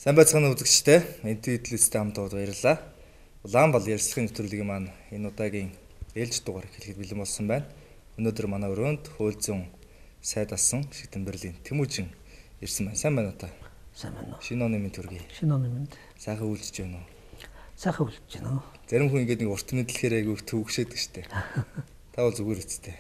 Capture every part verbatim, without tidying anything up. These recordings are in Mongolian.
Сайн байцгаана үзэгчдээ. Интуитлэстэй хамт аваад баярлалаа. Улаанбал ярилцлагын нэвтрүүлгийн маань энэ удаагийн ээлж дугаар хэлэхэд бэлэн болсон байна. Өнөөдөр манай өрөөнд хууль зүйн сайд асан Шигтэн Бэрлийн Тэмүүжин ирсэн байна. Сайн байна уу та? Сайн байна уу? Шинэ оны минь төргий. Шинэ оны минь. Сайхан үйлдэж байна уу? Сайхан үйлдэж байна уу? Зарим хүн ингэдэг нэг урт мэдлэхээр айгүй төвөгшөөдөг штэ. Та бол зүгээр үсттэй.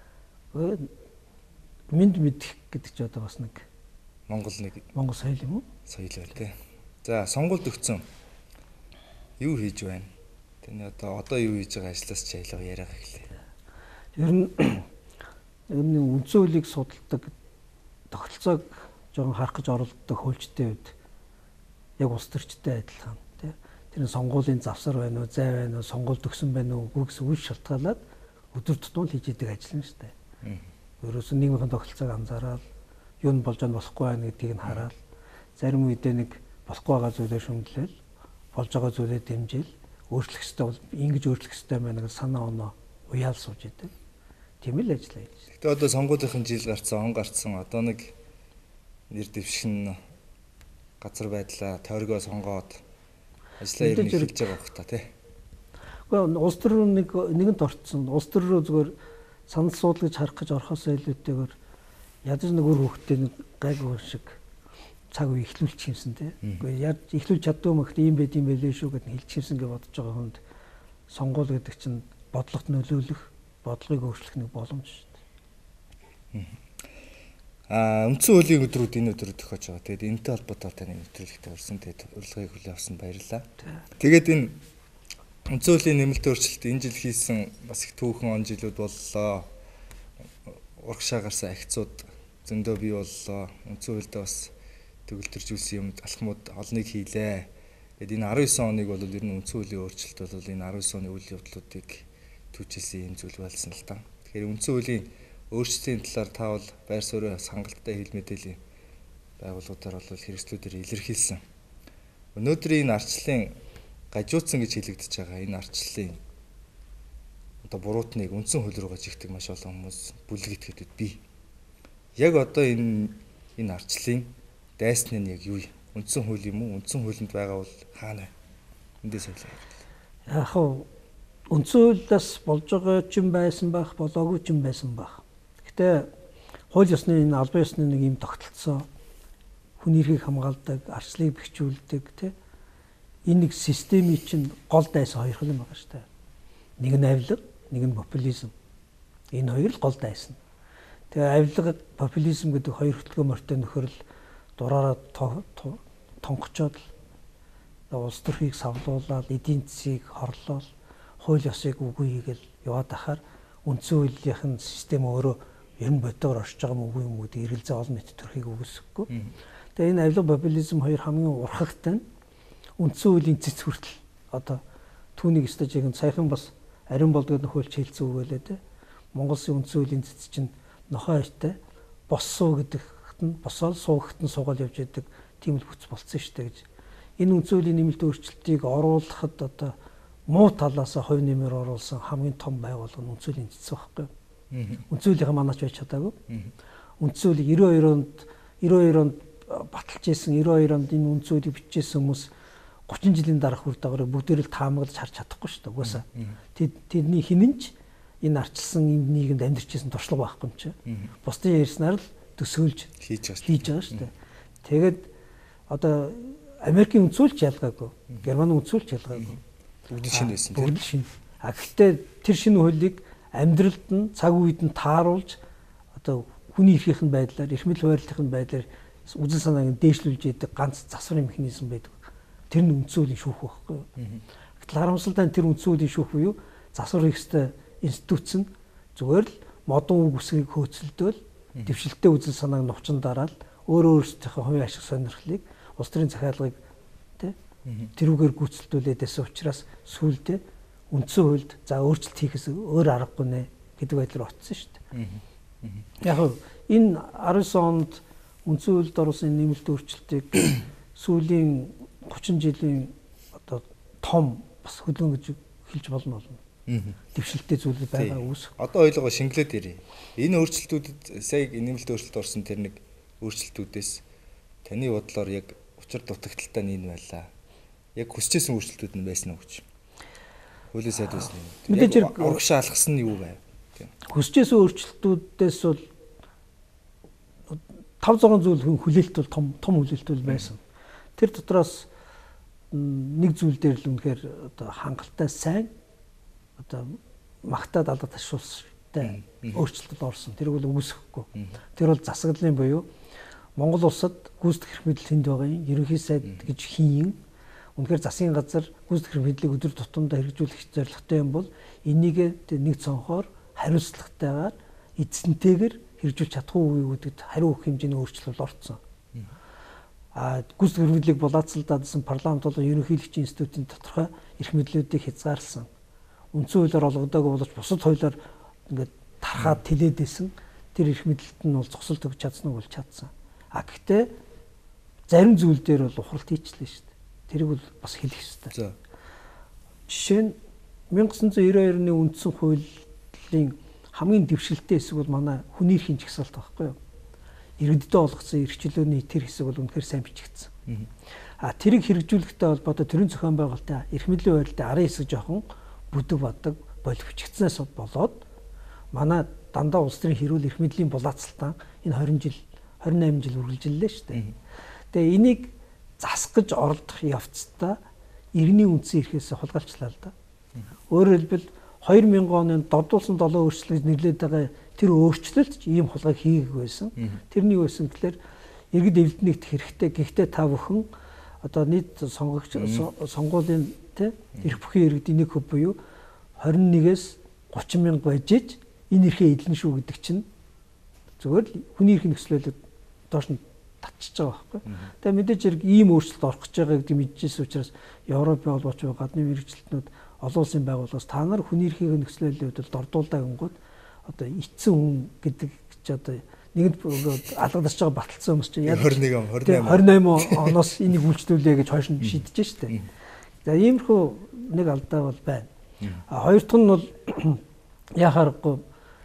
Минд мэдэх гэдэг чи одоо бас нэг Монгол нэг Монгол соёл юм уу? Соёл байна тий. За сонгуульд өгсөн юу хийж байна? Тэний одоо одоо юу хийж байгаа ажлаас ч айлга яриага эхлэе. Ер нь ер нь үндсэн хуулийг судалдаг тогтолцоог жоохон харах гэж оролддог хуульчдын үед яг улс төрчтэй адилхан тий. Тэр нь сонгуулийн завсар байна уу, зай байна уу, сонгуульд өгсөн байна уу үгүй гэсэн үйл шалтгаалаад өдөр тутмын хийж идэг ажил нь шүү дээ. Өөрөөсөө нийгмийн тогтолцоог анзаараад юу нь болж байгаа болохгүй байна гэдгийг нь хараад зарим үедээ нэг болохгүй байгаа зүйлээ шүмжлээл болж байгаа зүйлээ дэмжээл өөрчлөх ёстой бол ингэж өөрчлөх ёстой байна гэж санаа оноо уяал сууж идэг. Тийм л ажиллаа хийж. Гэтэ одоо сонгуулийн жил гарцсан, он гарцсан одоо нэг нэр дэвшин газар байдлаа тойргоо сонгоод ажлаа ер нь эхэлж байгаа бох та тий. Гэхдээ улс төр рүү нэг нэгэнт орцсон. Улс төр рүү зүгээр санал суудлаж харах гэж орхосоо илүүтэйгээр ядаж нэг өр хөвгтэй нэг гайгүй шиг цаг үе ихлүүлчих юмсан тий. Гэхдээ яаж ихлүүлж чаддгүй юм гэхэл ийм байд юм байлээ шүү гэдээ хэлчих юмсан гэж бодож байгаа хүнд сонгуул гэдэг чинь бодлогот нөлөөлөх, бодлогыг өөрчлөх нэг боломж шүү дээ. Аа үндсэн хуулийн өдрүүд энэ өдрүүд тохиож байгаа. Тэгээд энэтэй холбоотой таны нэвтрүүлэгтээ орсон. Тэгээд урилгыг хүлээн авсан баярлалаа. Тэгээд энэ үндсэн хуулийн нэмэлт өөрчлөлт энэ жил хийсэн бас их түүхэн он жилүүд боллоо. Урагшаа гарсан ахицууд зөндөө бий боллоо. Үндсэн хуульдаа бас төгөлтөржүүлсэн юм алхмууд олныг хийлээ. Тэгээд энэ арван девять оныг бол ер нь үндсэн хуулийн өөрчлөлт бол энэ арван девять оны үйл явдлуудыг түүчилсэн юм зүйл байлсан л та. Тэгэхээр үндсэн хуулийн өөрчлөлтийн талаар та бол байр суурь хангалттай хил мэдээллийн байгууллагуудаар бол хэрэгслүүдээр илэрхийлсэн. Өнөөдрийн энэ арчлалын гажуудсан гэж хэлэгдэж байгаа энэ арчлалын одоо буруутныг үндсэн хууль руугаа жигдэг маш олон хүмүүс бүлэгдэхэд бий. Яг одоо энэ энэ арчлалын дайсны нь яг юу юм? Үндсэн хууль юм уу? Үндсэн хуулинд байгаа бол хаана вэ? Эндээс хэлээ. Яг хөө үндсэн хуулиас болж байгаа ч юм байсан байх, болоогүй ч юм байсан байх. Гэтэ хууль ёсны энэ албан ёсны нэг юм тогтолцоо хүний эрхийг хамгаалдаг, арчлалыг бэхжүүлдэг тий. Энэ нэг системийн чинь гол дайсан хоёр хөл юм байгаа шүү дээ. Нэг нь авилга, нэг нь популизм. Энэ хоёр л гол дайсан. Тэгээ авилга, популизм гэдэг хоёр хөтөлбөр мөртөө нөхөрл дураараа тонгочоод улс төрхийг савлуулаад, эдийн засгийг хорлол, хууль ёсыг үгүй хийгээл яваад ахаар үндсэн хуулийнхын систем өөрөө ер нь бодоор оршиж байгаа юм уу юм уу гэдэг эргэлзээ олон нийт төрхийг өгөөсөхгүй. Тэгээ энэ авилга, популизм хоёр хамгийн урхагтай нь үндсэн хуулийн цэц хүртэл одоо түүнийг стратегийн саяхан бас ариун болдгоо нөхөлч хэлцүү өгөөлээ те. Монгол Улсын үндсэн хуулийн цэц чинь нохой хайртай боссуу гэдэгт нь босоод суугахт нь суугаад явж байдаг тийм л хүч болцсон шүү дээ гэж. Энэ үндсэн хуулийн нэмэлт өөрчлөлтийг оруулахад одоо муу талаас хувь нэмэр оруулсан хамгийн том байгууллага нь үндсэн хуулийн цэц байхгүй юу? Үндсэн хуулийнхаа манаач байж чадаагүй. Үндсэн хуулийг девяносто хоёр онд девяносто хоёр онд баталж ийсэн девяносто хоёр онд энэ үндсэн хуулийг бичижсэн хүмүүс гучин жилийн дараах үр дагаврыг бүгдээр л таамаглаж харж чадахгүй шүү дээ. Угаасаа тэдний хинэнч энэ арчилсан энэ нийгэмд амьдарчсэн туршлага байхгүй юм чи. Бусдын ярьснаар л төсөөлж хийж байгаа шүү дээ. Тэгээд одоо Америкийн үндсэн хууль ялгаагүй, Германы үндсэн хууль ялгаагүй. Бүгд шинэ байсан тийм. Бүгд шинэ. А гэхдээ тэр шинэ хуулийг амьдралд нь цаг үед нь тааруулж одоо хүний эрхийн байдлаар, эрх мэдэл хуваарлахын байдлаар үзэл санааг дээшлүүлж яадаг ганц засварын механизм байдаг. Тэр нь үндсэн хуулийн шүүх байхгүй юу? Гэтэл харамсалтай нь тэр үндсэн хуулийн шүүх буюу засвар хийх ёстой институц нь зүгээр л модон үг үсгийг хөөцөлдөөл дэвшилттэй үзэл санааг нухчин дараал өөрөө өөрсдийнхөө хувийн ашиг сонирхлыг улс төрийн захиалгыг тий тэрүүгээр гүйцэлдүүлээд байсан учраас сүүлдээ үндсэн хуульд за өөрчлөлт хийхээс өөр аргагүй нэ гэдэг байдлаар очсон шүү дээ. Яг энэ арван девять онд үндсэн хуульд оруулсан нэмэлт өөрчлөлтийг сүүлийн гучин жилийн одоо том бас хөдөлгөөн гэж хэлж болно болно. Дэвшилттэй зүйл байгаа үүсэх. Одоо ойлгоо шингэлээд ирээ. Энэ өөрчлөлтүүдэд сая нэмэлт өөрчлөлт орсон тэр нэг өөрчлөлтүүдээс таны бодлоор яг учир дутагдaltaй нь энэ байлаа. Яг хүсчээсэн өөрчлөлтүүд нь байсан уу гэж. Хуулийн сайд байсан юм. Мэдээж хэрэг урагшаа алгасан нь юу байв? Хүсчээсэн өөрчлөлтүүдээс бол тавь зургаан зүйл хүлээлт бол том том хүлээлт бол байсан. Тэр дотроос нэг зүйл дээр л үнэхээр одоо хангалттай сайн одоо магтаад алга ташуулстай өөрчлөлтөд орсон. Тэр бол үүсэхгүй. Тэр бол засаглалын буюу Монгол улсад гүйцэтгэх эрх мэдэл тэнд байгаа юм. Ерөнхий сайд гэж хийн. Үнэхээр засгийн газар гүйцэтгэх эрх мэдлийг өдөр тутамдаа хэрэгжүүлэх зорилготой юм бол энийг нэг цонхоор хариуцлагатайгаар эзэнтэйгээр хэрэгжүүлж чадахгүй юу гэдэгт хариу өгөх хэмжээний өөрчлөлт орцсон. А гүйцэтгэх эрх мэдлийг булаацалдаадсан парламент болон ерөнхийлөгчийн институтын тодорхой эрх мэдлүүдийг хязгаарласан. Үндсэн хуулиар олгодоогүй боловч бусад хуулиар ингээд тархаад тэлээдсэн тэр эрх мэдэлд нь бол зогсолт өгч чадсан уу бол чадсан. А гэхдээ зарим зүйл дээр бол ухралт хийчлээ шүү дээ. Тэрийг бол бас хэлэх ёстой. Жишээ нь 천ix ninety-two оны үндсэн хуулийн хамгийн дэвшилттэй хэсэг бол манай хүний эрхийн жагсаалт байхгүй юу? Иргэдэд олгосон эрхчлөөний тэр хэсэг бол үнэхээр сайн бичигдсэн. А тэрийг хэрэгжүүлэхтэй холбоотой төрийн зохион байгуулалтын эрх мэдлийн байрлалын арын хэсэг жоохон бүдэг бадаг болов бичигдснээс болоод манай дандаа улс төрийн хэрүүл эрх мэдлийн булаацалтаа энэ twenty жил twenty-eight жил үргэлжиллээ шүү дээ. Тэгээ энийг засгаж оролдох явцдаа иргэний үндсэн эрхээс хулгайлчлаа л да. Өөрөөр хэлбэл two thousand оны додуулсан долоо өөрчлөлт нэрлээд байгаа тэр өөрчлөлт ч ийм хулгайг хийгээгүй байсан. Тэрний юу байсан гэхээр иргэд эвлэлт хэрэгтэй. Гэхдээ та бүхэн одоо нийт сонгогч сонгуулийн тэ эрх бүхий иргэдийн нэг хөв буюу twenty-one-ээс thirty мянга байж иж энэ эрхээ эдлэн шүү гэдэг чинь зүгээр л хүний эрхийн нөхцөлөд доош нь татчихж байгаа байхгүй. Тэгээ мэдээж хэрэг ийм өөрчлөлт орох гэж байгаа гэдэг мэдчихсэн учраас Европын холбооч гадны мэрэгчлэтнүүд олон улсын байгууллагаас та нар хүний эрхийн нөхцөлөлийн хувьд дордуулдаг гингууд одоо эцсэн хүн гэдэг ч одоо нэгд алгадасч байгаа баталсан хүмүүс чинь яг twenty-one оноос энийг үйлчлүүлээ гэж хойш нь шийдэж штэ. За иймэрхүү нэг алдаа бол байна. А хоёр дахь нь бол яхаарахгүй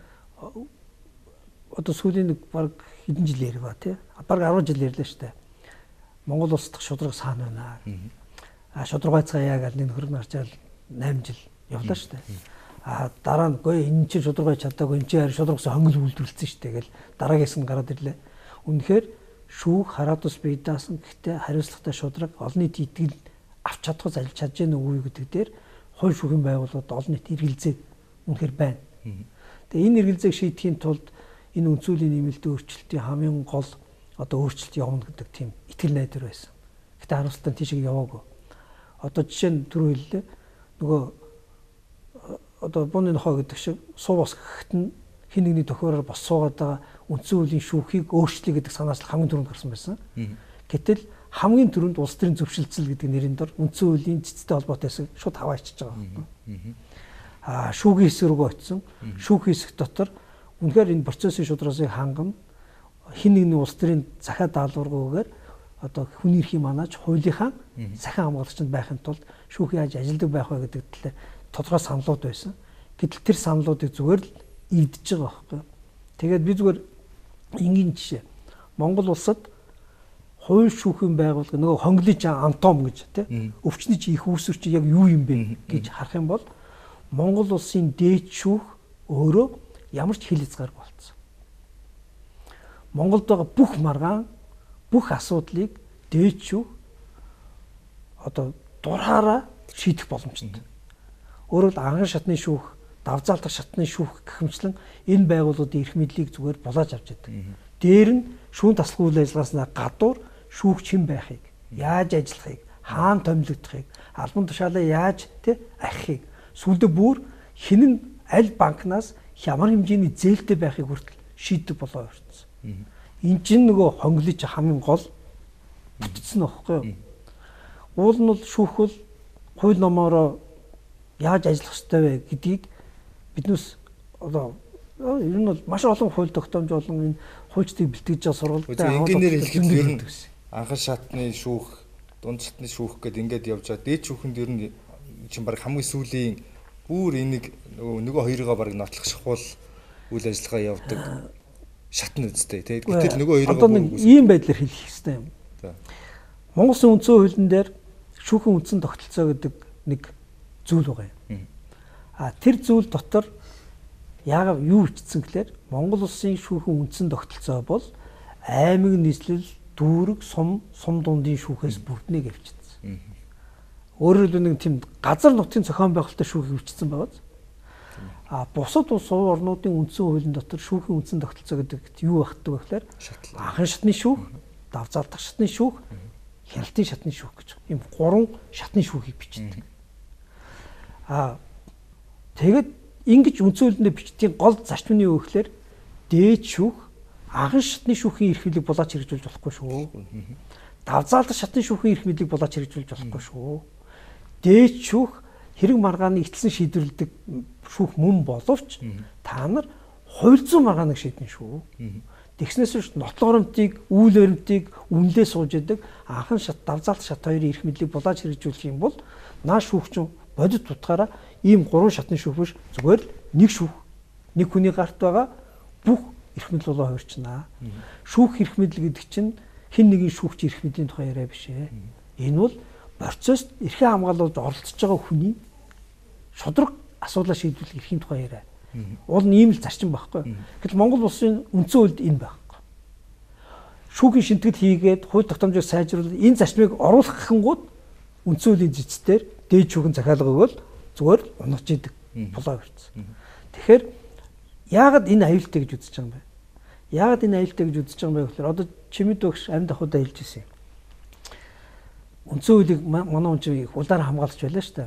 одоо сүүлийн нэг баг хэдэн жил ярив ба тий. Баг ten жил ярьлаа штэ. Монгол улс дахь шудраг саана байна. А шудрагай цаа яг нэг нөхөр нарчаал eight жил явлаа штэ. А дараа нь гүй энэ чинь шудрагай чадаагүй энэ чинь шудрагс хонгил үйлдвэрлэсэн штэ гэл дараагийнс нь гараад ирлээ. Үнэхээр шүүх хараад ус бие даасан гэхдээ хариуцлагатай шудраг олон нийт итгэл авч чадхуйц ажиллаж чадж гэнэ үгүй гэдэг дээр хууль шүүхийн байгууллагууд олон нийт эргэлзээ үнэхээр байна. Тэгээ энэ эргэлзээг шийдэхийн тулд энэ үндсүүлийн нэмэлтийн өөрчлөлтийн хамгийн гол одоо өөрчлөлт явна гэдэг тийм итгэл найдвар байсан. Гэтэ харамсалтай тийшээ яваагүй. Одоо жишээ нь түрүү хэллээ. Нөгөө одоо бууны нохоо гэдэг шиг суу бос гэхэд нь хин нэгний тохиороор бос суугаад байгаа үндсэн хуулийн шүүхийг өөрчлөе гэдэг санаас хамгийн түрүүнд гарсан байсан. Гэтэл хамгийн түрүүнд улс төрийн зөвшөлтсөл гэдэг нэрийн дор үндсэн хуулийн цэцтэй холбоотой хэсэг шууд хаваачиж байгаа юм. Аа шүүхийн хэсэг рүү очсон. Шүүхийн хэсэг дотор үнэхээр энэ процессын шудрагыг хангана хин нэгний улс төрийн захиа даалгаваргүйгээр одоо хүний эрхийн манаач хуулийнхаа захиа хамгаалагчд байхын тулд шүүх яаж ажилдаг байх вэ гэдэг талаар тодорхой саналууд байсан. Гэтэл тэр саналуудыг зүгээр л ийдэж байгаа байхгүй. Тэгээд би зүгээр энгийн жишээ. Монгол улсад хууль шүүхийн байгууллага нөгөө хонглиж антом гэж тий өвчний чи их үүсвэр чи яг юу юм бэ гэж харах юм бол Монгол улсын дээд шүүх өөрөө ямар ч хил хязгааргүй болсон. Монголд байгаа бүх маргаан бүх асуудлыг дээд шүүх одоо дураараа шийдэх боломжтой. Өөрөөр анхан шатны шүүх, давзаалтах шатны шүүх гэх мэтлэн энэ байгууллагуудын эрх мэдлийг зүгээр булааж авч яадаг. Дээр нь шүүн таслах үйл ажиллагаасаа гадуур шүүгч хэн байхыг, яаж ажиллахыг, хаана томилогдохыг, албан тушаалаа яаж тэ ахихыг, сүүлдээ бүр хинэн аль банкнаас ямар хэмжээний зээлтэй байхыг хүртэл шийддэг болоо өртсөн. Энд чинь нөгөө хонглож хамгийн гол бүтцэн байхгүй юу? Уул нь бол шүүх бол хууль номоороо яаж ажиллах ёстой вэ гэдгийг биднээс одоо ер нь бол маш олон хууль тогтоомж олон энэ хуульчдыг бэлтгэж байгаа сургалтад инженеэр хэлэхэд ер нь анхан шатны шүүх, дунд шатны шүүх гэдээ ингээд явж байгаа. Дээд шүүхэнд ер нь чинь баг хамгийн сүүлийн бүр энийг нөгөө хоёроо баг нотлох шахуул үйл ажиллагаа явдаг шатны үстэй тий. Гэтэл нөгөө хоёроо одоо нэг ийм байдлаар хэлэх хэрэгтэй юм. Монгол Улсын үндсэн хуулийн дээр шүүхийн үндсэн тогтолцоо гэдэг нэг зүйл байгаа юм. А тэр зүйл дотор яагаад юу бичсэн гэхээр Монгол Улсын шүүхийн үндсэн тогтолцоо бол аймаг нийслэл, дүүрэг, сум, сум дундын шүүхээс бүрднэ гэж бичсэн. Өөрөөр хэлбэл нэг тийм газар нутгийн зохион байгуулалттай шүүхийг бичсэн байгаа. А бусад улс орнуудын үндсэн хуулийн дотор шүүхийн үндсэн тогтолцоо гэдэг юу багтдаг вэ гэхээр анхан шатны шүүх, давзаалдах шатны шүүх, хяналтын шатны шүүх гэж ийм гурван шатны шүүхийг бичдэг. А тэгэд ингэж үндсэн хуулинд бичдгийн гол зарчим нь юу гэхээр дээд шүүх, анхан шатны шүүхийн эрх мэдлийг булаач хэрэгжүүлж болохгүй шүү. Давзаалдах шатны шүүхийн эрх мэдлийг булаач хэрэгжүүлж болохгүй шүү. Дээд шүүх хэрэг маргааны эцэлсэн шийдвэрлэдэг шүүх мөн боловч та нар хувь зүйн маргааныг шийднэ шүү. Тэгснээс биш нотлоромтыг, үйл баримтыг үнэлээ сууж яадаг анхан шат, давзаалт шат хоёрын эрх мэдлийг булааж хэрэгжүүлэх юм бол наа шүүгч бодит утгаараа ийм гурван шатны шүүх биш зүгээр л нэг шүүх, нэг хүний гарт байгаа бүх эрх мэдэл болоо хувирчнаа. Шүүх эрх мэдэл гэдэг чинь хэн нэгэн шүүгч эрх мэдлийн тухай яриа биш ээ. Энэ бол процесс эрхээ хамгаалуулж оролцож байгаа хүний шудраг асуудлаа шийдвэрлэх эрхийн тухай яриа. Уул нь ийм л зарчим байхгүй. Гэтэл Монгол Улсын үндсэн хуульд энэ байхгүй. Шүүхийн шинтгэл хийгээд хууль тогтоомжийг сайжруулах энэ зарчмыг оруулах гэнгүүт үндсэн хуулийн зэцтээр дээд шүүхэн захиалга өгвөл зүгээр унагч идэг булаа гэсэн. Тэгэхээр яагаад энэ аюултай гэж үзэж байгаа юм бэ? Яагаад энэ аюултай гэж үзэж байгаа юм бэ гэхээр одоо чимэд өгш амьд ахудаа хэлж ирсэн юм. Үндсэн хуулийг манай хүн чинь улаар хамгаалагч байлаа шүү дээ.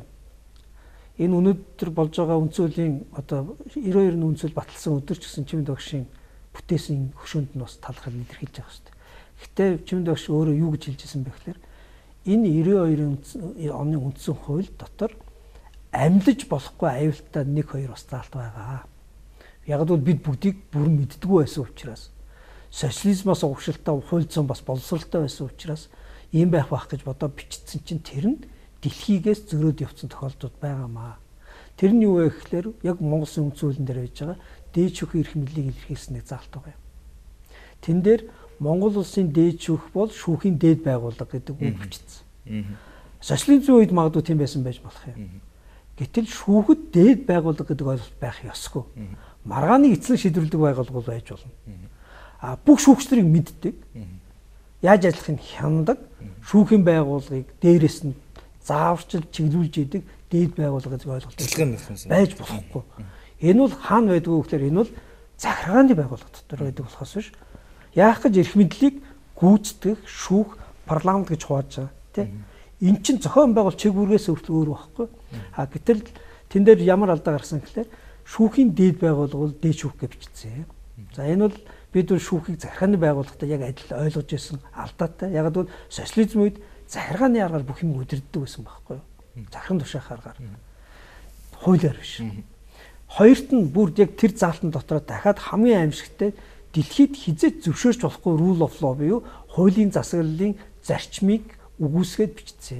Энэ өнөөдөр болж байгаа үндсэн хуулийн одоо девяносто хоёр-ны үндсэн хууль баталсан өдөр ч гэсэн чимэд өгшийн бүтээсэн хөшөөнд нь бас талархал илэрхийлж байгаа шүү дээ. Гэхдээ чимэд өгш өөрөө юу гэж хэлж ирсэн бэ гэхээр энэ девяносто хоёрын оны үндсэн хууль дотор амьлаж болохгүй аюултай нэг хоёр бас заалт байгаа. Яг л бид бүгдийг бүрэн мэддэггүй байсан учраас социализмоос угшилтаа хууль зүйн бас боловсралтай байсан учраас ийм байх байх гэж бодоо бичсэн чинь тэр нь дэлхийгээс зөрөөд явсан тохиолдлууд байгаамаа. Тэр нь юу вэ гэхээр яг Монгол Улсын үндсэн хуулийн дээр байж байгаа дээд шүүхийн эрх мэдлийг илэрхийлсэн нэг заалт байгаа юм. Тэн дээр Монгол Улсын дээд шүүх бол шүүхийн дээд байгууллага гэдэг үг бичсэн. Социализмын үед магадгүй тийм байсан байж болох юм. Гэтэл шүүхэд дээд байгууллага гэдэг ойлголт байх ёсгүй. Маргааны эцлэн шийдвэрлэдэг байгууллага байж болно. А бүх шүүгчдэрийг мэддэг. Яаж ажиллахыг хяндаг, шүүхийн байгууллагыг дээрээс нь зааварчил чиглүүлж идэг дээд байгууллага гэж ойлголт байж болохгүй. Энэ бол хаана байдгүй гэхээр энэ бол захиргааны байгууллага дотор байдаг болохоос биш. Яах гэж эрх мэдлийг гүйцэтгэх шүүх парламент гэж хувааж байгаа тийм. Эн чинь зохион байгуул чиг үүргээс өөр байхгүй. А гэтэл тэн дээр ямар алдаа гарсан гэхээр шүүхийн дээд байгууллага бол дээд шүүх гэж бичсэн. За энэ бол бид бол шүүхийг захиргааны байгууллагатай яг адил ойлгож байсан алдаатай. Яг л социализм үед захиргааны аргаар бүх юм удирддаг байсан байхгүй юу? Захиран тушаах аргаар. Хуулиар биш. Хоёрт нь бүр яг тэр заалтан дотроо дахиад хамгийн аимшигтай дэлхийд хизээч зөвшөөрч болохгүй rule of law буюу хуулийн засаглалын зарчмыг үгүйсгээд бичсэн.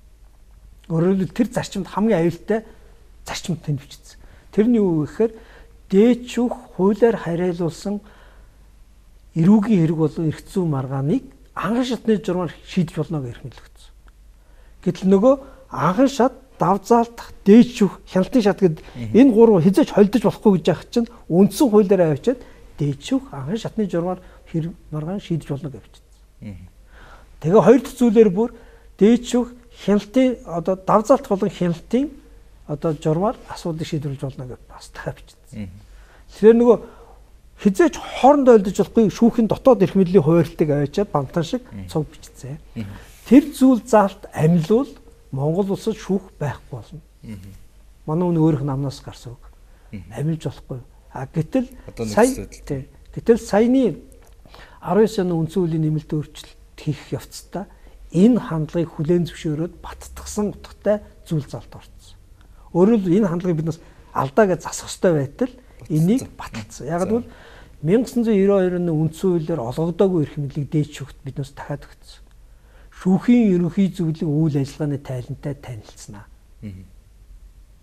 Өөрөөр хэлбэл тэр зарчимд хамгийн аюултай зарчимд тэнд бичсэн. Тэр нь юу гэхээр дээд шүүх хуулиар хариалуулсан эрүүгийн хэрэг болон эрх зүйн маргааныг анхан шатны журмаар шийдэж болно гэж хэлсэн. Гэтэл нөгөө анхан шат, давзаалт, дээд шүүх, хяналтын шат гэдэг энэ гурав хизээч холдож болохгүй гэж яах чинь үндсэн хуулиараа авчиад дээд шүүх, анхан шатны журмаар хэрэг маргаан шийдэж болно гэж бичсэн. Тэгээ хоёр дахь зүйлээр бүр дээд шүүх, хяналтын одоо давзаалт болон хяналтын одоо журмаар асуудлыг шийдвэрлэж болно гэж бас дахиад бичсэн. Тэгэхээр нөгөө хизээч хоорондоо ойлдож болохгүй шүүхийн дотоод эрх мэдлийн хуваарлтыг аваачаад бамтан шиг цуг бичсэн. Тэр зүйл заалт амилвал Монгол улсад шүүх байхгүй болно. Манай хүн өөрийнх нь амнаас гарсан үг. Амилж болохгүй. А гэтэл сая гэтэл саяны арван оны үндсэн хуулийн нэмэлт өөрчлөлт хийх явцдаа энэ хандлагыг хүлээн зөвшөөрөөд баттгсан утгатай зүйл заалт орсон. Өөрөөр хэлбэл энэ хандлагыг биднээс алдаа гэж засах ёстой байтал энийг баталсан. Яг л мянга тоғыз жүз девяносто хоёр оны үндсэн хуулиар олгогдоогүй эрх мэдлийг дээд шүүхт биднээс дахиад өгсөн. Шүүхийн ерөнхий зөвлөлийн үйл ажиллагааны тайлантай танилцсанаа.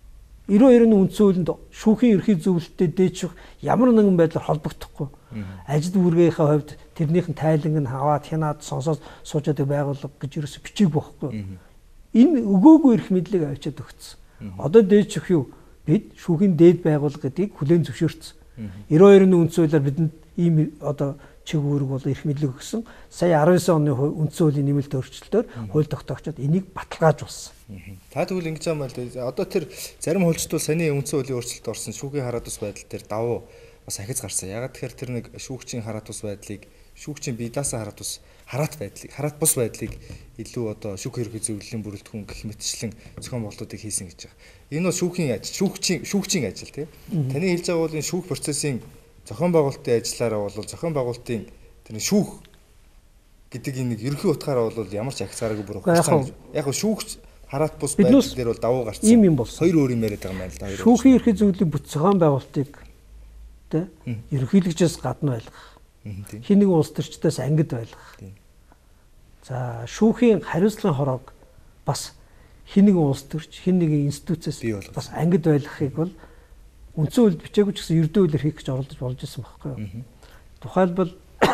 девяносто deux-ны үндсэн хуулинд шүүхийн ерхий зөвлөлтөд дээдших ямар нэгэн байдлаар холбогдохгүй. Ажил үүргийнхээ хувьд тэрнийхэн тайланг нь хаваад хянаад сонсоод суужаад байгуулга гэж ерөөсө бичиг бохгүй. Энэ өгөөгүй эрх мэдлийг авчиад өгсөн. Одоо дээдших юу? Бид шүүхийн дээд байгуулга гэдгийг хүлээн зөвшөөрсөн. девяносто deux-ны үндсэн хуулиар бидэнд ийм одоо чиг үүрэг бол эрх мэдлэг өгсөн. Сая десятдесет оны үндсэн хуулийн нэмэлт өөрчлөлтөөр хууль тогтоогчид энийг баталгаажуулсан. Та тэгвэл ингэж юм байна л одоо тэр зарим хуульчид бол саяны үндсэн хуулийн өөрчлөлт орсон шүүхийн хараад ус байдал дээр давуу бас ахиц гарсан. Ягаад тэгэхээр тэр нэг шүүгчийн хараад ус байдлыг шүүгчийн бие даасан хараад ус хараат байдлыг хараат бус байдлыг илүү одоо шүүх ерхий зөвлөлийн бүрэлдэхүүн гэх мэтчлэн зохион байгуулалтыг хийсэн гэж байгаа. Энэ бол шүүхийн ажил, шүүгчийн шүүгчийн ажил тийм. Таны хэлж байгаа бол энэ шүүх процессын зохион байгуулалтын ажиллаараа бол зохион байгуулалтын тэр шүүх гэдэг энэ ерхий утгаараа бол ямар ч ахицаараагүй бүр ухаарсан. Яг нь шүүгч хараат бус байдал дээр бол давуу гарсан. Ийм юм болсон. Хоёр өөр юм яриад байгаа юм байна л да. Шүүхийн ерхий зөвлөлийн бүт зохион байгуулалтыг тэ ерөнхийлөгчөөс гадна байлгах. Хин нэг улс төрчдөөс ангид байлгах. За шүүхийн хариуцлагын хороог бас хин нэг улс төрч, хин нэг институцээс бас ангид байлгахыг бол үндсэн хуулинд бичээгүй ч гэсэн ердөө хуулиар хийх гэж оролдож болж ирсэн байхгүй юу. Тухайлбал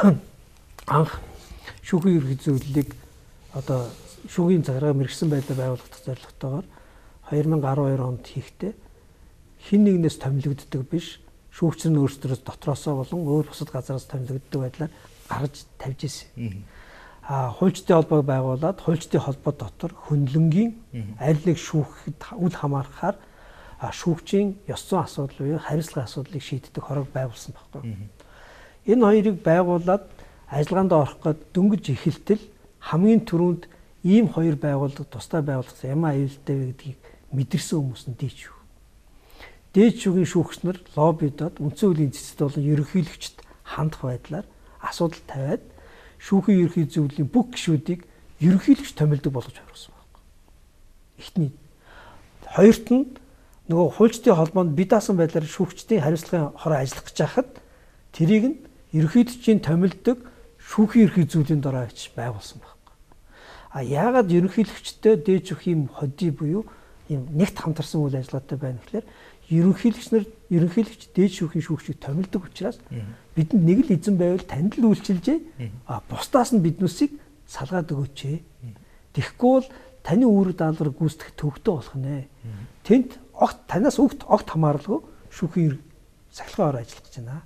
анх шүүхийн ерхий зөвлөлийг одоо шүүхийн цагаараа мэргэсэн байдлаар байгуулагдах зорилготойгоор two thousand twelve онд хийхдээ хин нэгнээс томилогддог биш шүүгчрийн өөрсдөөс дотроосоо болон өөр бусад газараас томилогддог байдлаар гаргаж тавьж ирсэн. Аа хуульчдын холбоог байгуулад хуульчдын холбоо дотор хөндлөнгийн аль нэг шүүхэд үл хамаарахаар шүүгчийн ёс зүйн асуудал буюу хариуцлагын асуудлыг шийддэг хорог байгуулсан байхгүй. Энэ хоёрыг байгуулад ажиллагаанд орох гээд дөнгөж эхэлтэл хамгийн түрүүнд ийм хоёр байгууллага тусдаа байгуулах ямар аюултай вэ гэдгийг мэдэрсэн хүмүүс нь дээч шүү. Дээд шүүхийн шүүгч нар лоббидод үндсэн хуулийн цэцэд болон ерөнхийлөгчд хандах байдлаар асуудал тавиад шүүхийн ерхий зөвлөлийн бүх гишүүдийг ерөнхийлөгч томилдог болгож харуулсан байна. Эхний. Хоёрт нь нөгөө хуульчдын холбоонд бие даасан байдлаар шүүгчдийн хариуцлагын хороо ажиллах гэж хахад тэрийг нь ерөнхийлөгчийн томилдог шүүхийн ерхий зөвлөлийн дор авчиж байгуулсан байна. А яагаад ерөнхийлөгчтэй дээд шүүхийн ходи буюу ийм нэгт хамтарсан үйл ажиллагаатай байна гэхээр ерөнхийлөгч нар ерөнхийлөгч дээд шүүхийн шүүгчийг томилдог учраас бидэнд нэг л эзэн байвал танд л үйлчилжээ. А бусдаас нь биднүүсийг салгаад өгөөч. Тэгэхгүй бол таны үүрэг даалгавар гүйцэтгэх төвхтэй болох нэ. Тэнд огт танаас огт огт хамааралгүй шүүхийн сахилгын ороо ажиллах гэж байна.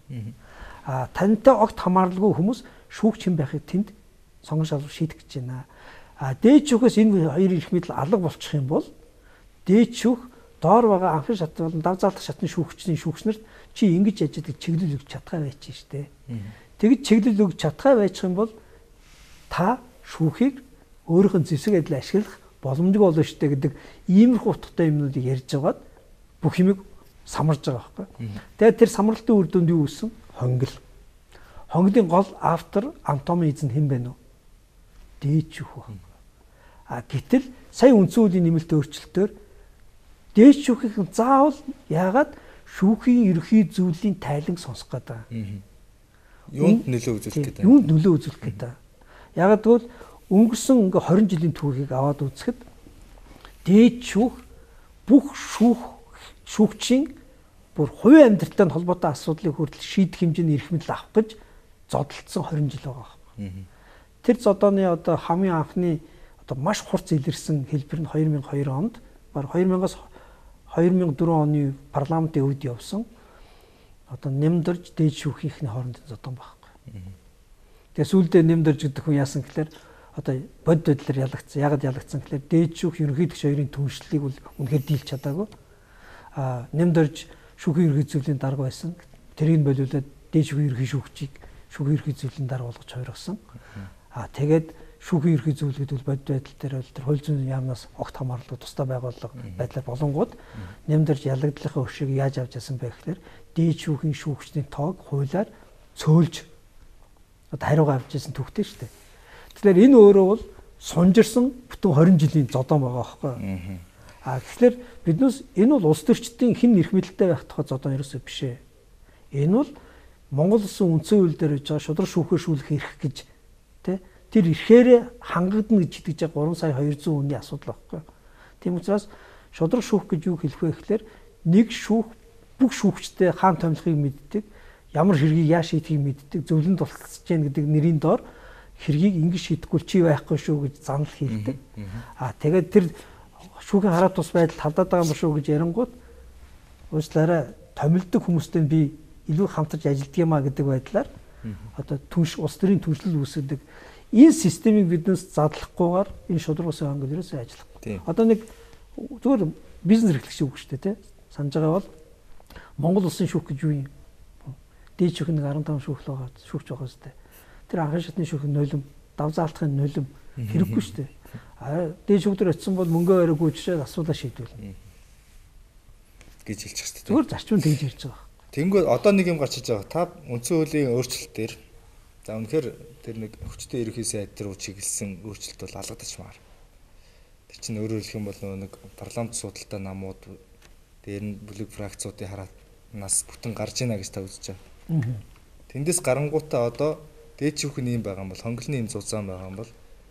А тантай огт хамааралгүй хүмүүс шүүгч хэн байхыг тэнд сонгон шалгах шийдэх гэж байна. А дээд шүүхээс энэ хоёр эрх мэдэл алга болчих юм бол дээд шүүх доор байгаа анхны шат болон дав заалтах шатны шүүгчний шүүгчнэрт чи ингэж яждаг чиглэл өгч чадхаа байж штэ. Тэгж чиглэл өгч чадхаа байчих юм бол та шүүхийг өөрийнх нь зэвсэг адил ашиглах боломжгүй болно штэ гэдэг иймэрхүү утгатай юмнуудыг ярьж байгаад бүх юмыг самарж байгаа байхгүй. Тэгээд тэр самралтын үр дүнд юу үүссэн? Хонгил. Хонглын гол автор анатомын эзэн хэн бэ нөө? Дээд шүүх байна. А гэтэл сая үндсэн хуулийн нэмэлт өөрчлөлтөөр дээд шүүхийн заавал яагаад шүүхийн ерхий зөвлөлийн тайланг сонсох гэдэг. Юунд нөлөө үзүүлэх гэдэг. Юунд нөлөө үзүүлэх гэдэг. Яагаад гэвэл өнгөрсөн ингээ twenty жилийн түүхийг аваад үзэхэд дээд шүүх бүх шүүх шүүгчийн бүр хувийн амьдралтай холбоотой асуудлыг хүртэл шийдэх хэмжээний эрх мэдэл авах гэж зодтолцсон twenty жил байгаа юм. Тэр зодооны одоо хамгийн анхны одоо маш хурц илэрсэн хэлбэр нь two thousand two онд баг two thousand-аас two thousand four оны парламентын үед явсан одоо нэмдэрж дээд шүүхийнхний хоорондын зодон байхгүй. Тэгээ сүүлдээ нэмдэрж гэдэг хүн яасан гэхээр одоо бод бодлоор ялагдсан. Ягаад ялагдсан гэхээр дээд шүүх ерөнхийлөгч хоёрын түншлэлийг бол үнэхээр дийлж чадаагүй. А нэмдэрж шүүхийн ерхий зөвлөлийн дарга байсан. Тэрийг нь болиулаад дээд шүүхийн ерхий шүүгчийг шүүхийн ерхий зөвлөлийн дарга болгож хувиргасан. А тэгээд шүүхийн ерхий зөвлөлд бол бод байдал дээр бол тэр хууль зүйн яамнаас огт хамааралгүй тусдаа байгууллага байдлаар болонгууд нэмдэрж ялагдлахын өшийг яаж авч яасан бэ гэхээр дээд шүүхийн шүүгчдийн тоог хуулиар цөөлж одоо хариугаа авч яасан түүхтэй шүү дээ. Тэгэхээр энэ өөрөө бол сунжирсан бүтэн twenty жилийн зодон байгаа байхгүй. А тэгэхээр биднээс энэ бол улс төрчдийн хэн эрх мэдэлтэй байх тухай зодон ерөөсөө биш ээ. Энэ бол Монгол улсын үндсэн хууль дээр байж байгаа шудраг шүүхээр шүүлэх эрх гэж тэ тэр эрхээрээ хангагдана гэж итгэж байгаа three сая two hundred хүний асуудал байхгүй. Тийм учраас шудраг шүүх гэж юу хэлэх вэ гэхээр нэг шүүх бүх шүүгчтэй хаан томилхыг мэддэг, ямар хэргийг яаж шийдэхийг мэддэг, зөвлөнд тулцж гэн гэдэг нэрийн доор хэргийг ингэж шийдэхгүй чи байхгүй шүү гэж занал хийдэг. Аа тэгээд тэр шүүхийн хараа тус байдал талдаад байгаа юм шүү гэж ярингууд уучлаарай томилдог хүмүүстэй би илүү хамтарч ажилладаг юм а гэдэг байдлаар одоо түнш улс төрийн түншлэл үүсгэдэг. Энэ системийг биднээс задлахгүйгээр энэ шудраг усын ангид ерөөсөө ажиллахгүй. Одоо нэг зүгээр бизнес эрхлэгч үг шүү дээ, тий. Санаж байгаа бол Монгол улсын шүүх гэж юу юм? Дээд шүүх нэг арван таван шүүх л байгаа, шүүгч байгаа шүү дээ. Тэр анхны шатны шүүх нулим, давзаалтахын нулим хэрэггүй шүү дээ. Аа дээд шүүх дээр очисон бол мөнгөө өрөө гүйчээд асуудал шийдвэл гэж хэлчих шүү дээ. Зүгээр зарчим тэгж ярьж байгаа. Тэнгүүд одоо нэг юм гарч иж байгаа. Та үндсэн хуулийн өөрчлөлтөөр за үнэхээр тэр нэг хүчтэй ерөнхий сайд руу чиглэсэн өөрчлөлт бол алгадчихмаар. Тэр чинь өөрөөр хэлэх юм бол нэг парламент судалтай намууд дээр нь бүлэг фракцуудын хараад нас бүтэн гарч ийна гэж та үзэж байгаа. Тэндээс гарангуутаа одоо дээд шүүхийн юм байгаа юм бол хонглоны юм зузаан байгаа юм бол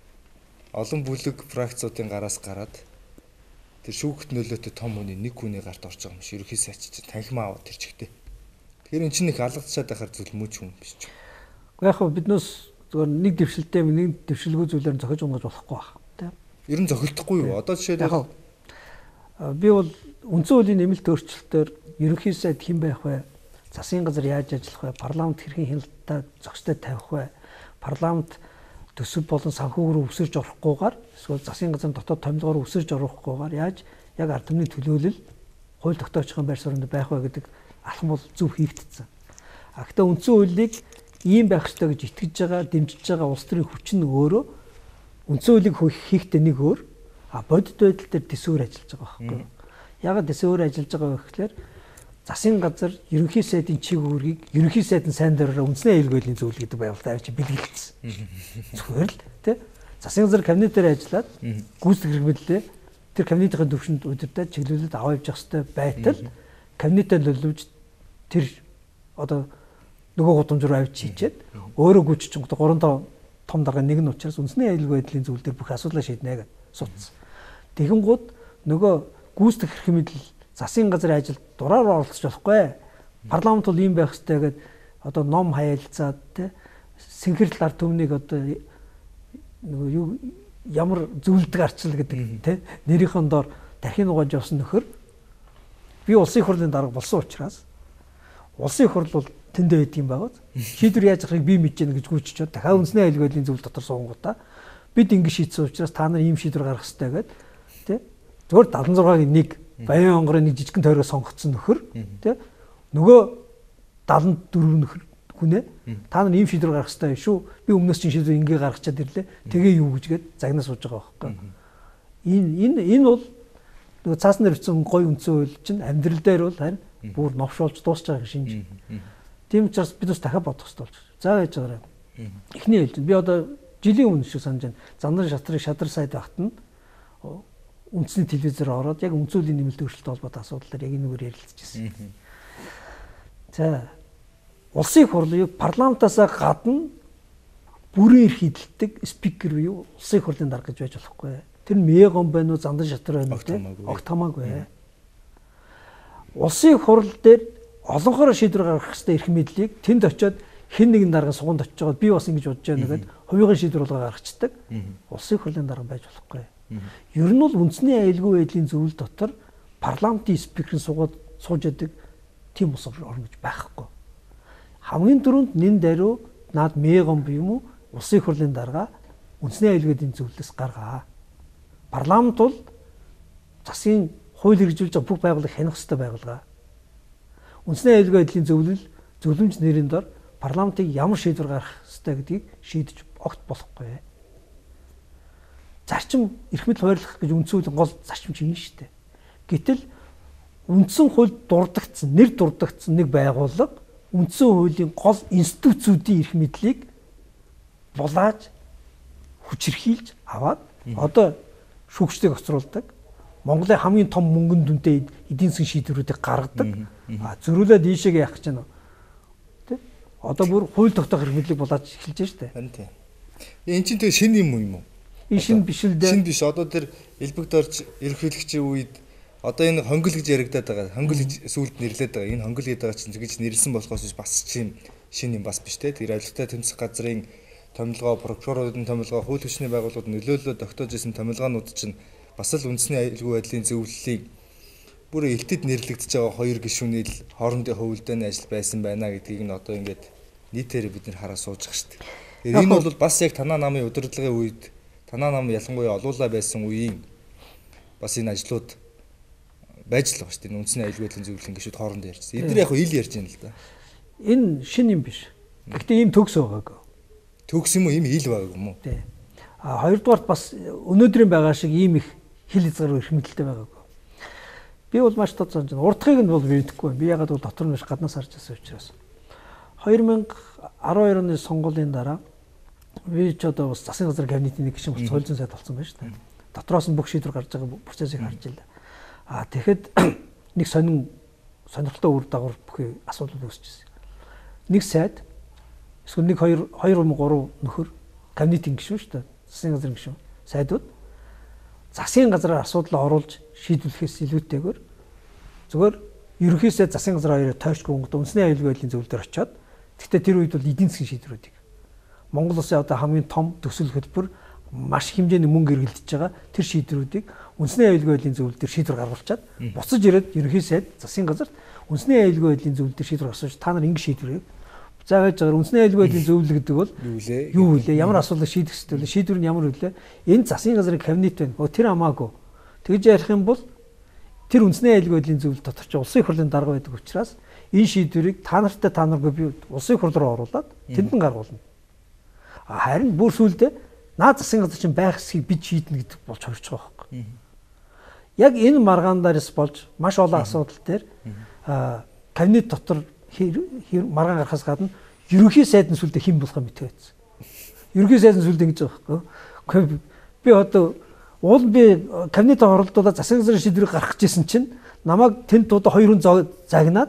олон бүлэг фракцуудын гараас гараад тэр шүүхт нөлөөтэй том хүний нэг хүний гарт орж байгаа юм шиг ерөнхий сайд чинь танхимаа аваад тэр чигтээ. Тэгэхээр эн чинь их алгадчихад байхаар зүйл мөч юм биш ч. Гэхдээ яг хөө биднээс зөвхөн нэг дэвшилтэй нэг дэвшилгүй зүйлээр зохиж унгаж болохгүй байна. Тийм. Ер нь зохилдохгүй юу? Одоо жишээлбэл би бол үндсэн хуулийн нэмэлт өөрчлөлтөөр ерөнхий сайд хэн байх вэ? Засгийн газар яаж ажиллах вэ? Парламент хэрхэн хяналтаа зохистой тавих вэ? Парламент төсөв болон санхүүгээр өсөрж орохгүйгээр эсвэл засгийн газрын дотоод томилгоор өсөрж орохгүйгээр яаж яг ард түмний төлөөлөл хууль тогтоогчхон байр суурьнд байх вэ гэдэг алхам бол зөв хийгдсэн. А гэхдээ үндсэн хуулийг ийм байх ёстой гэж итгэж байгаа, дэмжиж байгаа улс төрийн хүч нь өөрөө үндсэн хуулийг хийхдээ нэг өөр, а бодит байдал дээр дэсвэр ажиллаж байгаа байхгүй юу? Ягаад дэсвэр ажиллаж байгаа вэ гэхээр засгийн газар ерөнхий сайдын чиг үүргийг ерөнхий сайдын сайн дураараа үндэсний аюулгүй зөвлөл гэдэг байгууллагад авчиж бэлгэлсэн. Зүгээр л тий. Засгийн газар кабинетээр ажиллаад гүйцэтгэх хэрэг мэдлээ тэр кабинетийн төвшөнд удирдах чиглүүлэлд аваа явж явах хэрэгтэй байтал кабинетээр төлөвлөж тэр одоо нөгөө гудамж руу авч хийчихэд өөрөө гүйчиж гурван том дарга нэг нь учраас үндэсний аюулгүй байдлын зөвлөл дээр бүх асуудлаа шийднэ гэж судсан. Тэгэнгუთ нөгөө гүйцэтгэх хэрэг мэдлэл засгийн газрын ажилд дураар оролцож болохгүй. Парламент бол ийм байх хэрэгтэй гэдэг одоо ном хаяалцаад тий сэнхэрл ард түмнийг одоо нөгөө юу ямар зөвлөдөг арчлал гэдэг тий нэрийнхэн доор тархин угааж явсан нөхөр би улсын хурлын дарга болсон учраас улсын хурл бол тэндээ байдаг юм байгаад шийдвэр яаж авахыг би мэдэж гэнэ гэж гүйчичээд дахиад үндэсний аюулгүй байдлын зөвлөл дотор суунгуудаа бид ингэ шийдсэн учраас та нар ийм шийдвэр гаргах хэрэгтэй гэдэг тий зөвхөн седан зургагийн нэг баян онгорын нэг жижигхэн тойрог сонгогдсон нөхөр тий нөгөө седан дөрөв нөхөр хүнээ та нар ийм шийдвэр гаргах хэрэгтэй шүү би өмнөөс чинь шийдвэр ингэ гаргачаад ирлээ тэгээ юу гэжгээд загнаас сууж байгаа байхгүй энэ энэ энэ бол нөгөө цаасан дээр бичсэн гой үндсэн хууль чинь амьдрал дээр бол харин бүр новшуулж дуусч байгаа шинж. Тийм учраас бид бас дахиад бодох хэрэгтэй болж байна. За яаж байгаарай. Эхний хэлж би одоо жилийн өмнө шиг санаж байна. Зандан шатрыг шадар сайд багт нь үндэсний телевизээр ороод яг үнцүүлийн нэмэлт өөрчлөлт холбоотой асуудлаар яг энэгээр ярилцчихсан. За улсын хурлын парламентаас гадна бүрэн эрх хидэлдэг спикер буюу улсын хурлын дарга гэж байж болохгүй. Тэр нь мегон байна уу, зандан шатар байна уу, огт хамаагүй. Улсын хурл дээр олонхоор шийдвэр гаргах хэрэгтэй эрх мэдлийг тэнд очиод хэн нэгэн дарга суганд очиж байгаа би бас ингэж бодож байна гэдэг хувийн шийдвэр болгоо гаргацдаг. Улсын хурлын дарга байж болохгүй. Ер нь бол үндэсний аюулгүй байдлын зөвлөл дотор парламентын спикерын суугаад сууж яадаг тийм ус орно гэж байхгүй. Хамгийн түрүүнд нэн даруй наад мегон буюу улсын хурлын дарга үндэсний аюулгүй байдлын зөвлөлөөс гаргаа. Парламент бол засгийн хууль хэрэгжүүлж байгаа бүх байгууллага хянах ёстой байгууллага. Үндэсний аюулгүй байдлын зөвлөл зөвлөмж нэрийн дор парламентыг ямар шийдвэр гаргах ёстой гэдгийг шийдэж огт болохгүй. Зарчим эрх мэдэл хуваарлах гэж үндсэн хуулийн гол зарчим чинь шүү дээ. Гэтэл үндсэн хууль дурддагдсан, нэр дурддагдсан нэг байгууллага үндсэн хуулийн гол институцүүдийн эрх мэдлийг булааж хүчирхийлж аваад одоо шүүгчдийг хоцруулдаг. Монголын хамгийн том мөнгөн дүнтэй эдийн засгийн шийдвэрүүдийг гаргадаг. А зөрүүлээд ийшээгээ явах гэж байна. Тэ? Одоо бүр хууль тогтоох эрх мэдлийг булааж эхэлж байна шүү дээ. Харин тийм. Энд чинь тэгээ шинэ юм уу юм уу? Энэ шинэ биш л дээ. Шинэ биш. Одоо тэр элбэг дорж ерөнхийлөгчийн үед одоо энэ хонгил гэж яригадаад байгаа. Хонгил гэж сүүлд нэрлээд байгаа. Энэ хонгил гэдэг чинь тэгж нэрлсэн болохоос бас чинь шин юм бас биш те. Тэр авилгатай тэмцэх газрын томилгоо, прокуроруудын томилгоо, хууль хүчний байгууллагууд нөлөөлөлөө тогтоож исэн томилгоонууд чинь бас л үндэсний аюулгүй байдлын зөвлөлийг бүр элтэд нэрлэгдэж байгаа хоёр гишүүний л хоорондын хөвөлдөөний ажил байсан байна гэдгийг нь одоо ингээд нийтээр бид нар хараа сууж байгаа шүү дээ. Энэ бол бас яг танаа намын удирдлагын үед танаа нам ялангуяа олуулаа байсан үеийн бас энэ ажлууд байж л байгаа шүү дээ. Үндэсний аюулгүй байдлын зөвлөлийн гишүүд хоорондоо ярьжсэн. Эдгээр яг ил ярьж байна л да. Энэ шин юм биш. Гэхдээ ийм төгс байгаагүй. Төгс юм уу, ийм ил байгаагүй юм уу? Тий. А хоёрдугаарт бас өнөөдрийн байгаа шиг ийм их хил хязгаар их мэдлэлтэй байгаагүй. Би бол маш тодорхой санаж байна. Урдхыг нь бол мэдхгүй байна. Би ягаад бол дотор нь биш гаднаас харж байсан учраас. две тысячи двадцать оны сонгуулийн дараа би ч одоо бас засгийн газар кабинетийн нэг гишүүн болсон хууль зүйн сайд болсон байна шүү дээ. Дотроос нь бүх шийдвэр гарч байгаа процессыг харж илээ. А тэгэхэд нэг сонин сонирхолтой үр дагавар бүхий асуудал үүсчихсэн. Нэг сайд эсвэл нэг хоёр хоёр гурав нөхөр кабинетийн гишүүн шүү дээ. Засгийн газрын гишүүн сайдууд засгийн газраар асуудал оруулж шийдвэрлэхээс илүүтэйгээр зүгээр ерөнхий сайд засгийн газар хоёроо тойрчгүй өнгөд үндэсний аюулгүй байдлын зөвлөлдөр очиод гэхдээ тэр үед бол эдийн засгийн шийдвэрүүдийг Монгол улсын одоо хамгийн том төсөл хөтөлбөр маш хэмжээний мөнгө эргэлдэж байгаа тэр шийдвэрүүдийг үндэсний аюулгүй байдлын зөвлөлдөр шийдвэр гаргуулчаад буцаж ирээд ерөнхий сайд засгийн газарт үндэсний аюулгүй байдлын зөвлөлдөр шийдвэр гаргаж та нар ингэ шийдвэрээ за байж байгаа үндэсний аюулгүй байдлын зөвлөл гэдэг бол юу вэ? Ямар асуудал шийдэх ёстой вэ? Шийдвэр нь ямар вэ? Энэ засгийн газрын кабинет байна. Тэр хамаагүй. Тэгж ярих юм бол тэр үндэсний аюулгүй байдлын зөвлөл дотор ч улсын их хурлын дарга байдаг учраас энэ шийдвэрийг та нартай та наргүй би улсын их хурл руу оруулаад тэнд нь гаргуулна. Харин бүр сүулдэ наад засгийн газар чинь байх хэсгийг бид шийднэ гэдэг болж хувирч байгаа байхгүй. Яг энэ маргаандарс болж маш олон асуудал дээр кабинет дотор маргаан гарахаас гадна ерөнхий сайдын сүлдө хэн болохоо мэдээ байсан. Ерөнхий сайдын сүлдө ингэж байгаа байхгүй. Би одоо уул би кабинет оролдуулаад засгийн газрын шийдвэрийг гаргах гэжсэн чинь намайг тэнд дуудаа хоёр хүн загнаад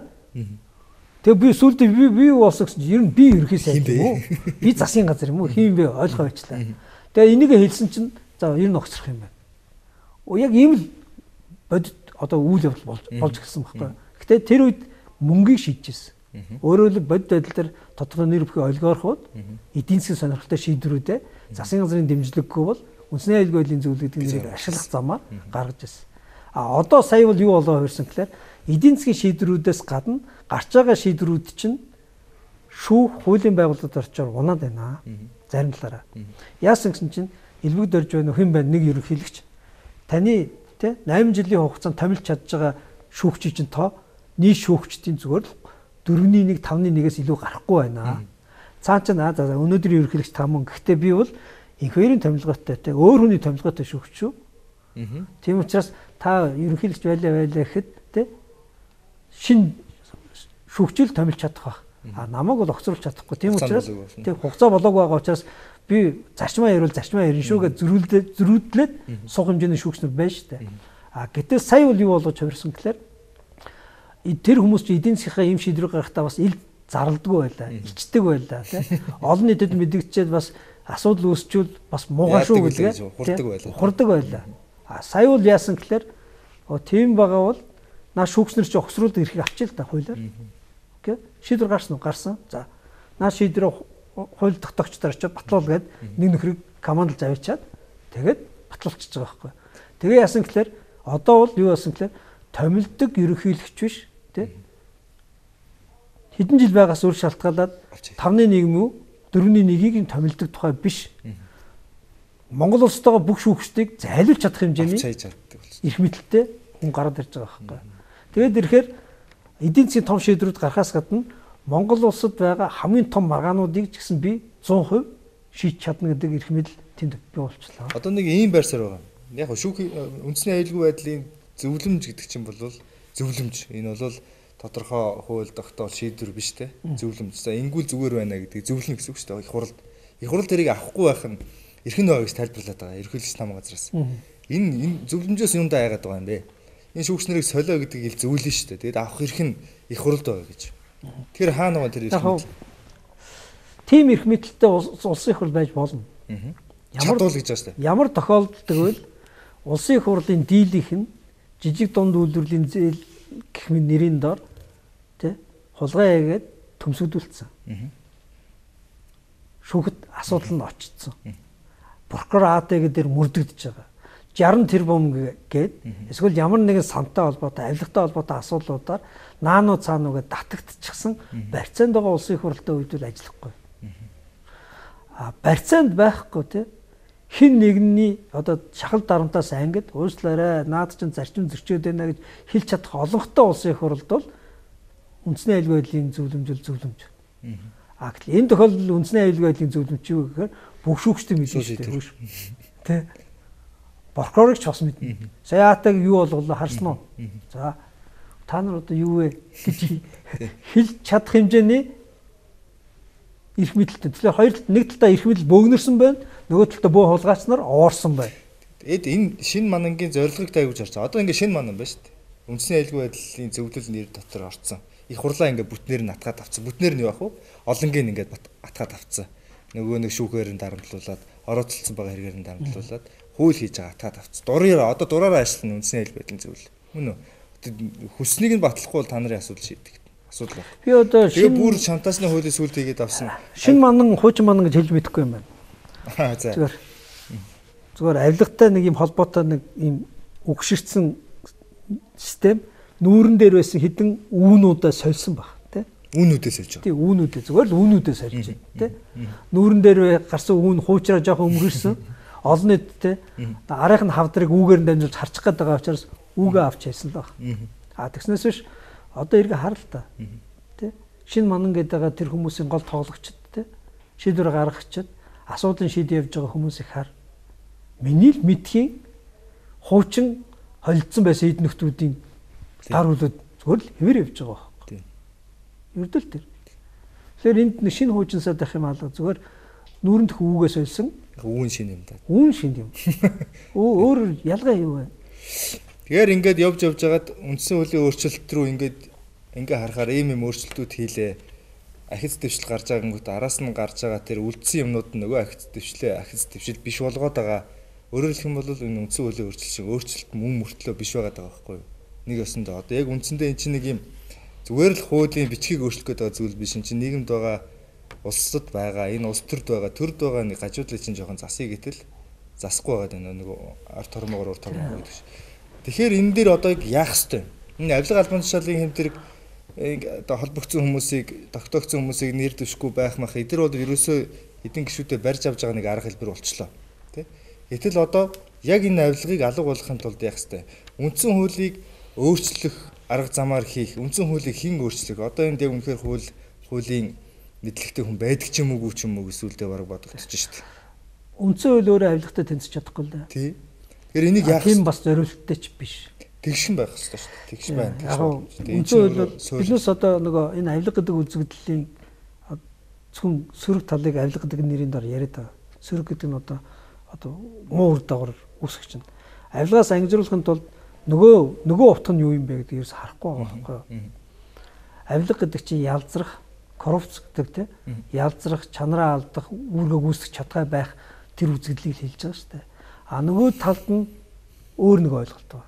тэгээ би сүлдө би би юу болсон гэсэн чинь ер нь би ерөнхий сайд юм уу? Би засгийн газар юм уу? Хин бэ ойлгоо байчлаа. Тэгээ энийг хэлсэн чинь за ер нь огцрох юм байна. Оо яг ийм л бодит одоо үйл явдал болж болж гисэн байхгүй. Гэтэ тэр үед мөнгийг шийдэжсэн. Өөрөөр хэлбэл бодит байдал дээр тодорхой нэр бүхий олигорхууд эдийн засгийн сонирхолтой шийдвэрүүдээ засгийн газрын дэмжлэггүй бол үндэсний аюулгүй байдлын зөвлөл гэдэг нэрийг ашиглах замаар гаргаж ирсэн. А одоо сая бол юу болоо хувирсан гэхээр эдийн засгийн шийдвэрүүдээс гадна гарч байгаа шийдвэрүүд чинь шүүх хуулийн байгууллагад орчоор унаад байна. Зарим талаараа. Яасан гэсэн чинь элбэг дөрж байна хэн байна нэг ерөнхийлөгч таны тэ восемь жилийн хугацаанд томилж чадж байгаа шүүгчийн чинь тоо нийт шүүгчдийн зүгээр л дөрөвний нэг тавны нэгээс илүү гарахгүй байна. Цаа чи наа за өнөөдрийн ерөнхийлөгч та мөн гэхдээ би бол их хоёрын томилгоотой тэ өөр хүний томилгоотой шүүгч шүү. Тийм учраас та ерөнхийлөгч байлаа байлаа гэхэд тэ шин шүүгчл томилж чадах байх. А намайг бол огцруулж чадахгүй. Тийм учраас тийм хугацаа болоогүй байгаа учраас би зарчмаа ярил зарчмаа ярина шүүгээ зөрүүлдээ зөрүүдлээд суух хэмжээний шүүгчнэр байна шүү дээ. А гэтэл сая бол юу болгож хувирсан гэхээр тэр хүмүүс чи эдийн засгийнхаа ийм шийдвэр гаргахтаа бас ил зарлдаггүй байлаа, ичдэг байлаа тийм. Олон нийтэд мэдгдчихэд бас асуудал үүсчүүл бас муугай шүү гэлээ хурдаг байлаа. Хурдаг байлаа. А сая бол яасан гэхээр тийм байгаа бол наа шүүгчнэр чи огцруулдаг эрхийг авчил та хуулиар. Окей. Шийдвэр гарсан уу? Гарсан. За. Наа шийдвэр хууль тогтоогчдоор очиод батлуул гээд нэг нөхрийг командл завьчаад тэгээд батлуулчихж байгаа байхгүй. Тэгээ яасан гэхээр одоо бол юу яасан гэхээр томилдог ерөнхийлөгч биш тий. Хэдэн жил байгаас өөр шалтгаалаад тавны нэг юм уу дөрөвний нэгийг нь томилдог тухай биш. Монгол улстойгоо бүх шүүгчдийг зайлуулж чадах хэмжээний эрх мэдэлтэй хүн гараад ирж байгаа байхгүй. Тэгээд ирэхээр эдийн засгийн том шийдвэрүүд гарахаас гадна Монгол улсад байгаа хамгийн том маргаануудыг ч гэсэн би сто процент шийдэж чадна гэдэг эрх мэдэл тэнд бий болчихлоо. Одоо нэг ийм байрсаар байгаа. Яг шүүх үндэсний аюулгүй байдлын зөвлөмж гэдэг чинь бол зөвлөмж. Энэ бол тодорхой хууль тогтоол шийдвэр биш те. Зөвлөмж. За ингүүл зүгээр байна гэдэг зөвлөн гэсэн үг шүү дээ. Их хурл. Их хурл тэрийг авахгүй байх нь эрхэн байгаа гэж тайлбарлаад байгаа. Ерхийлэгч намаа газраас. Энэ энэ зөвлөмжөөс юундаа яагаад байгаа юм бэ? Энэ шүүгч нарыг солио гэдэг ил зөвлөн шүү дээ. Тэгэд авах эрх нь их хурлд байгаа гэж. Тэр хаана байгаа тэр эрх мэдэл? Тим эрх мэдэлтэй улсын их хурл байж болно. Ямар чадвал гэж байна шүү дээ. Ямар тохиолдолд гэвэл улсын их хурлын дийлийнх нь жижиг дунд үйлдвэрлэлийн зээл гэх мэт нэрийн дор тий хулгай хийгээд төмсгдүүлсэн. Шүүхэд асуудал нь очсон. Прокурор АД гэдэг мөрдөгдөж байгаа. жаран тэрбум гээд эсвэл ямар нэгэн сантай холбоотой, авилгатай холбоотой асуудлуудаар наануу цаануугээ татагдчихсан барьцаанд байгаа улсын их хурлын үед л ажиллахгүй. А барьцаанд байхгүй тий хин нэгний одоо шахал дарамтаас ангид уушлаарай наад чинь зарчим зөрчөөд байна гэж хэлж чадах олонхтой улсын их хурлд бол үндэсний аюулгүй байдлын зөвлөмжөл зөвлөмж. А гэтэл энэ тохиолдолд үндэсний аюулгүй байдлын зөвлөмж юу гэхээр бүх шүүгчтэй мэдээ шүү дээ. Тэ прокурорыг ч бас мэднэ. Саяатаг юу болголоо харсан уу? За та нар одоо юу вэ гэж хэлж чадах хэмжээний эрх мэдэлтэй. Тэгэхээр хоёр талд нэг талдаа эрх мэдэл бөөгнөрсөн байна. Нөгөө талдаа бөө хулгайч нар уурсан байна. Эд энэ шинэ манангийн зорилгыг тавьж харсан. Одоо ингээ шинэ манан байна шүү дээ. Үндэсний аюулгүй байдлын зөвлөл нэр дотор орсон. Их хурлаа ингээ бүтнээр нь атгаад авцсан. Бүтнээр нь юу ах вэ? Олонгийн ингээд атгаад авцсан. Нөгөө нэг шүүхээр нь дарамтлуулаад, орооцолцсон байгаа хэрэгээр нь дарамтлуулаад хууль хийж байгаа атгаад авцсан. Дураараа одоо дураараа ажиллана үндэсний аюулгүй байдлын зөвлөл. Мөн үү? Хүснийг нь батлахгүй бол та нарын асуудал шийдэг. Асуудал байна. Би одоо шинэ бүр шантаасны хуулийн сүлд хийгээд авсан. Шинэ манан, хуучин манан гэж хэлж мэдэхгүй юм байна. Аа за. Зүгээр. Зүгээр авилгатай нэг юм холбоотой нэг юм өгшөрсөн систем нүүрэн дээр байсан хідэн үүнүүдээ сольсон баг тий. Үүнүүдээ сольж байгаа. Тий үүнүүдээ зүгээр л үүнүүдээ сольж байна тий. Нүүрэн дээр гарсан үүн хуучраа жоохон өмгөрсөн олон нийт тий. Арийнх нь хавдрыг үүгээр нь дамжуулж харчих гээд байгаа учраас үүгээ авч хайсан л баг. А тэгснээс биш одоо иргэ хар л та. Тэ? Шинэ манан гэдэг байгаа тэр хүмүүсийн гол тоглогчд тэ? Шийдвэр гаргагчд асуудын шийдэж явж байгаа хүмүүс их хар. Миний л мэдхийн хуучин холилдсон байсан эд нөхдүүдийн гар хөлөд зүгээр л хэвэр явж байгаа байхгүй. Ердөл тэр. Тэгэхээр энд нэг шинэ хуучинсаад байх юм алга зүгээр нүүрэнд хүүгээ сольсон. Үүн шинэ юм да. Үүн шинэ юм. Өөр ялгаа юу вэ? Тэгэхээр ингээд явж явж байгаад үндсэн хуулийн өөрчлөлт рүү ингээд ингээ харахаар ийм юм өөрчлөлтүүд хийлээ. Ахиц дэвшил гарч байгаагт араас нь гарч байгаа тэр үлдсэн юмнууд нөгөө ахиц дэвшлээ ахиц дэвшил биш болгоод байгаа. Өөрөөр хэлэх юм бол энэ үндсэн хуулийн өөрчлөлт шиг өөрчлөлт мөн мөртлөө биш байгаа даа байхгүй юу? Нэг ёсондоо одоо яг үндсэндээ эн чинь нэг юм зүгээр л хуулийн бичгийг өөрчлөх гэдэг зүйл биш. Эн чинь нийгэмд байгаа улсад байгаа энэ улс төрд байгаа төрд байгаа нэг гажуудлыг чинь жоохон засъя гэтэл засахгүй байгаа нөгөө арт тормоогоор урт тормоогоор гэдэг шиг. Тэгэхээр энэ дээр одоо яах ёстой юм? Энэ авилга албан тушаалын хэмжээг одоо холбогдсон хүмүүсийг, тогтоогдсон хүмүүсийг нэр дэвшгүй байх мах эдгээр бол ерөөсөө эдийн гишүүдэд барьж авж байгаа нэг арга хэлбэр болчихлоо. Тэ? Гэтэл одоо яг энэ авилгыг алга болгохын тулд яах ёстой? Үндсэн хуулийг өөрчлөх арга замаар хийх, үндсэн хуулийг хэн өөрчлөх? Одоо энэ яг үнэхээр хууль хуулийн мэдлэгтэй хүн байдаг ч юм уу ч юм уу гэсүүлдэ бараг бодогдож шүү дээ. Үндсэн хууль өөрөө авилгатай тэнцэж чадахгүй л да. Тий. Тэгэхээр энийг яах юм бас зориулттай ч биш. Тэгшин байх хэрэгтэй шүү дээ. Тэгш байна. Яг үндсэн биднээс одоо нөгөө энэ авилга гэдэг үзэгдлийн зөвхөн сөрөг талыг авилга гэдэг нэрийн дор яриад байгаа. Сөрөг гэдэг нь одоо одоо муу үр дагавар үүсгэж байна. Авилгаас ангижруулахын тулд нөгөө нөгөө утга нь юу юм бэ гэдгийг ерөөс харахгүй байгаа байхгүй юу? Авилга гэдэг чинь ялзрах, коррупц гэдэг тийм ялзрах, чанараа алдах, үүргээ гүйцэтгэж чадхай байх тэр үзэгдлийг хэлж байгаа шүү дээ. А нөгөө талд нь өөр нэг ойлголт байна.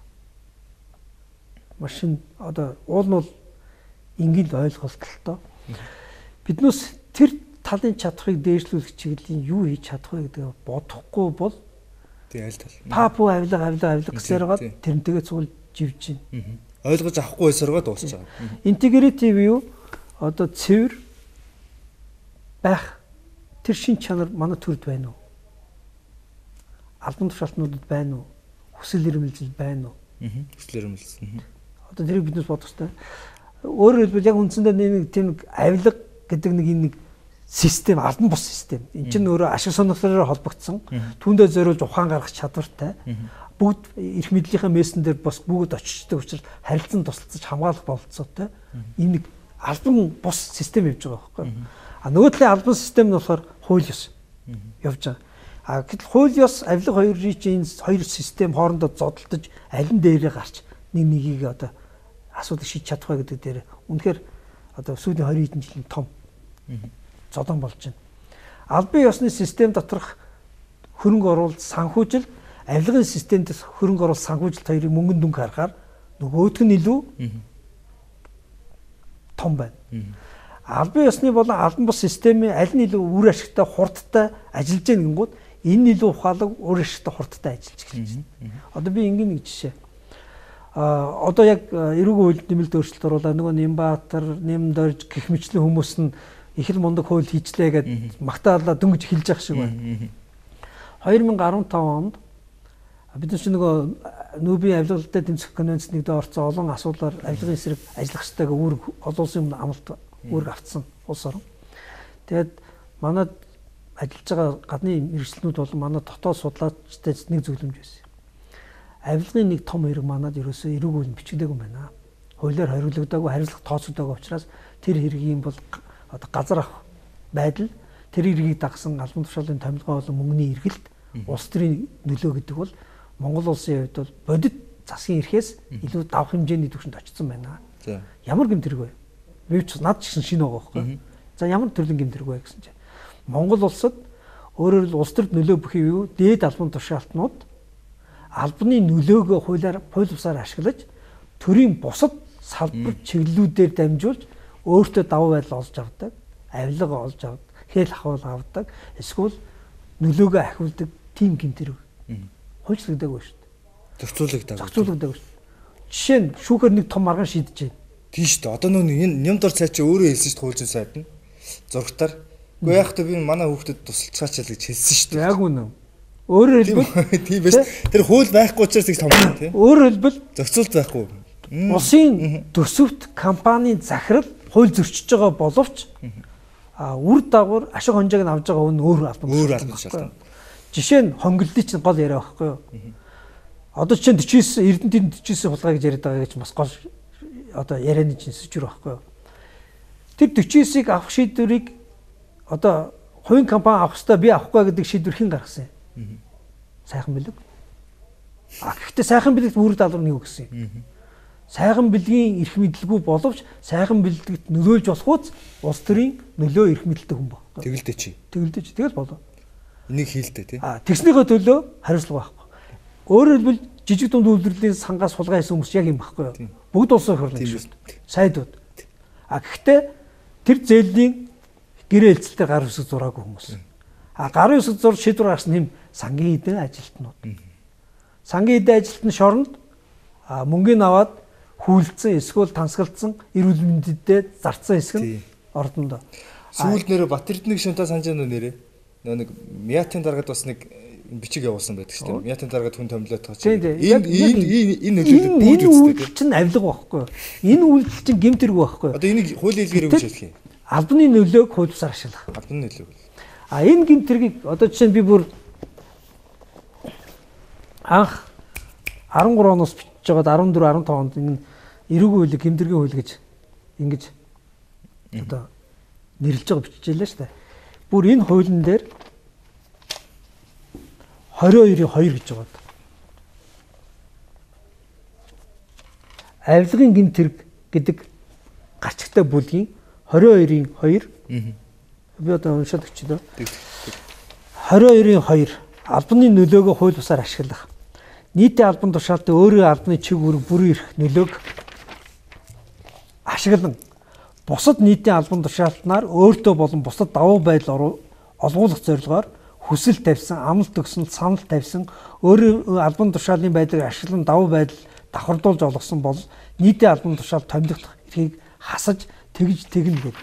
Машин одоо уул нь бол ингийн ойлголт л тоо. Биднээс тэр талын чадхыг дээшлүүлэх чиглэлийн юу хийж чадах вэ гэдэг бодохгүй бол тий аль тал. Папу авилга авилга авилга гэсээр байгаа тэрнтэйгээ цуул живж байна. Ойлгож авахгүй байсаргаа дуусч байгаа. Интегратив юу? Одоо цэвэр байх тэр шин чанар манай төрд байна уу? Албан тушаалтнуудад байна уу? Хүсэл эрмэлзэл байна уу? Аа. Хүсэл эрмэлзэл. Одоо тэрийг биднээс бодох хэрэгтэй. Өөрөөр хэлбэл яг үндсэндээ нэг тийм авилга гэдэг нэг энэ нэг систем, албан бус систем. Энд чинь өөрөө ашиг сонирхлоор холбогдсон. Түүндээ зориулж ухаан гаргах чадвартай. Бүгд эрх мэдлийнхээ мессен дээр бас бүгд очиждаг учраас харилцан тусалцаж хамгаалах бололцоотой. Энэ нэг албан бус систем явж байгаа байхгүй. А нөгөө талын албан систем нь болохоор хууль ёс явж байгаа. А гэтэл хууль ёс авилга хоёрын чинь хоёр систем хоорондоо зодтолдож аль нь дээрээ гарч нэг нэгийг одоо асуудал шийдэж чадах вэ гэдэг дээр үнэхээр одоо сүүлийн двадцать хэдэн жилийн том зодон болж байна. Албан ёсны систем доторх хөрөнгө оруулалт, санхүүжил, авилгын системд хөрөнгө оруулалт, санхүүжилт хоёрыг мөнгөн дүнг харахаар нөгөөх нь илүү том байна. Албан ёсны болон албан бус системийн аль нь илүү үр ашигтай хурдтай ажиллаж байгаа гингүүд энэ илүү ухаалаг үр ашигтай хурдтай ажиллаж эхэлж байна. Одоо би ингийн нэг жишээ. А одоо яг эрүүг хууль нэмэлт өөрчлөлт оруулаад нөгөө Нямбаатар, Нямдорж гэх мэтлэн хүмүүс нь их л мундаг хууль хийчлээ гэд магтаалаа дөнгөж хэлж явах шиг байна. две тысячи десятый онд бид нөгөө нүүбийн авилгалтай тэмцэх конвенцэд нэгдээ орцсон олон асуудлаар авилгын эсрэг ажиллах ёстойг үүрэг олон улсын амлалт үүрэг авцсан улс орн. Тэгээд манад ажиллаж байгаа гадны мэргэжлүүд бол манай дотоод судлаачтай нэг зөвлөмж байсан. Авилгын нэг том хэрэг манад ерөөсөө эрүүг үйл бичигдээгүй юм байна. Хуулиар хориглогдоогүй, хариуцлага тооцогдоогүй учраас тэр хэргийн бол одоо газар авах байдал, тэр хэргийг дагсан албан тушаалын томилгоо болон мөнгөний эргэлт, улс төрийн нөлөө гэдэг бол Монгол улсын хувьд бол бодит засгийн эрхээс илүү давах хэмжээний түвшинд очсон байна. Ямар гэмтэрэг вэ? Би ч над ч шинэ байгаа байхгүй. За ямар төрлийн гэмтэрэг вэ гэсэн чинь Монгол улсад өөрөөр хэл улс төрд нөлөө бүхий юу дээд албан тушаалтнууд албаны нөлөөгөө хуулиар хууль бусаар ашиглаж төрийн бусад салбар чиглэлүүдээр дамжуулж өөртөө давуу байдал олж авдаг, авилга олж авдаг, хэл ахуйл авдаг, эсвэл нөлөөгөө ахиулдаг тим гэмтэрэг. Хуульчлагдаагүй шүү дээ. Зохицуулагдаагүй. Зохицуулагдаагүй шүү дээ. Жишээ нь шүүхээр нэг том маргаан шийдэж байна. Тийм шүү дээ. Одоо нөө Нямдор цай чи өөрөө хэлсэн шүү дээ хуулийн сайд нь. Зургатаар. Уу яг та би манай хүүхдэд тусалцгаач л гэж хэлсэн шүү дээ. Яг үнэ. Өөрөөр хэлбэл тийм биш. Тэр хууль байхгүй учраас их том байна тийм. Өөрөөр хэлбэл зохицуулт байхгүй. Улсын төсөвт компанийн захирал хууль зөрчиж байгаа боловч а үр дагавар ашиг хонжоог нь авж байгаа хүн өөр албан өөр албан шалтгаан. Жишээ нь хонголтын чинь гол яриа байхгүй юу? Одоо чинь forty nine Эрдэнэтийн forty nine хулгай гэж яриад байгаа гэж бас гол одоо ярианы чинь сэжүр байхгүй юу? Тэр forty nine-ыг авах шийдвэрийг одоо хувийн компани авах хэрэгтэй би авахгүй гэдэг шийдвэр хэн гаргасан юм? Сайхан бэлэг. А гэхдээ сайхан бэлэгт үр дагавар нэг өгсөн юм. Сайхан бэлгийн эрх мэдлгүй боловч сайхан бэлэгт нөлөөлж болохуц улс төрийн нөлөө эрх мэдлэлтэй хүн байхгүй. Тэгэлдэ чи. Тэгэлдэ чи. Тэгэл болоо. Энийг хийлдэ тий. А тэгснийхээ төлөө хариуцлага байхгүй. Өөрөөр хэлбэл жижиг дунд үйлдвэрлэлийн сангаас сулгаа хийсэн хүмүүс яг юм байхгүй юу? Бүгд улсын хурлын шүү дээ. Сайдууд. А гэхдээ тэр зээлийн гэрээ хэлцэлтэй гар үсэг зураагүй хүмүүс. А гар үсэг зур шийдвэр гаргасан хэм сангийн эдэн ажилтнууд. Сангийн эдэн ажилтны шоронд а мөнгөний аваад хүлцэн эсвэл тансгалцсан эрүүл мэндэд зарцсан хэсэг нь ордондоо. Сүүлд нэрэ Батэрднийг шунтаа санаж байгаа нэрэ. Нөө нэг Мятын дараагад бас нэг бичиг явуулсан байдаг шүү дээ. Мятын дараагад хүн томилоод байгаа чинь. Энэ энэ энэ нөлөөлөд бүгд үздэг. Энэ чинь авилга байхгүй юу? Энэ үйлдэл чинь гэмтэрэг байхгүй юу? Одоо энийг хуулийн хэлгээр өгч хэлэх юм. Албаны нөлөөг хууль бусаар ашиглах. Албаны нөлөөг. А энэ гэмтэргийг одоо жишээ нь би бүр анх13 оноос бичиж байгаад fourteen fifteen онд энэ эрүүгийн хуулийг гэмтэргийн хууль гэж ингэж одоо нэрлэж байгаа бичижээ шүү дээ. Бүр энэ хуулийн дээр twenty-two-ийн two гэж байгаа. Авилгын гэмтэрэг гэдэг гарчигтай бүлгийн twenty-two-ийн two. Би одоо уншаад өчтөө. twenty-two-ийн two албаны нөлөөгөө хууль бусаар ашиглах. Нийтийн албан тушаалтын өөрийн албаны чиг үүрэг бүрийн эрх нөлөөг ашиглан бусад нийтийн албан тушаалтнаар өөртөө болон бусад давуу байдал олгуулах зорилгоор хүсэл тавьсан, амлалт өгсөн, санал тавьсан, өөрийн албан тушаалын байдлыг ашиглан давуу байдал давхардуулж олгосон бол нийтийн албан тушаал томилох эрхийг хасаж тэгж тэгнэ гэдэг.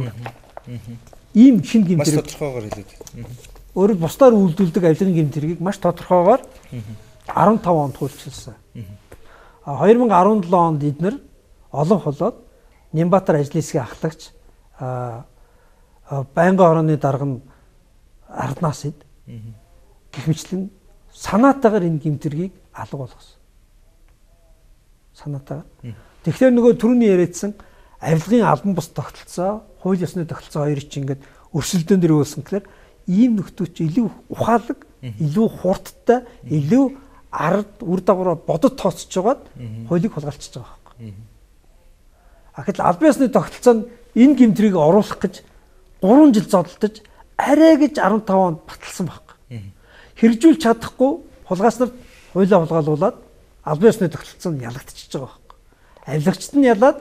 Ийм шин гэмтэрэг маш тодорхойгоор хэлээд. Өөрөөр бусдаар үйлдүүлдэг авилгын гэмтэргийг маш тодорхойгоор fifteen онд хуульчилсан. А twenty seventeen онд эднэр олон холоод Нямбатар ажлын хэсгийн ахлагч а байнгын орооны дарга арднаас эд гэх мэтлэн санаатаагаар энэ гэмтэргийг алга болгосон. Санаатаагаар. Тэгэхээр нөгөө түрүүний яриадсан авилгын албан бус тогтолцоо, хууль ёсны тогтолцоо хоёрыг чинь ингээд өрсөлдөөн дээр үүсэн гэхээр ийм нөхдөөч илүү ухаалаг, илүү хурдтай, илүү ард үр дагавраар бодод тооцож байгаад хуулийг хулгайлчихж байгаа байхгүй. А гэтэл албан ёсны тогтолцоонд энэ гэмтрийг оруулах гэж three жил зодтолдож арай гэж fifteen онд баталсан байхгүй. Хэрэгжүүлж чадахгүй хулгааснаар хуулиа хулгайлуулад албан ёсны тогтолцоо нь ялагдчихж байгаа байхгүй. Авилагчд нь ялаад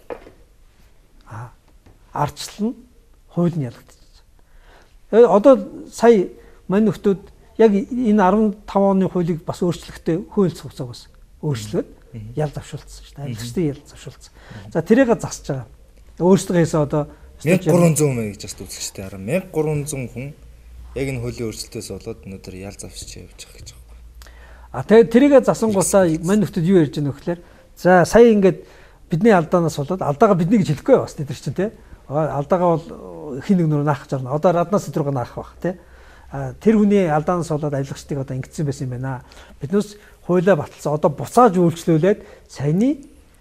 а ардчлал нь хууль нь ялагдчихж байгаа. Одоо сая мань нөхдүүд яг энэ арвантав оны хуулийг бас өөрчлөхдөө хууль цугцааг бас өөрчлөөд ял завшуулсан шүү дээ. Авилагчдын ял завшуулсан. За тэрийг засаж байгаа. Өөрсдөө хийсэн одоо мянга гурван зуун мэ гэж бас үзэх шүү дээ. Харин мянга гурван зуун хүн яг энэ хуулийн өөрчлөлтөөс болоод өнөөдөр ял завшиж явж байгаа гэж байна. А тэгээ тэрийг засангуудаа мань нөхдүүд юу ярьж байгаа нөхлөөр за сая ингээд бидний алдаанаас болоод алдаага бидний гэж хэлэхгүй бас тэд нар чинь тий. Алдаагаа бол хин нэг нөр наах гэж байна. Одоо раднаас өдрөг наах бах тий. А тэр хүний алдаанаас болоод авилагчдыг одоо ингэсэн байсан юм байна. Биднээс хуулиа баталсан. Одоо буцааж үйлчлүүлээд саяны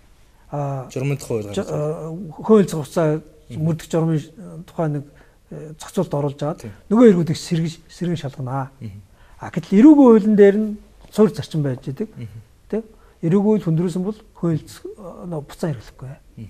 а журмын тухай хууль хууль цугцаа мөрдөх журмын тухай нэг зохицуулт оруулж аваад нөгөө эргүүдийг сэргэж сэргэн шалганаа. А гэтэл эрүүгийн хуулийн дээр нь суурь зарчим байж идэг. Тэ? Эрүүгийн хууль хүндрүүлсэн бол хууль буцаа хэрэглэхгүй.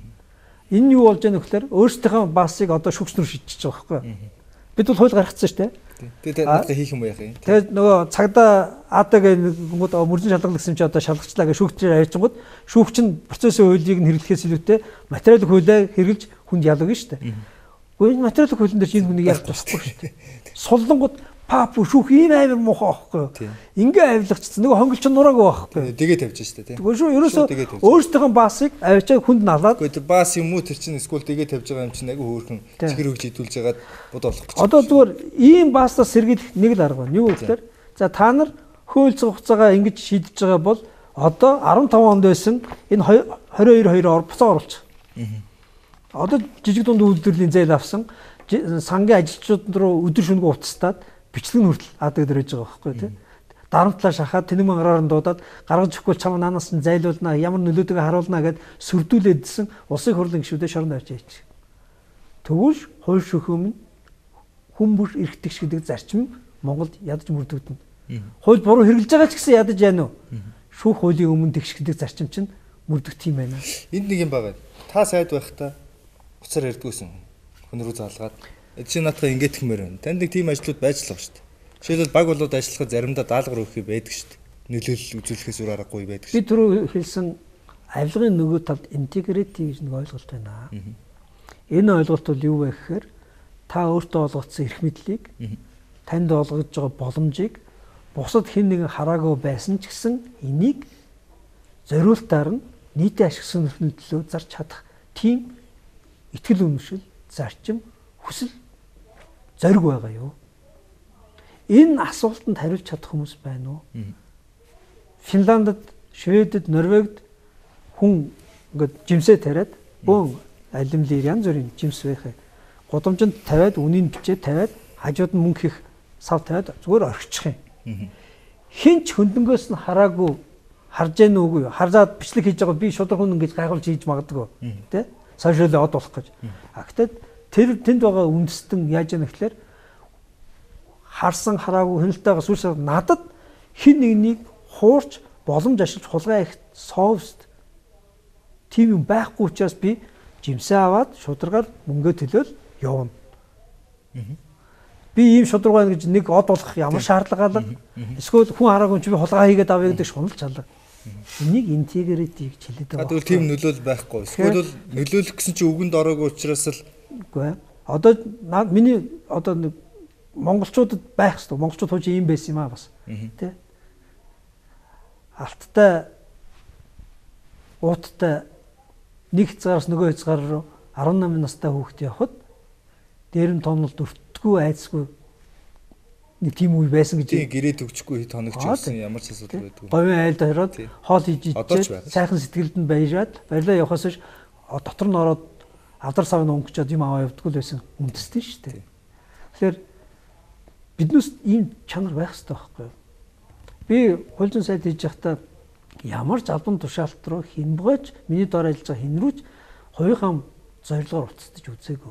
Энэ юу болж байгаа нөхлөөр өөрсдийнхөө басыг одоо шүүгчнэр шийдчихэж байгаа байхгүй. Бид бол хууль гаргацсан шүү дээ. Тэгээд надад хийх юм яах юм. Тэгээд нөгөө цагдаа аадагийн нэгүүд мөржин шалгал гэсэн чи одоо шалгацлаа гэж шүүгчээр хайчингууд шүүгч нь процессын хуулийг нь хэрэглэхээс илүүтэй материалын хуулиа хэрэгжилж хүнд ялгана шүү дээ. Гэхдээ энэ материалын хуулийн дээр энэ хүнийг ялж болохгүй шүү дээ. Суллангууд пап шүүх ийм амар муухай байхгүй юу? Ингээ авилагчсан нөгөө хонгилч нураагүй байхгүй юу? Тэгээ тавьж штэ тий. Тэгвэл шүү ерөөсөө өөрсдийнхөө басыг авчаа хүнд налаад. Гэхдээ тэр бас юм уу тэр чинь эсвэл тэгээ тавьж байгаа юм чинь агүй хөөрхөн чихэр хөгж идүүлж ягаад бод болох гэж. Одоо зүгээр ийм басаас сэргийлэх нэг л арга байна. Юу гэхээр за та нар хууль хугацаагаа ингэж шийдэж байгаа бол одоо арвантав онд байсан энэ двадцать two хоёр буцаа оруулчих. Одоо жижиг дунд үйлдвэрлэлийн зээл авсан сангийн ажилчид руу өдөр шөнөгүй уцтаад бичлэг хүртэл аадаг дээр байж байгаа байхгүй тий. Дарамтлаа шахаад тэнэг мангараар нь дуудаад гаргаж өгөхгүй чам наанаас нь зайлуулнаа ямар нөлөөдөг харуулнаа гэд сүрдүүлээдсэн улсын хурлын гишүүдээ шоронд авч яач. Тэгвэл хууль шүүхөм хүмүүр эрхтгч гэдэг зарчим Монголд ядаж мөрдөгдөн. Хууль буруу хэрэгжилж байгаа ч гэсэн ядаж яана уу? Шүүх хуулийн өмнө тэгш гэдэг зарчим чинь мөрдөгт юм байна. Энд нэг юм байгаа. Та сайд байхдаа уцаар ярьдгүйсэн. Хүн рүү заалгаад чи наатаа ингэж тгмээр байна. Танд нэг тийм ажлууд байж л байгаа шүү дээ. Жишээлбэл баг болоод ажиллахад заримдаа даалгавар өгөх байдаг шүү дээ. Нөлөөлөл үзүүлэхээс өөр аргагүй байдаг шүү. Би түрүү хэлсэн авилгын нөгөө талд интегрити гэж нэг ойлголт байна. Энэ ойлголт бол юу вэ гэхээр та өөртөө олгогдсон эрх мэдлийг танд олгож байгаа боломжийг бусад хэн нэгэн хараагүй байсан ч гэсэн энийг зориултаар нь нийтийн ашиг сонирхлын төлөө зарж чадах тийм итгэл үнэмшил, зарчим, хүсэл зориг байгаа юу? Энэ асуултанд хариулж чадах хүмүүс байна уу? Финландд, Шведэд, Норвегид хүн ингээд жимсээ тариад бөөн алимлэр янз бүрийн жимс байхыг гудамжинд тавиад үнийн бичээ тавиад хажууд нь мөнгө хийх сав тавиад зүгээр орхичих юм. Хинч хөндөнгөөс нь хараагүй харж яана уугүй харзаад бичлэг хийж байгаа би шудраг хүн ингэж гайхуулж хийж магадгүй тий сошиал од болох гэж. А гэхдээ тэр тэнд байгаа үндэстэн яаж яана гэхээр харсан хараагүй хяналтайгаа сүрсээр надад хин нэгнийг хуурч боломж ашиглаж хулгай их софт тийм юм байхгүй учраас би жимсээ аваад шударгаар мөнгө төлөөл явна. Би ийм шударга байна гэж нэг од болох ямар шаардлага алга. Эсвэл хүн хараагүй чи би хулгай хийгээд авъя гэдэг шунал чалга. Энийг интегрити гэж хэлээд байгаа. Тэгвэл тийм нөлөөл байхгүй. Эсвэл нөлөөлөх гэсэн чи үгэнд ороогүй учраас л үгүй. Одоо миний одоо нэг монголчуудад байх хэрэгтэй. Монголчууд хууч ийм байсан юм аа бас. Тэ? Алттай ууттай нэг хязгаараас нөгөө хязгаар руу арван настай хүүхэд явхад дээр нь томнолд өртгөө айцгүй нэг тийм үе байсан гэж. Тийм гэрээ төгчгүй хэд хоног ч байсан ямар ч асуудал байдгүй. Говийн айлд ороод хоол хийж идчихээ сайхан сэтгэлд нь баяжаад барилаа явахаас ш дотор нь ороод алдар савын өнгөчөөд юм аваа явдггүй л байсан үндэстэй шүү дээ. Тэгэхээр биднээс ийм чанар байх хэрэгтэй байхгүй юу? Би хуулийн сайд хийж байхдаа ямар ч албан тушаалт руу хинбгойч миний доор ажиллаж байгаа хэн рүүч хоёрхан зорилгоор уцтаж үзээгүй.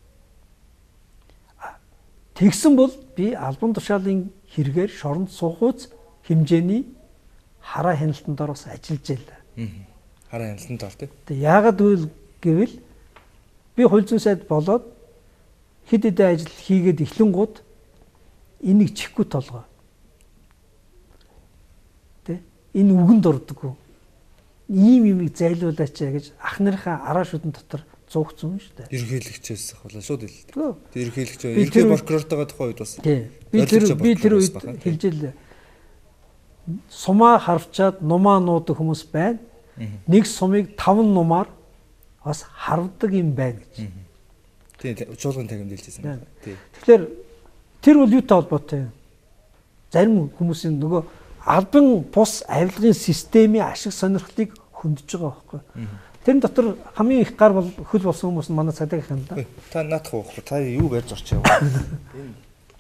Тэгсэн бол би албан тушаалын хэрэгээр шоронд суугууц хэмжээний хараа хяналтанд ороос ажиллаж байлаа. Хараа хяналтанд ор тий. Тэг яагаад үйл гэвэл би хууль зүйн сайд болоод хэд хэдэн ажил хийгээд эхлэнгууд энийг чихгүй толгой. Тэ энэ үгэнд дурддаггүй. Ийм юмыг зайлуулаач гэж ах нарынхаа араа шүдэн дотор зуугцсан шүү дээ. Ерөнхийлөгчөөс хавлаа шууд хэлдэг. Тэг ерөнхийлөгч Би ерөнхий тэр- прокурортойгоо тухайн үед бас Тий. Би тэр Ойлгож би тэр үед байгаа. хэлж илээ. Сумаа харвчаад нумаа нуудаг хүмүүс байна. Нэг сумыг таван нумаар бас харвдаг юм байна гэж. тий чуулган тагимд хэлжсэн байна. Тий. Тэгэхээр тэр бол юутай холбоотой юм? Зарим хүмүүсийн нөгөө албан бус авилгын системийн ашиг сонирхлыг хөндөж байгаа байхгүй. Тэрэн дотор хамгийн их гар бол хөл болсон хүмүүс нь манай цагдаагийнх юм да. Та наадах уу? Та юу байж орчих вэ? Энэ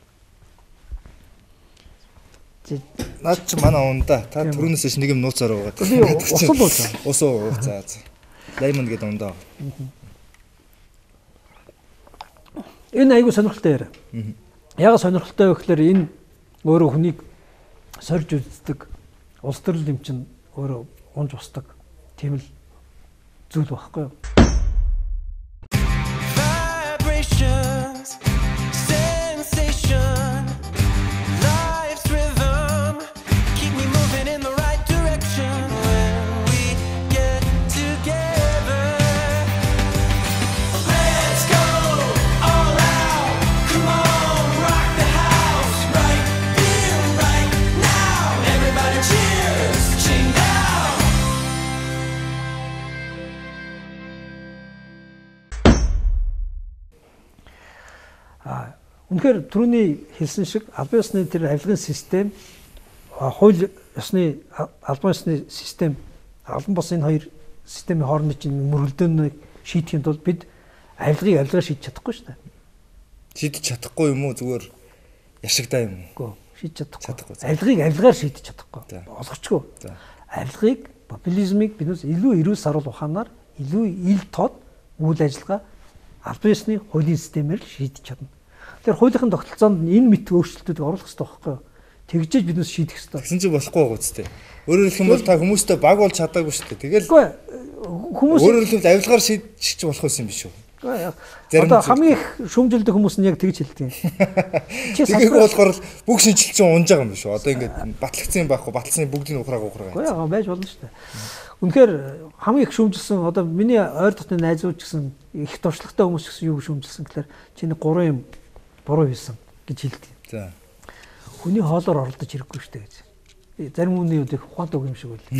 Тий. наад чи манай ундаа. Та түрүүнээс ч нэг юм нууцаар байгаа. Би усал ууж байгаа. Ус уу. За за. Лаймон гэдэг ундаа. Энэ айгүй сонирхолтой яриа. Яг сонирхолтой вэ гэхээр энэ өөрөө хүнийг сорж үздэг улс төрөл юм чинь өөрөө унж устдаг тийм л зүйл байхгүй юу? Vibrations, sensation, life's rhythm, keep me moving in the right direction when we get together. Let's go all out, come on, rock the house, right here, right now. Everybody cheers, ching out. А үнэхээр түрүүний хэлсэн шиг албан ёсны тэр авилгын систем, а, хууль ёсны а- албан ёсны систем, албан бос энэ хоёр системийн хоорондын чинь мөрөлдөөнийг шийдэхин тулд бид авилгыг авилгаар шийдэж чадахгүй шүү дээ. Шийдэж чадахгүй юм уу зүгээр яшигдаа юм уу? Үгүй шийдэж чадахгүй. Чадахгүй. Авилгыг авилгаар шийдэж чадахгүй. За. Олгочгүй. За. Авилгыг популизмыг биднээс илүү эрүүл саруул ухаанаар илүү ил тод үйл ажиллагаа албан ёсны хуулийн системээр л шийдэж чадна. Тэгэхээр хуулийн тогтолцоонд энэ мэт өөрчлөлтүүдийг оруулах хэрэгтэй байхгүй юу? Тэгжээж биднээс шийдэх хэрэгтэй. Тэгсэн чинь болохгүй байгаа үстэй. Өөрөөр хэлэх юм бол та хүмүүстэй баг болж чадаагүй шүү дээ. Тэгэл Үгүй хүмүүс өөрөөр хэлбэл авилгаар шийдчих ч болох байсан юм биш үү? Зарим одоо зүйл- хамгийн их шүүмжилдэг хүмүүс нь яг тэгж хэлдэг юм. Чи Тэгээг салбар болохоор л бүх шинжилт чинь унж байгаа юм биш үү? Одоо ингээд батлагдсан юм байхгүй, батлсны бүгдийг ухрааг ухраага. Үгүй яа байж болно шүү дээ. Үнэхээр хамгийн их шүүмжилсэн одоо миний ойр дотны найзууд ч гэсэн их туршлагатай хүмүүс ч гэсэн юу шүүмжилсэн гэхээр чиний гурван юм буруу хийсэн гэж хэлдэг. За. Хүний хоолоор оролдож хэрэггүй шүү дээ гэж. Зарим хүний үед их ухаантай үг юм шиг үл.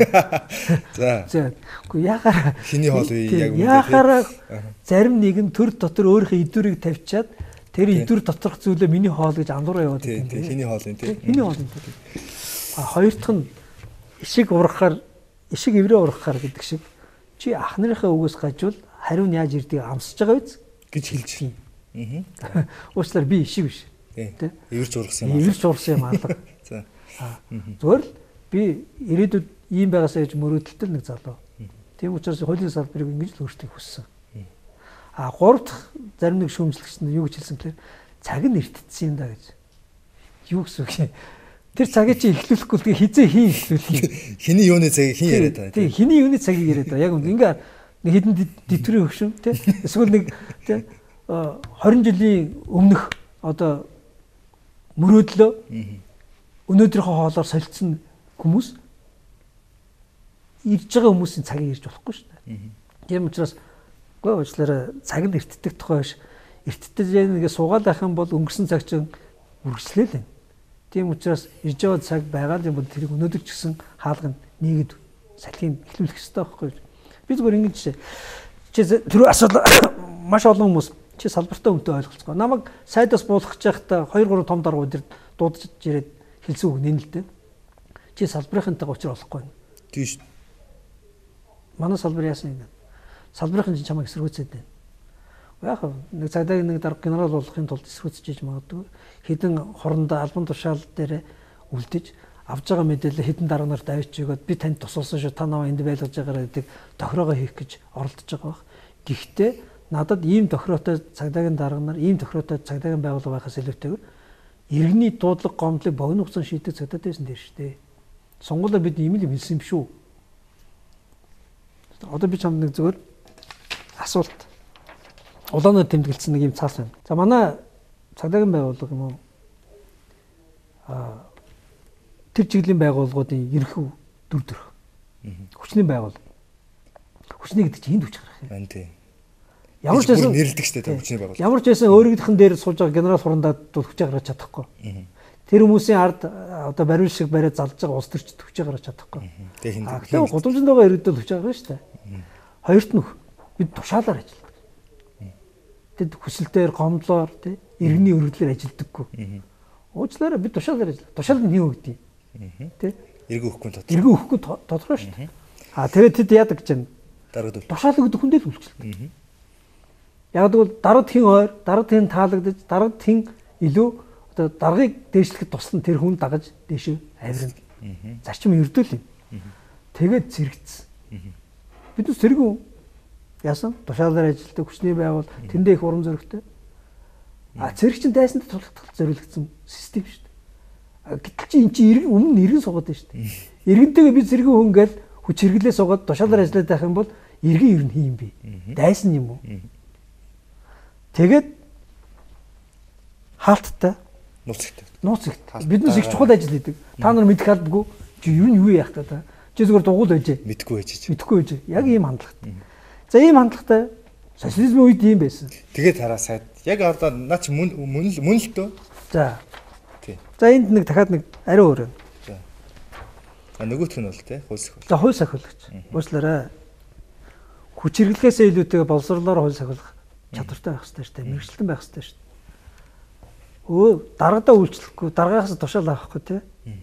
За. За. Үгүй яхаар Хиний хоол вэ? Яг үнэхээр. яхаар зарим нэгэн төр дотор өөрийнхөө идвэрийг тавьчаад тэр идвэр доторх зүйлээ миний хоол гэж андуураа яваад Тий, байдаг тий, юм. хиний хоол юм тий. Хиний хоол юм тий. А хоёр дахь нь ишиг урахаар ишиг эврээ урахаар гэдэг шиг чи ах нарынхаа үгээс гажвал хариу нь яаж ирдгийг амсаж байгаа биз гэж хэлж байна. Аа. уучлаарай би ишиг биш. Тий. Тий. Эвэрч ургасан юм аа. Эвэрч урсан юм алга. За. Зүгээр л би ирээдүйд ийм байгаасаа гэж мөрөөдөлтөл нэг залуу. Тийм учраас хуулийн салбарыг ингэж л өөрчлөхийг хүссэн. А гурав дахь зарим нэг шүүмжлэгч нь юу гэж хэлсэн гэхээр цаг нь эртдсэн юм да гэж. Юу гэсэн үг юм. Тэр цагийг чи эхлүүлэхгүй тэгээ хизээ хийн эхлүүлэх юм. Хиний юуны цагийг хин яриад байгаа Тийм хиний юуны цагийг яриад байгаа. Яг ингээ нэг хэдэн дэвтрийн хөвшин тий. Эсвэл нэг тий хорин жилийн өмнөх одоо мөрөөдлөө өнөөдрийнхөө хоолоор солилцсон хүмүүс ирж байгаа хүмүүсийн цагийг ирж болохгүй шүү дээ. Тийм учраас гоо уучлаарай цаг нь эртдэх тухай биш. Эртдэж нэгэ суугаад байх юм бол өнгөрсөн цаг чинь үргэлжлэе л. Тийм учраас ирж байгаа цаг байгаа юм бол тэрийг өнөөдөр ч гэсэн хаалганд нийгэд салхийг эхлүүлэх хэрэгтэй байхгүй юу? Би зүгээр ингэж жишээ. Чи тэр асуудал маш олон хүмүүс чи салбартаа өмтөө ойлголцгоо. Намайг сайдаас буулгах гэж байхдаа хоёр гурван том дарга өдөр дуудаж ирээд хэлсэн үг нэн л дээ. Чи салбарынхантайгаа уулзах болохгүй байна. Тийш. Манай салбар яасан юм бэ? Салбарын чинь чамайг эсэргүүцээд байна. Яг нэг цагдаа нэг дарга генерал болохын тулд эсэргүүцэж иж магадгүй. Хэдэн хорондоо албан тушаал дээр үлдэж авж байгаа мэдээлэл хэдэн дарга нарт авчиж өгөөд би танд тусалсан шүү та наваа энд байлгаж байгаараа гэдэг тохироогоо хийх гэж оролдож байгаа баг. Гэхдээ надад ийм тохироотой цагдаагийн дарга нар ийм тохироотой цагдаагийн байгууллага байхаас илүүтэйгээр иргэний дуудлага гомдлыг богино хугацаанд шийдэх цагдаатай байсан дээр шүү дээ. Сонгуулаа бид ийм л юм хэлсэн юм шүү. Одоо би чамд нэг зөвөр асуулт улаанаар тэмдэглэсэн нэг юм цаас байна. За манай цагдаагийн байгууллага юм уу? Аа тэр чиглэлийн байгууллагуудын ерхүү дүр төрх. Хүчний байгуул. Хүчний гэдэг чинь энд хүч гарах юм. Мань тий. Ямар ч байсан нэрлдэг шүү дээ хүчний байгуул. Ямар ч байсан өөрийнхөө дээр сууж байгаа генерал хурандаад хүч гаргаж чадахгүй. Тэр хүмүүсийн ард одоо бариул шиг бариад залж байгаа улс төрчд хүч гаргаж чадахгүй. Тэгээ хин. Гудамжинд байгаа иргэдэд хүч гаргана шүү дээ. Хоёрт нь бид тушаалаар ажилладаг. Тэд хүсэлтээр, гомдлоор тий иргэний өргөдлөөр ажилдаггүй. Уучлаарай бид тушаалаар ажиллаа. Тушаалд нь хин өгдөө. Тий иргэн өгөхгүй тодорхой. Иргэн өгөхгүй тодорхой шүү дээ. А тэгээд тэд яадаг гэж байна. Дараад үл. Тушаал өгдөг хүн дээр үйлчлдэг. Яг бол дараад хин ойр, дараад хин таалагдаж, дараад хин илүү одоо даргаыг дээшлэхэд туслан тэр хүн дагаж дээшээ авирна. Зарчим ердөөл юм. Тэгээд зэрэгцсэн. Биднес зэрэг яасан? Тушаалаар ажилладаг хүчний байгуул тэндээ их урам зоригтой. А зэрэг чин дайсанд тулгдах зориулагдсан систем шүү дээ. Гэтэл чи эн чи иргэн өмнө иргэн суугаад байна шүү дээ. Иргэнтэйгээ би зэрэг хүн гээл хүч хэрэглээ суугаад тушаалаар ажиллаад байх юм бол иргэн ер нь хийм бэ? Дайсан юм уу? Тэгээд хаалттай нууцтай. Нууцтай. Биднес их чухал ажил хийдэг. Та нар мэдэх албагүй. Чи юу нь юу яах та? Чи зүгээр дугуйл байжээ. Мэдгүй байжээ. Мэдгүй байжээ. Яг ийм хандлагатай. За ийм хандлагатай социализмын үед ийм байсан. Тэгээд хараа сайд. Яг одоо наа чи мөн мөн л мөн л дөө. За. Тий. За энд нэг дахиад нэг ариу өөр. За. А нөгөөх нь бол тий хууль сахиул. За хууль сахиулагч. Уучлаарай. Хүч хэрэглээсээ илүүтэйгээ боловсруулалтаар хууль сахиулах чадвартай байх хэрэгтэй шүү дээ. Мэргэжилтэн байх хэрэгтэй шүү дээ. Өө даргаадаа үйлчлэхгүй, даргаагаас тушаал авахгүй тий.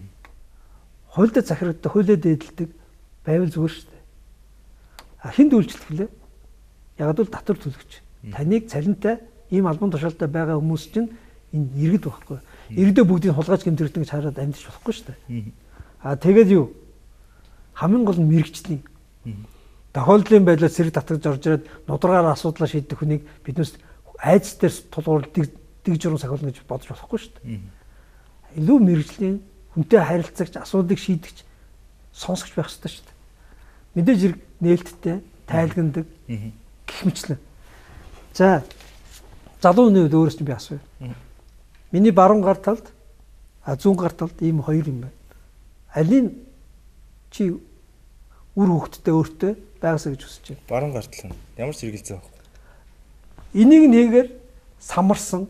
Хуульд захирагддаг, хуулиа дээдэлдэг байвал зүгээр шүү дээ. А хинд үйлчлэх вүлээ? Яг л татвар төлөгч. Таныг цалинтай ийм албан тушаалтай байгаа хүмүүс чинь энэ иргэд байхгүй. Иргэдээ бүгдийг хулгайч гэмтэрдэг гэж хараад амьдч болохгүй шүү дээ. А тэгээд юу? Хамгийн гол нь мэрэгчлийн тохиолдлын байдлаар зэрэг татгаж орж ирээд нудраагаар асуудлаа шийдэх хүнийг биднээс айдас дээр тулгуурлыг дэг журам сахиулна гэж бодож болохгүй шүү дээ. Илүү мэрэгжлийн хүнтэй харилцагч, асуудлыг шийдэгч, сонсогч байх хэрэгтэй шүү дээ. Мэдээж зэрэг нээлттэй, тайлгандаг гэх мэтлэн. За залуу хүний хувьд өөрөөс нь би асууя. Миний баруун гар талд, а зүүн гар талд ийм хоёр юм байна. Алийг чи үр хөвгтдээ өөртөө байгаасаа гэж хүсэж байна. Баруун гар тал нь ямар ч хэрэгэлцээ байхгүй. Энийг нь хийхээр самарсан.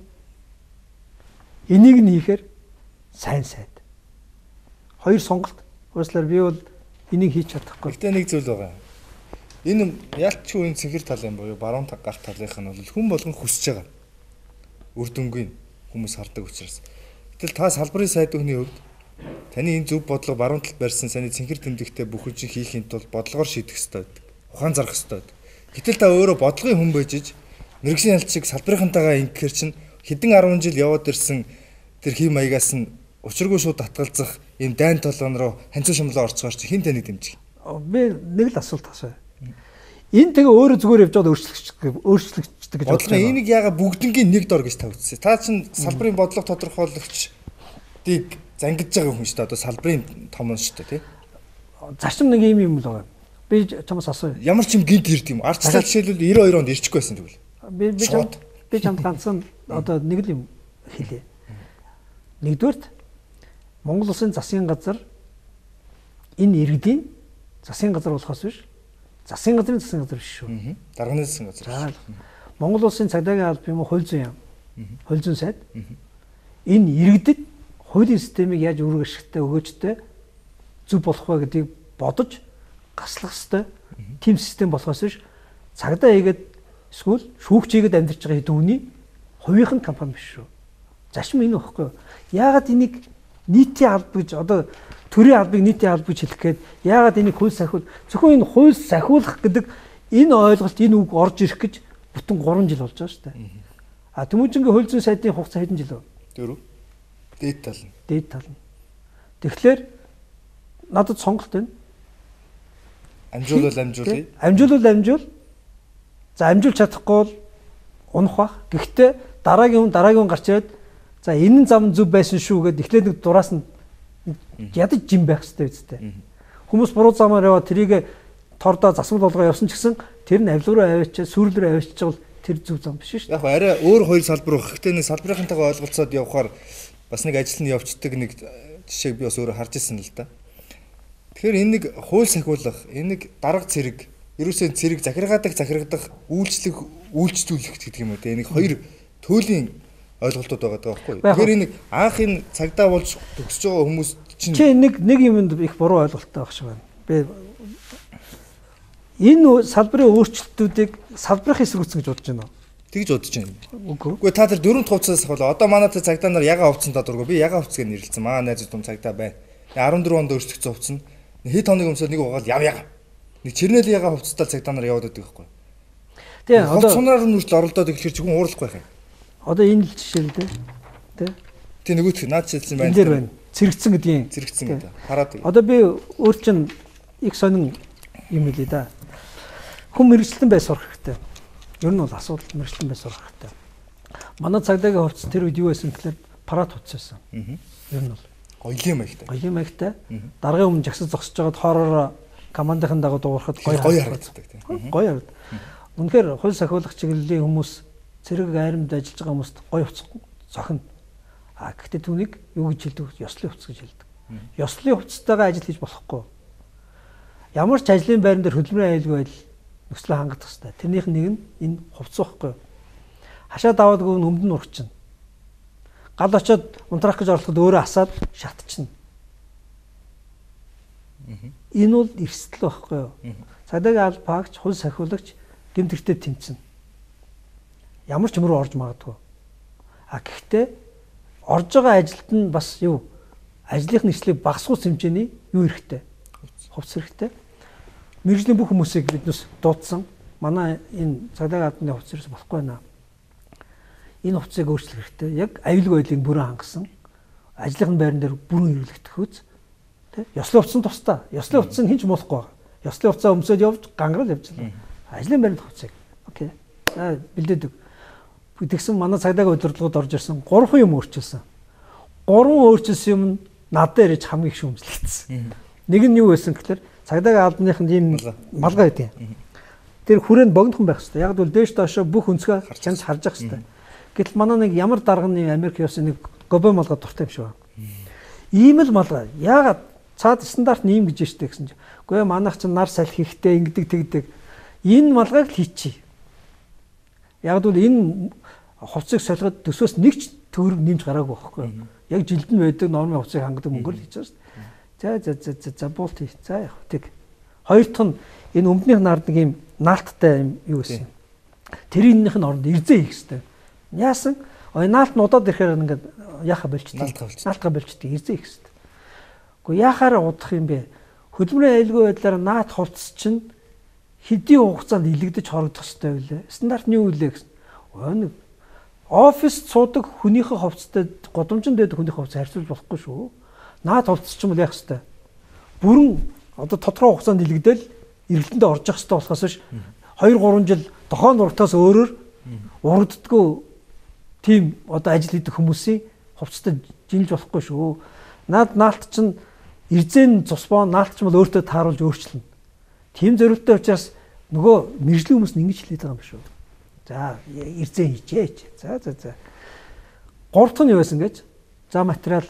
Энийг нь хийхээр сайн сайд. Хоёр сонголт. Уучлаарай би бол энийг хийж чадахгүй. Гэхдээ нэг зүйл байгаа. Энэ ялчгүй энэ цэнхэр тал юм боёо баруун гар талынх нь бол хүн болгон хүсэж байгаа. Үр дүнгийн хүмүүс хардаг учраас. Гэтэл та салбарын сайд хүний хувьд таны энэ зөв бодлого баруун талд барьсан саний цэнхэр тэмдэгтээ бүхэлж хийхийн тулд бодлогоор шийдэх ёстой байдаг. Ухаан зарах ёстой байдаг. Гэтэл та өөрөө бодлогын хүн байж мэрэгжлийн ялч шиг салбарынхантайгаа ингэхэр чинь хэдэн арван жил яваад ирсэн тэр хий маягаас нь учиргүй шууд татгалзах ийм дайн толгон руу ханцуу шумлаа орцгоор чи хин таныг дэмжих. Би нэг л асуулт асууя. Энэ тэгээ өөрөө зүгээр явж байгаа өөрчлөгч өөрчлөгчдөг гэж бодлого энийг яага бүгднгийн нэг дор гэж та үзсэн. Та чинь салбарын бодлого тодорхойлогчдыг зангидж байгаа хүн шүү дээ. Одоо салбарын том нь шүү дээ, тий. Зарчим нэг юм юм л байгаа. Би чамаас асууя. Ямар ч юм гинт ирд юм. Арчлаа жишээлбэл девяносто хоёр онд ирчихгүй байсан тэгвэл. Би би чамд би чамд ганцхан одоо нэг л юм хэлье. Нэгдүгээрт Монгол Улсын засгийн газар энэ иргэдийн засгийн газар болохоос биш. Засгийн газрын засгийн газар биш шүү. Дарганы засгийн газар. Монгол Улсын цагдаагийн алба юм уу хууль зүйн яам. Хууль зүйн сайд. Энэ иргэдэд хуулийн системийг яаж үүрэг ашигтай өгөөжтэй зөв болох вэ гэдгийг бодож гаслах ёстой. Тим систем болохоос биш. Цагдаа хийгээд эсвэл шүүгч хийгээд амьдарч байгаа хэдэн хүний хувийнх нь компани биш шүү. Зашим энэ өгөхгүй. Яагаад энийг нийтийн алба гэж одоо төрийн албыг нийтийн алба гэж хэлэх гээд яагаад энийг хууль сахиул зөвхөн энэ хууль сахиулах гэдэг энэ ойлголт энэ үг орж ирэх гэж бүтэн гурван жил болж байгаа шүү дээ. А Тэмүүжингийн хууль зүйн сайдын хугацаа хэдэн жил вэ? дөрөв. Дээд тал нь. Дээд тал нь. Тэгэхээр надад сонголт байна. Амжуулал амжуулъя. Амжуулал амжуул. За амжуулж чадахгүй бол унах бах. Гэхдээ дараагийн хүн дараагийн хүн гарч ирээд за энэ зам зөв байсан шүү гэд эхлээд нэг дураас нь ядаж жим байх хэрэгтэй үстэй. Хүмүүс буруу замаар яваа тэрийг тордоо засвал болгоо явсан ч гэсэн тэр нь авилга руу аваачаа сүрэл рүү аваачиж бол тэр зөв зам биш шүү дээ. Яг арай өөр хоёр салбар баг. Гэхдээ нэг салбарынхантайгаа ойлголцоод явахаар бас нэг ажил нь явцдаг нэг жишээг би бас өөрөө харж ирсэн л да. Тэгэхээр энэ нэг хууль сахиулах, энэ нэг дарга цэрэг, ерөөсөө цэрэг захиргаадаг захирагдах үйлчлэг үйлчлүүлэх гэдэг юм уу те. Нэг хоёр төлөлийн ойлголтууд байгаа даа байхгүй. Тэгэхээр энэ анх энэ цагдаа болж төгсөж байгаа хүмүүс чинь чи нэг нэг юмд их буруу ойлголттой байх шиг байна. Би энэ салбарын өөрчлөлтүүдийг салбарын эсрэгцэн гэж бодож байна уу? тэгж бодож байна. Үгүй. Үгүй та тэр дөрөв хувцас ахвал одоо манай тэр цагдаа нар яга хувцсан та дургу би яга хувцгээ нэрлэлсэн. Маа найз том цагдаа байна. арван дөрөв онд өөрчлөгдсөн хувцсан. Хэд хоног өмсөд нэг угаал яв яга. Нэг чирнэл яга хувцтай цагдаа нар яваад байдаг байхгүй. Тэгээ одоо сунаар нь хүртэл оролдоод ихлэхэр чигүн уурлахгүй байх юм. Одоо энэ л жишээ л дээ. Тэ. Тэг нөгөөх наад шилсэн байна. Энэ дээр байна. Цэрэгцэн гэдгийг. Цэрэгцэн гэдэг. Хараад. Одоо би өөр чин их сонин юм хэлээ да. Хүн мэрэгчлэн бай сурах хэрэгтэй. Ер нь бол асуудал мэрэгчлэн бай сурах хэрэгтэй. Манай цагдаагийн хувцас тэр үед юу байсан гэхээр парад хувцас байсан. Аа. Ер нь бол гоёлын маягтай. Гоёлын маягтай. Даргын өмнө жагсаж зогсож байгаад хоороор командын дагуу дуурахад гоё харагддаг тийм. Гоё харагд. Үнэхээр хууль сахиулах чиглэлийн хүмүүс цэрэг айрамд ажиллаж байгаа хүмүүст гоё хувцас зохино. А гэхдээ түүнийг юу гэж хэлдэг? Ёслын хувцас гэж хэлдэг. Ёслын хувцастайгаа ажил хийж болохгүй. Ямар ч ажлын байран дээр хөдөлмөрийн аюулгүй байдал нөхцөлөө хангах хэрэгтэй. Тэрнийх нь нэг нь энэ хувцас байхгүй. Хашаа даваад гүн өмд нь урагчна. Гал очоод унтраах гэж орлоход өөрөө асаад шатчихна. Энэ бол эрсдэл байхгүй юу? Цагдаагийн албаагч, хууль сахиулагч гэмтэртэй тэмцэнэ. Ямар ч мөрөө орж магадгүй. А гэхдээ орж байгаа ажилд нь бас юу? Ажлынх нь эслийг багасгах хэмжээний юу хэрэгтэй? Хувцас хэрэгтэй. Мэргэжлийн бүх хүмүүсийг биднээс дуудсан. Манай энэ цагдаагийн албаны хувцас болохгүй байна. Энэ хувцсыг өөрчлөх хэрэгтэй. Яг аюулгүй байдлыг бүрэн хангасан. Ажлынхын байран дээр бүрэн хэрэглэгдэх үз. Тэ? Ёслын хувцас тусдаа. Ёслын хувцас хинч муулахгүй байгаа. Ёслын хувцас өмсөд явж ганграл явж байна. Ажлын байранд хувцсыг. Окей. За бэлдээдэг. Тэгсэн манай цагдаагийн удирдлагууд орж ирсэн. Гурван юм өөрчилсөн. Гурван өөрчилсөн юм над дээр иж хамгийн их шүүмжлэгдсэн. Нэг нь юу байсан гэхээр цагдаагийн албаныхын ийм малгай гэдэг. Тэр хүрээнд богинохон байх хэрэгтэй. Яг бол дээш доошо бүх өнцгөө чанж харж явах хэрэгтэй. Гэтэл манай нэг ямар дарганы Америк явсан нэг гобо малгай дуртай юм шиг байна. Ийм л малгай. Яагаад цаад стандарт нь ийм гэж штэ гэсэн чинь. Үгүй ээ манайх ч нар салхи ихтэй ингэдэг тэгдэг. Энэ малгайг л хийчихье. Яг бол энэ хувцсыг солиход төсөөс нэг ч төгрөг нэмж гараагүй байхгүй юу? Яг жилд нь байдаг нормын хувцсыг хангадаг мөнгөөр л хийж байгаа шүү дээ. За за за за буулт хий. За яг тэг. Хоёр дахь нь энэ өмднийх нард нэг юм наалттай юм юу гэсэн. Тэрийнх нь оронд ирзээ хийх хэрэгтэй. Яасан? Ой наалт нь удаад ирэхээр ингээд яхаа болчтой. Наалтга болчтой ирзээ хийх хэрэгтэй. Гэхдээ яхаараа удах юм бэ? Хөдөлмөрийн аюулгүй байдлаар наат хувцс чинь хэдийн хугацаанд илэгдэж хорогдох хэрэгтэй байлээ. Стандарт нь юу вэ гэсэн. Ой нэг оффист суудаг хүнийхээ хувцастай годомжинд байдаг хүнийхээ хувцас харьцуулж болохгүй шүү. Наад хувцас ч юм уу яах хэвээр. Бүрэн одоо тодорхой хугацаанд илэгдэл эргэлтэндээ орж явах хэвээр болохоос биш хоёр гурван жил дохоон урагтаас өөрөөр урагддаггүй тийм одоо ажил хийдэг хүмүүсийн хувцастай жинж болохгүй шүү. Наад наалт чинь эрзэн цусбоо наалт ч бол өөртөө тааруулж өөрчлөнө. Тийм зорилттой учраас нөгөө мэржлийн хүмүүс нь ингэж хэлээд байгаа юм шүү. За эрзэн хийчээч. За за за. Гурав дахь нь юу байсан гэж? За материал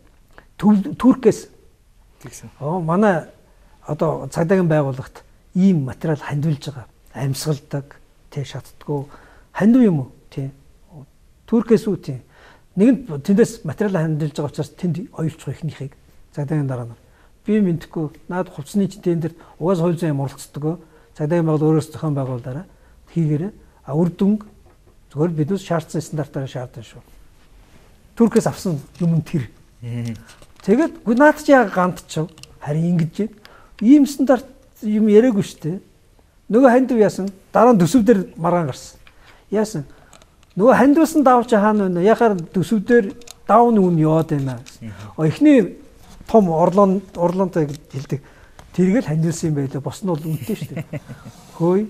Туркээс тэгсэн. Оо манай одоо цагдаагийн байгууллагт ийм материал хандвилж байгаа. Амьсгалдаг, тэ шатдаггүй. Хандив юм уу? Тий. Туркээс үү тий. Нэг нь тэндээс материал хандвилж байгаа учраас тэнд оюулчих ихнийхийг цагдаагийн дараа нар. Би мэдхгүй наад хувцсны чинь дээр угаас хууль зүйн юм оролцдог. Цагдаагийн байгуул өөрөөс зохион байгуулаараа хийгээрээ а үр дүнг зөвхөн биднээс шаардсан стандартаараа шаардсан шүү. Туркээс авсан юм тэр. Тэгээд наад чи яг гандчих. Харин ингэж ийм стандарт юм яриаггүй шүү дээ. Нөгөө хандив яасан? Дараа нь төсөв дээр маргаан гарсан. Яасан? Нөгөө хандивсан давч хаана вэ? Яхаар төсөв дээр даун үн яваад байна. Эхний том орлон орлонтой хэлдэг. Тэргээл хандилсан юм байлаа. Бос нь бол үнэтэй шүү дээ. Хөөе.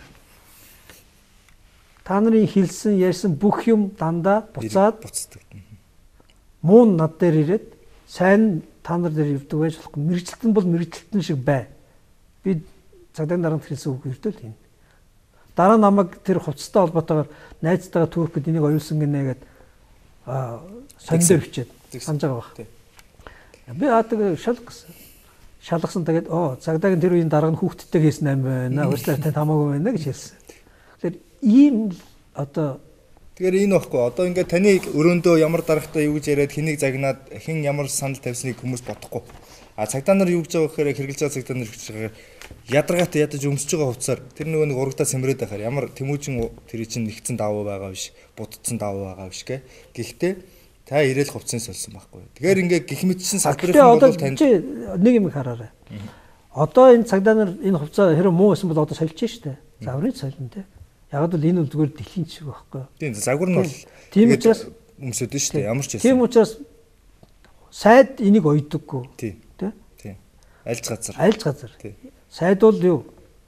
Та нарын хэлсэн ярьсан бүх юм дандаа буцаад буцдаг. Муун над дээр ирээд сайн та нар дээр явдаг байж болохгүй. Мэргэжилтэн бол мэргэжилтэн шиг бай. Би цагдаагийн дарамт хэлсэн үг өртөл хийнэ. Дараа намайг тэр хувцастай холбоотойгоор найзтайгаа Туркд энийг оюулсан гинэ гэд аа сонь дээр бичээд санаж байгаа баг. Би аадаг шал гэсэн. шалгасан тэгээд оо цагдаагийн тэр үеийн дарга нь хүүхдтэй хийсэн юм байна. Уучлаарай танд хамаагүй байна гэж хэлсэн. Тэгэхээр ийм одоо Тэгэхээр энэ баггүй одоо ингээд таны өрөөндөө ямар даргатай юу гэж яриад хэнийг загнаад хэн ямар санал тавьсныг хүмүүс бодохгүй. А цагдаа нар юу гэж байгаа гэхээр хэрэгжилж байгаа цагдаа нар гэж байгаа ядаргаатай ядаж өмсөж байгаа хувцаар тэр нөгөө нэг урагдаа сэмрээд байхаар ямар тэмүүжин тэр чинь нэгцэн давуу байгаа биш, будцсан давуу байгаа биш гэ. Гэхдээ та ирээл хувцсан солсон байхгүй. Тэгэхээр ингээд гих мэдсэн салбарын бол танд нэг юм хараарай. Одоо энэ цагдаа нар энэ хувцаа хэрэв муу байсан бол одоо сольж штэ. Загварын солино те. Яг л энэ бол зүгээр дэлхийн жишг байхгүй. Тийм загвар нь бол тийм учраас өмсөд нь штэ. Ямар ч байсан. Тийм учраас сайд энийг ойдоггүй. Тийм. Тийм. Альж газар. Альж газар. Сайд бол юу?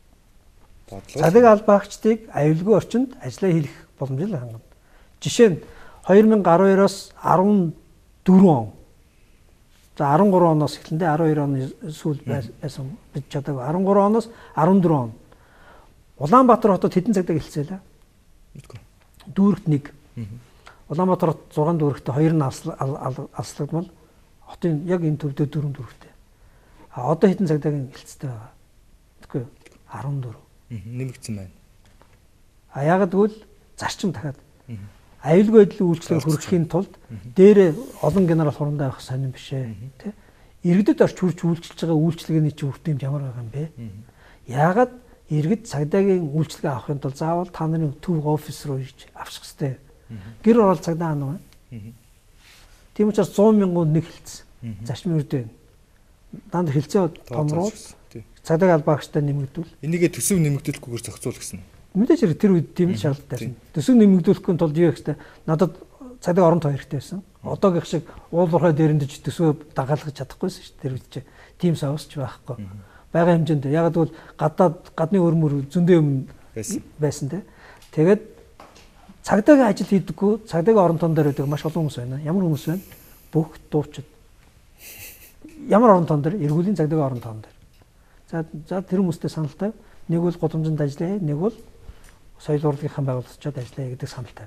Цалин албаагчдыг аюулгүй орчинд ажиллаа хийх боломжтой хангана. Жишээ нь две тысячи двадцать двоос four он. За thirteen оноос эхлэндээ twelve оны сүүл байсан бид чадаагүй. thirteen оноос fourteen он. Улаанбаатар хотод хэдэн цагдаа гэлцээ лээ? Мэдгүй. Дүүрэгт нэг. Улаанбаатар хот six дүүрэгтээ хоёр нь алслагдмал. Хотын яг энэ төвдөө four дүүрэгтэй. А одоо хэдэн цагдаагийн гэлцтэй байгаа? Мэдгүй. fourteen. Нэмэгдсэн байна. А ягаад гэвэл зарчим дахиад аюулгүй байдлын үйлчлэгээр хүрэхийн тулд дээрээ олон генерал хурандаа авах сонирн биш ээ, тэ. Иргэдэд орч хүрч үйлчлж байгаа үйлчлэгээний чинь үр дүнд ямар байгаа юм бэ? Ягаад иргэд цагдаагийн үйлчлэгээ авахын тулд заавал та нарын төв офис руу ирж авчих хэвээр. Гэр орол цагдаа аана байна. Тийм учраас one hundred мянган нэг хэлсэн. Зарчмын үрд байна. Данд хэлцээ томроо цагдаа албаагчтай нэмэгдүүл. Энийгээ төсөв нэмэгдүүлэхгүйгээр зохицуул гэсэн. Мэдээж хэрэг тэр үед тийм шаардлагатай байсан. Төсөв нэмэгдүүлэхгүй тулд юу гэхтэй надад цагдаа оронт хэрэгтэй байсан. Одоогийн шиг уулуурхай дээрэндэж төсөв дагаалгаж чадахгүйсэн шүү дээ. Тэр үед чи тийм совсч байхгүй. Бага хэмжээнд яг л гадаад гадны өрмөр зөндөө юм байсан те. Тэгээд цагдаагийн ажил хийдэггүй цагдаагийн оронтон дээр байдаг маш олон хүмүүс байна. Ямар хүмүүс байна? Бүх дуучид. Ямар оронтон дээр? Эргүүлийн цагдаагийн оронтон дээр. За за тэр хүмүүстэй саналтай. Нэг бол гудамжинд ажиллая, нэг бол соёл урлагийнхаа байгууллагчид ажиллая гэдэг саналтай.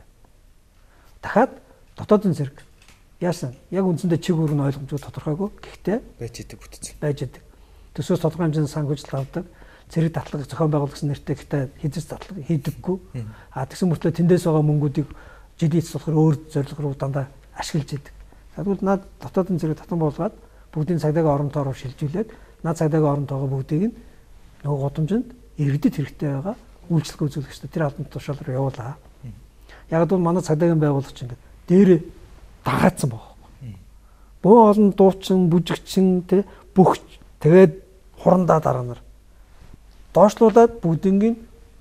Дахиад дотоодын зэрэг яасан? Яг үндсэндээ чиг үүрэг нь ойлгомжгүй тодорхойгүй. Гэхдээ байж идэг бүтцэн. Байж идэг. Төсөөс тодорхой хэмжээний санхүүжилт авдаг. Цэрэг татлагыг зохион байгуулагч нэртэй гэхдээ хэзээ татлаг хийдэггүй. А тэгсэн мөртлөө тэндээс байгаа мөнгүүдийг жилийн эцэс болохоор өөр зорилго руу дандаа ашиглаж идэг. Тэгвэл над дотоодын зэрэг татан болгоод бүгдийн цагдаагийн оронтоор шилжүүлээд над цагдаагийн оронтойгоо бүгдийг нь нөгөө гудамжинд иргэдэд хэрэгтэй байгаа үйлчлэг үзүүлэгчтэй тэр албан тушаал руу явуулаа. Яг л манай цагдаагийн байгуулагч ингээд дээрээ дагаацсан байхгүй. Бөө олон дуучин, бүжигчин тэ бүх тэгээд хурандаа дараа нар доошлуулад бүгднийг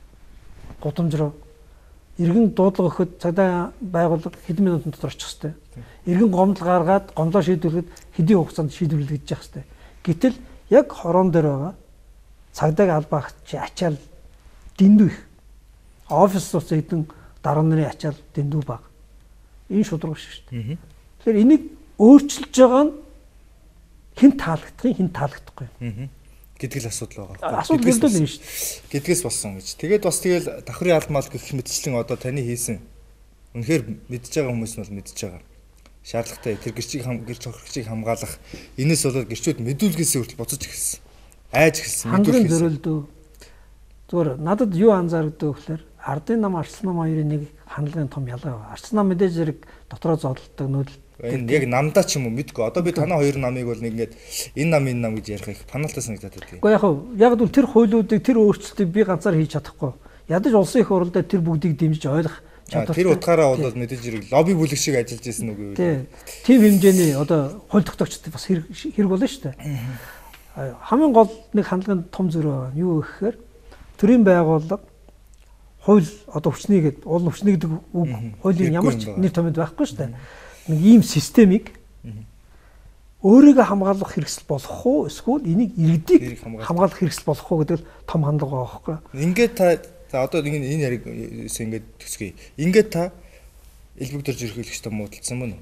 гудамж руу иргэн дуудлага өгөхөд цагдаа байгууллага хэдэн минутын дотор очих хэвээр. Иргэн гомдол гаргаад гомдлоо шийдвэрлэхэд хэдийн хугацаанд шийдвэрлэх гэж явах хэвээр. Гэтэл яг хорон дээр байгаа цагдаагийн албаагч ачаал дэндүү их. Офис цуц хэдэн дарга нарын ачаал дэндүү бага. Энэ шудраг шүү дээ. Тэгэхээр энийг өөрчилж байгаа нь хэн таалагдах юм, хэн таалагдахгүй юм. Гэдэг л асуудал байгаа. Асуудал л энэ шүү дээ. Гэдгээс болсон гэж. Тэгээд бас тэгэл давхрын алмал гэх мэтчлэн одоо таны хийсэн үнэхээр мэдж байгаа хүмүүс нь бол мэдж байгаа. Шаардлагатай тэр гэрчийг гэрч хохирогчийг хамгаалах энэс болоод гэрчүүд мэдүүлгээс хүртэл буцаж эхэлсэн. Айж эхэлсэн. Хангалттай зөрөлдөө. Зүгээр надад юу анзаардаг гэхээр ардын нам арчсан нам хоёрын нэг хандлагын том ялгаа байна. Арчсан нам мэдээж зэрэг дотроо зодтолдог нүүдэл. Энэ яг намдаа ч юм уу мэдгүй. Одоо би танаа хоёр намыг бол нэг ингээд энэ нам энэ нам гэж ярих их паналтай санагдаад байдаг. Уу яг яг л тэр хуулиудыг тэр өөрчлөлтийг би ганцаар хийж чадахгүй. Ядаж улсын их хурлаар тэр бүгдийг дэмжиж ойлгох чадвартай. Тэр утгаараа бол мэдээж зэрэг лобби бүлэг шиг ажиллаж ирсэн үг үү? Тийм хэмжээний одоо хууль тогтоогчд бас хэрэг болно шүү дээ. Хамгийн гол нэг хандлагын том зөрөө юу гэхээр төрийн байгууллага хууль одоо хүчний гэдэг уул хүчний гэдэг үг хуулийн ямар ч нэр томьёод байхгүй шүү дээ. Нэг ийм системийг өөрийгөө хамгаалах хэрэгсэл болох уу эсвэл энийг иргэдийг хамгаалах хэрэгсэл болох уу гэдэг л том хандлага байгаа байхгүй. Ингээд та за одоо нэг энэ яриг ингээд төсгөе. Ингээд та элбэгдэрж ерхийлэгчтэй муудалцсан мөн үү?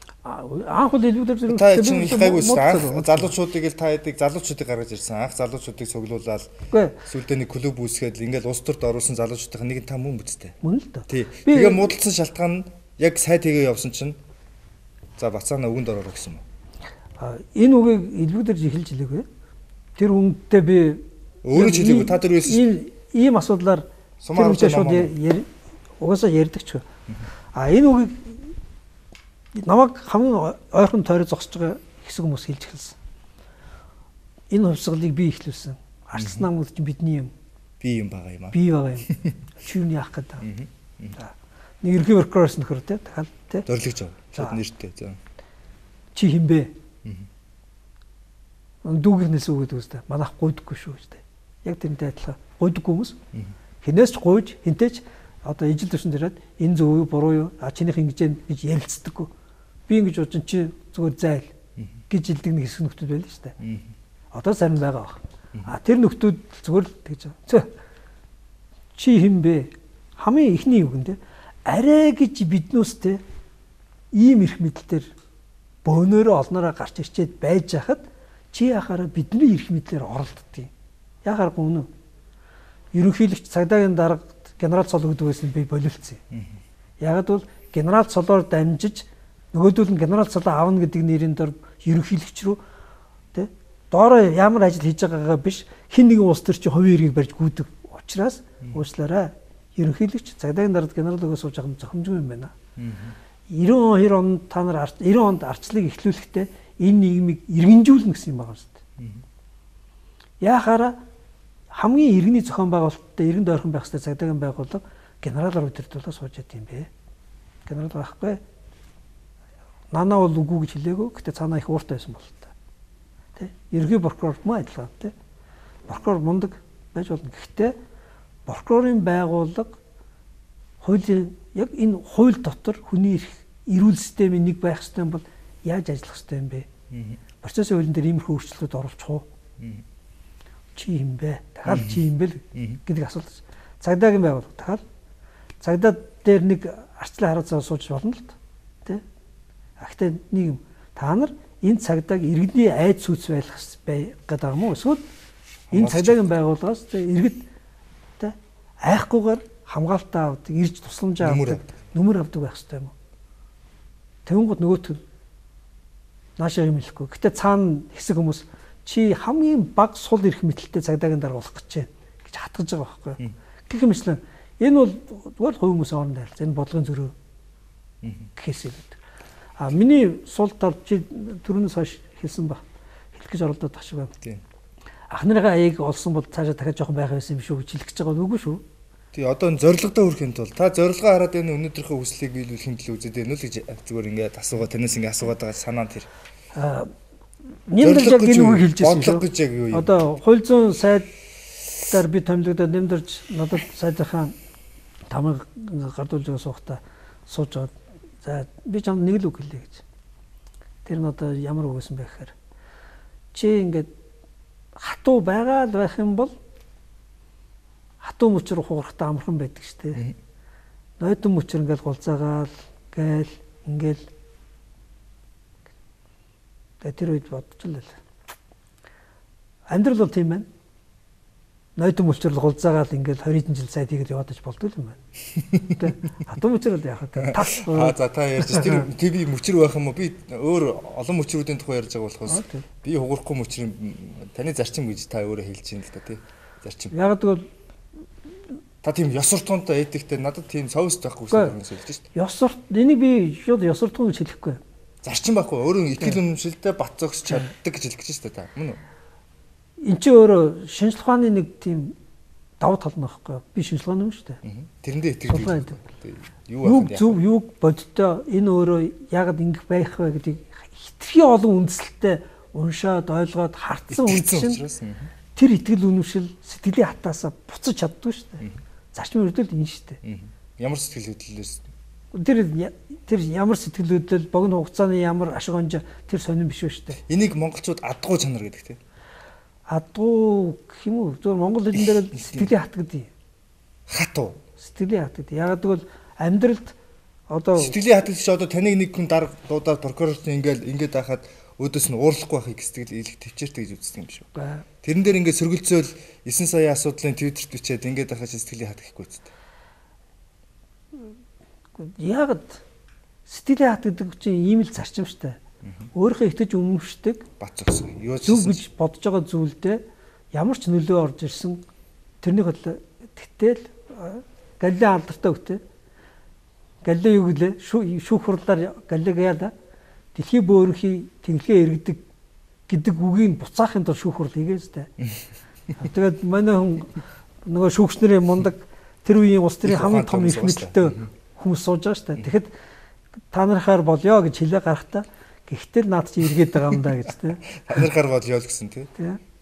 Анх бол элбэгдэрж ерхийлэгчтэй та чинь их гайгүйсэн. Анх залуучуудыг л та яадаг залуучуудыг гаргаж ирсэн. Анх залуучуудыг цуглуулаад сүлдээ нэг клуб үүсгээд ингээд улс төрд оруулсан залуучуудын нэг нь та мөн бүцтэй. Мөн л доо. Тий. Тэгээ муудалцсан шалтгаан нь яг сайд хийгээ явсан чинь за бацаана өгөнд ороо гэсэн юм. А энэ үгийг элбэгдэрж эхэлж илээгүй. тэр хүнтэй би өөрөө ч хэлээгүй та дөрвөөс ийм ийм асуудлаар Сумаар тэр шууд угаасаа ярьдаг ч. А энэ үгийг намайг хамгийн ойрхон тойроо зогсож байгаа хэсэг хүмүүс хэлж эхэлсэн. Энэ хувьсгалыг би ихлүүлсэн. Арчсан намууд чинь бидний юм. Би юм байгаа юм аа. Би байгаа юм. Чи юу яах гэдэг. За. Нэг ерхий workers нөхөр те дахиад те. Зорилгож ав. Шууд нэртэй. За. Чи хин бэ? Дүүгэрнээс үгээд үстэй. Манайх гуйдаггүй шүү дээ. Яг тэрнтэй адилхан гуйдаггүй хүмүүс. Хинээс ч гуйж, хинтэй ч одоо ижил төвшөнд ирээд энэ зөв юу буруу юу? А чинийх ингэж юм гэж ярилцдаггүй. Би ингэж бодсон чи зүгээр зайл гэж хэлдэг нэг хэсэг нөхдүүд байл шүү дээ. Одоо зарим байгаа баг. А тэр нөхдүүд зүгээр л тэгж байгаа. Чи хин бэ? Хамгийн ихний үг нэ. Арай гэж биднүүстэй ийм их мэдлэлээр бөөнөрөө олноороо гарч ирчээд байж хахад чи яхаараа бидний эрх мэдлээр оролддог. Яхаар гүнэ. Ерөнхийлөгч цагдаагийн дарга генерал цол өгдөг байсан би болиулсан. Ягд бол генерал цолоор дамжиж нөгөөдөл нь генерал цолоо аавна гэдэг нэрийн дор ерөнхийлөгч рүү тэ доороо ямар ажил хийж байгаагаа биш хин нэгэн улс төр чи хувийн эргийг барьж гүйдэг учраас уучлаарай. Ерөнхийлөгч цагдаагийн дарга генерал өгөөс сууж байгаа нь зохимжгүй юм байна. девяносто онд та нар девяносто онд арчлыг эхлүүлэхдээ энэ нийгмийг иргэнжүүлнэ гэсэн юм байгаа шүү дээ. Яхаараа хамгийн иргэний зохион байгуулалттай иргэнд ойрхон байх хэрэгтэй цагдаагийн байгууллага генералаар удирдуулаад сууж байт юм бэ. Генерал байхгүй. Нанаа бол үгүй гэж хэлээгөө. Гэтэ цаанаа их ууртай байсан бол та. Тэ? Ерхий прокурор мөн адилхан тэ. Прокурор мундаг байж болно. Гэхдээ прокурорын байгууллага хуулийн яг энэ хууль дотор хүний эрх эрүүл системийн нэг байх ёстой юм бол яаж ажиллах ёстой юм бэ? Процессын хуулийн дээр иймэрхүү өөрчлөлтүүд оруулах уу? Чи юм бэ? Дахиад чи юм бэ гэдэг асуулт. Цагдаагийн байгууллага дахиад цагдаа дээр нэг арчлан хараа цаа сууж болно л тэ. Гэхдээ нэг юм та нар энэ цагдааг иргэдний айд сүнс байлгах гэдэг юм уу? Эсвэл энэ цагдаагийн байгууллагаас иргэд тэ айхгүйгээр хамгаалтаа авдаг, ирж тусламжаа авдаг, нүмер авдаг байх хэрэгтэй юм уу? Тэнгууд нөгөөт нь наашаа юм хэлэхгүй. Гэтэ цаана хэсэг хүмүүс чи хамгийн бага сул эрх мэдэлтэй цагдаагийн дарга болох гэж байна гэж хатгаж байгаа байхгүй. Гэх мэтлэн энэ бол зүгээр хувь хүмүүсийн хооронд харилцаа. Энэ бодлогын зөрүү гэхээсээ гэдэг. А миний сул тал чи түрүүнээс хойш хэлсэн ба хэлэх гэж оролдоод тах шиг байна. Ахныгаа аяыг олсон бол цаашаа дахиад жоохон байх байсан юм шүү гэж хэлэх гэж байгаа үгүй шүү. Тий одоо зорилгодоо хүрэхин тул та зорилгоо хараад энэ өнөөдрийнхөө хүслийг биелүүлэхин төлөө үзээд байна уу гэж зүгээр ингээд асуугаа танаас ингээд асуугаад байгаа санаа нь тэр. Аа нэмдэрж яг энэ үг хэлж байсан бодлого гэж яг юу юм? Одоо хууль зүйн сайдаар би томилогдоод нэмдэрж надад сайдынхаа тамга гардуулж байгаа суухта сууж байгаа. За би чамд нэг л үг хэлье гэж. Тэр нь одоо ямар үг гэсэн бэ гэхээр чи ингээд хатуу байгаа л байх юм бол хатуу мөчр хугарахтаа амархан байдаг шүү дээ. Нойтон мөчр ингээл гулцаагаал гээл ингээл тэр үед бодож л байл. Амьдрал бол тийм байна. Нойтон мөчр гулцаагаал ингээл двадцать жил сайд хийгээд яваад ч болдгүй юм байна. Тэ хатуу мөчр л яах вэ? Тас. Аа за та ярьж тэр би мөчр байх юм уу? Би өөр олон мөчрүүдийн тухай ярьж байгаа болохоос би хугарахгүй мөчрийн таны зарчим гэж та өөрөө хэлж байна л да тий. Зарчим. Яг тэгвэл та тийм ёс суртахуунтай эдиктэй надад тийм совс байхгүй гэсэн юм хэлж шүү дээ. Ёс сурт энийг би шууд ёс суртахуун гэж хэлэхгүй. Зарчим байхгүй өөрөө ихтгэл үнэмшилтэй бат зогс чаддаг гэж хэлэх гэж шүү дээ та. Мөн үү? Энд чи өөрөө шинжлэх ухааны нэг тийм давуу тал нь байхгүй. Би шинжлэх ухааны юм шүү дээ. Тэрэндээ итгэдэг. Юу зөв юу бодтой энэ өөрөө яагаад ингэх байх вэ гэдгийг хитрхи олон үндслэлтэй уншаад ойлгоод хартсан үндсэн. Тэр итгэл үнэмшил сэтгэлийн хатаасаа буцаж чаддгүй шүү дээ. Зарчим үйлдэл энэ шүү дээ. Ямар сэтгэл хөдлөлөөс тэр тэр ямар сэтгэл хөдлөл богино хугацааны ямар ашиг онж тэр сонирн биш шүү дээ. Энийг монголчууд адгуу чанар гэдэг тийм. Адгуу гэх юм уу? Зөвхөн монгол хэлэн дээр л сэтгэлийн хат гэдэг. Хатуу. Сэтгэлийн хат гэдэг. Ягаад гэвэл амьдралд одоо сэтгэлийн хат гэж одоо таныг нэг хүн дарга дуудаад прокурорт ингээл ингээд байхад өөдөөс нь уурлахгүй байхыг сэтгэл ийлэх төвчээртэй гэж үздэг юм шүү. Тэрэн дээр ингээд сөргөлцөөл нine сая асуудлын твиттерт бичээд ингээд байхад сэтгэлийн хат гэхгүй үсттэй. Яг сэтгэлийн хат гэдэг чинь ийм л зарчим штэ. Өөрийнхөө итгэж үнэмшдэг бат зогсоо. Юу зөв гэж бодож байгаа зүйлдээ ямар ч нөлөө орж ирсэн тэрний хөдөл тэгтэл Галилей алдартай үгтэй. Галилей юу гэлээ? Шүүх хурлаар Галилеяда дэлхийн бөөрийнхий тэнхлээ иргэдэг гэдэг үгийг буцаахын тулд шүүх хурл хийгээстэй. Тэгээд манай хүн нөгөө шүүгчнэрийн мундаг тэр үеийн улс төрийн хамгийн том их мэдлэлтэй хүмүүс сууж байгаа шүү дээ. Тэгэхэд та нарахаар болёо гэж хэлээ гарахтаа гэхдээ наад чи эргээд байгаа юм да гэж тий. Та нарахаар болёо л гэсэн тий.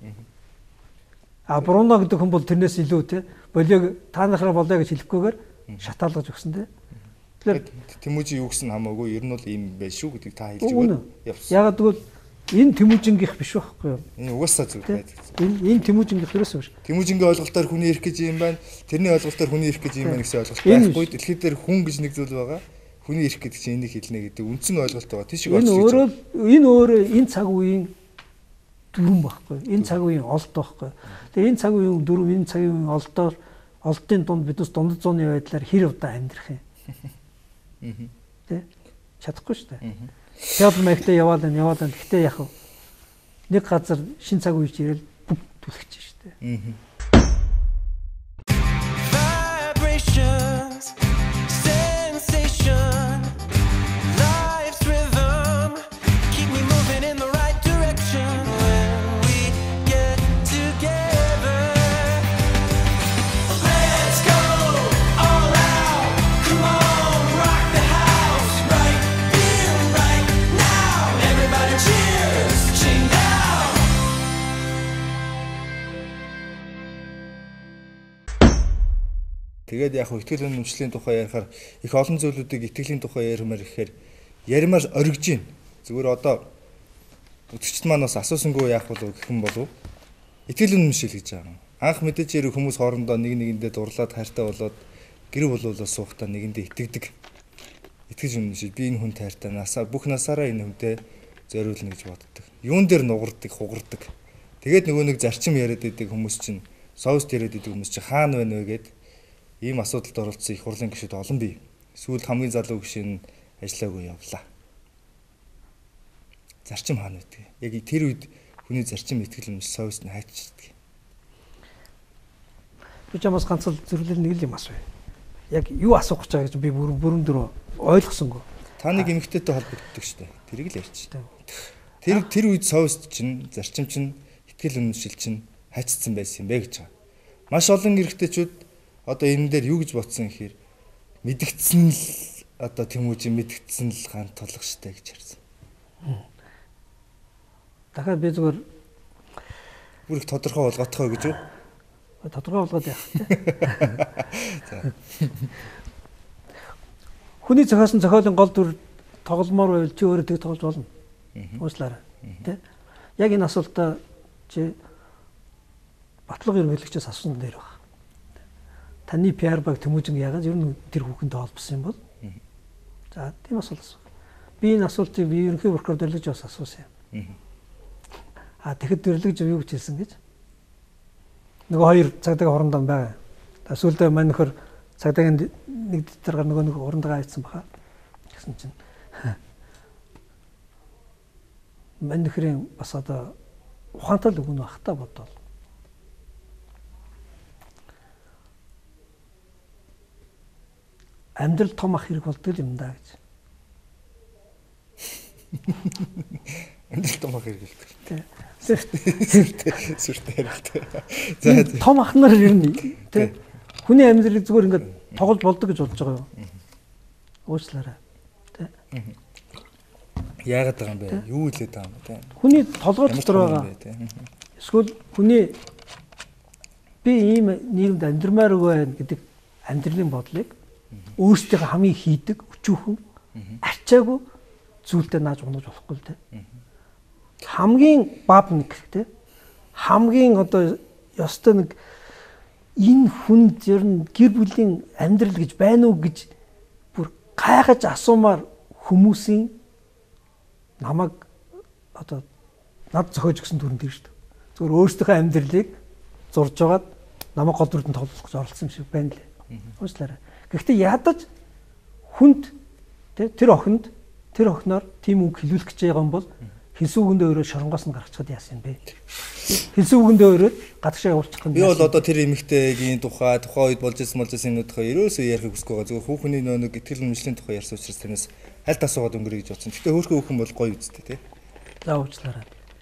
А Бруно гэдэг хүн бол тэрнээс илүү тий. Болёо та нарахаар болёо гэж хэлэхгүйгээр шатаалгаж өгсөн тий. Тэгэхээр Тэмүүжин юу гэсэн хамаагүй ер нь бол ийм байж шүү гэдгийг та хэлж өгөөд явсан. Ягаад гэвэл энэ Тэмүүжингийнх биш байхгүй юу? Энэ угаасаа зүг байдаг. Энэ энэ Тэмүүжингийнх ерөөсөө биш. Тэмүүжингийн ойлголтоор хүний эрх гэж юм байна. Тэрний ойлголтоор хүний эрх гэж юм байна гэсэн ойлголт байхгүй. Дэлхийд дээр хүн гэж нэг зүйл байгаа. Хүний эрх гэдэг чинь энийг хэлнэ гэдэг үндсэн ойлголт байгаа. Тийш энэ өөрөө энэ өөрөө энэ цаг үеийн дүрм байхгүй. Энэ цаг үеийн олд байхгүй. Тэгээ энэ цаг үеийн дүрм энэ цагийн үеийн олдоор олдын дунд биднес дундад зууны байдлаар хэр удаа амьдрах юм. Тэ чадахгүй шүү дээ. Театр мэгтэй яваад байна, яваад байна. Гэхдээ яг нэг газар шин цаг үеч ирэл бүг түлхэж шүү дээ. Vibrations, sensation, life's rhythm, keep me moving in the right direction when we get together. Let's go all out, come on, rock the house, right here, right now. Everybody cheers, ching down. Тэгээд яг итгэл үнэмшлийн тухай ярихаар их олон зүйлүүдийг итгэлийн тухай ярмаар ихээр ярмаар оргиж гин. Зүгээр одоо өтгчд маань бас асуусангүй яах болов гэх юм болов. Итгэл үнэмшил гэж байгаа. Анх мэдээж ярих хүмүүс хоорондоо нэг нэгэндээ дурлаад хайртай болоод гэр бүлүүлээ суухтаа нэгэндээ итгэдэг. Итгэж үнэмшил би энэ хүн тайртай насаа бүх насаараа энэ хүнтэй зориулна гэж боддог. Юун дээр нугардаг, хугардаг. Тэгээд нөгөө нэг зарчим яриад идэг хүмүүс чинь соуст яриад идэг хүмүүс чинь хаана байна вэ гэд ийм асуудалд оролцсон их хурлын гишүүд олон бий. Сүүл хамгийн залуу гишүүн ажиллаагүй явлаа. Зарчим хаана байдаг. Яг тэр үед хүний зарчим итгэл үнэмшил соуст нь хайчдаг. Би чамаас ганц л зөвлөл нэг л юм асууя. Яг юу асуух гэж байгаа гэж би бүрэн бүрэн дөрөв ойлгосонгүй. Та нэг эмэгтэйтэй холбогддог шүү дээ. Тэрийг л ярьчих. Тэр тэр үед соуст чинь зарчим чинь итгэл үнэмшил чинь хайцсан байсан юм бэ гэж байгаа. Маш олон эрэгтэйчүүд одоо энэ дээр юу гэж бодсон гэхээр мэдгдсэн л одоо Тэмүүжин мэдгдсэн л ганц толго штэ гэж харсан. Дахиад би зүгээр бүр их тодорхой болгоотхой гэж үү? Тодорхой болгоод яах вэ? За. Хүний зохиосон зохиолын гол дүр тогломоор байвал чи өөрөө тэг тоглож болно. Уучлаарай. Тэ? Яг энэ асуултаа чи батлага ерөнхийлөгчөөс асуусан дээр байна. Таны пи ар баг Тэмүүжин яагаад ер нь тэр хүүхэнтэй холбосон юм бол? За тийм асуулт асуу. Би энэ асуултыг би ерөнхий прокурор дэрлэж бас асуусан юм. А тэгэхэд дэрлэж юу гэж хэлсэн гэж? Нөгөө хоёр цагдаагийн хоорондоо байгаа. Эсвэл мань нөхөр цагдаагийн нэг дээр нөгөө нэг хоорондоо айцсан баха. Гэсэн чинь мань нөхрийн бас одоо ухаантай л өгнө бах та бодвол. Амьдрал том ах хэрэг болдог юм да гэж. Амьдрал том ах хэрэг болдог. Тэ. Сүртэй хэрэгтэй. За том ах нар ер нь тэ хүний амьдралыг зүгээр ингээд тоглож болдог гэж бодож байгаа юу? Уучлаарай. Тэ. Яагаад байгаа юм бэ? Юу хэлээд байгаа юм бэ? Хүний толгой дотор байгаа. Эсвэл хүний би ийм нийгэмд амьдрмаар байна гэдэг амьдралын бодлыг өөрсдөө хамгийн хийдэг, өчүүхэн, арчаагүй зүйлтэй нааж унаж болохгүй л дээ. Хамгийн баб нэг те хамгийн одоо ёстой нэг энэ хүнд ер нь гэр бүлийн амьдрал гэж байна уу гэж бүр гайхаж асуумаар хүмүүсийн намайг одоо над зохиож өгсөн дүрэн дээр шүү дээ. Зүгээр өөрсдийнхөө амьдралыг зурж байгаад намайг гол дүрдэн тоглох гэж оролцсон юм шиг байна лээ. Уучлаарай. Гэхдээ ядаж хүнд тэр охинд тэр охиноор тийм үг хэлүүлэх гэж байгаа юм бол хэлсэн үгэндээ өөрөө шоронгоос нь гаргачихад яасан юм бэ? Хэлсэн үгэндээ өөрөө гадагшаа явуулчих юм. Би бол одоо тэр эмэгтэйгийн тухай тухайн үед болж ирсэн болж ирсэн юмнууд тухай ерөөсөө ярих хүсэхгүй байгаа. Зөвхөн хүүхний нөө нэг итгэл үнэмшлийн тухай ярьсан учраас танаас хальт асуугаад өнгөрөе гэж бодсон. Гэхдээ хөөрхөн хүүхэн бол гоё үстэй тий. За уучлаарай.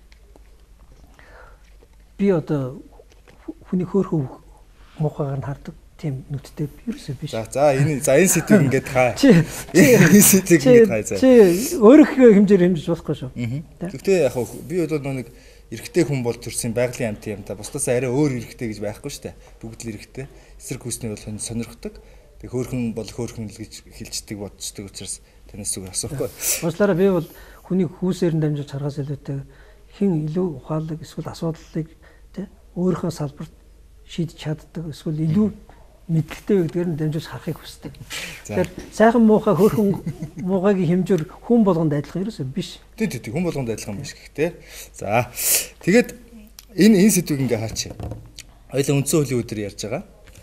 Би одоо хүний хөөрхөн муухайгаар нь хардаг тийм нүдтэй ерөөсөө биш. За за энэ за энэ сэдвийг ингээд хаа. Чи энэ сэдвийг ингээд хаа за. Чи өөрийнхөө хэмжээр хэмжиж болохгүй шүү. Гэхдээ яг би бол нэг эрэгтэй хүн бол төрсөн байгалийн амт юм та. Бусдаас арай өөр эрэгтэй гэж байхгүй шүү дээ. Бүгд л эрэгтэй. Эсрэг хүснээр бол сонирхдаг. Тэг хөөрхөн бол хөөрхөн л гэж хэлждэг бодцдог учраас танаас зүгээр асуухгүй. Уучлаарай би бол хүний хүүсээр нь дамжуулж харахаас илүүтэй хэн илүү ухаалаг эсвэл асуудлыг тий өөрийнхөө салбарт шийдэж чаддаг эсвэл илүү мэдлэгтэй гэдгээр нь дамжуулж харахыг хүсдэг. Тэгэхээр сайхан муухай хөөрхөн муухайгийн хэмжээр хүн болгонд адилхан ерөөсөө биш. Тий тий хүн болгонд адилхан биш гэхдээ. За тэгээд энэ энэ сэдвийг ингээ хаачих. Хоёлаа үндсэн хуулийн өдөр ярьж байгаа.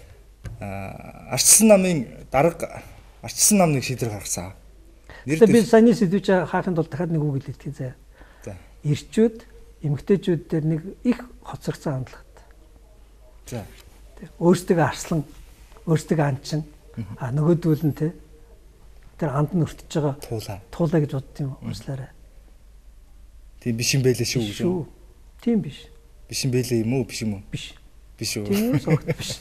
Аа арчсан намын дарга арчсан намныг шийдвэр гаргасан. Нэр би саяны сэдвийг хаахын тулд дахиад нэг үг хэлээд зэ. За. Ирчүүд, эмэгтэйчүүд дээр нэг их хоцрогдсон хандлагатай. За. Өөрсдөө арслан, өөрсдөө анчин, а нөгөөдүүл нь те тэр анд нь өртөж байгаа туулаа. Туулаа гэж бодд юм уучлаарай. Тийм биш юм байлээ шүү гэж. Тийм биш. Биш юм байлээ юм уу? Биш юм уу? Биш. Биш үү? Тийм согт биш.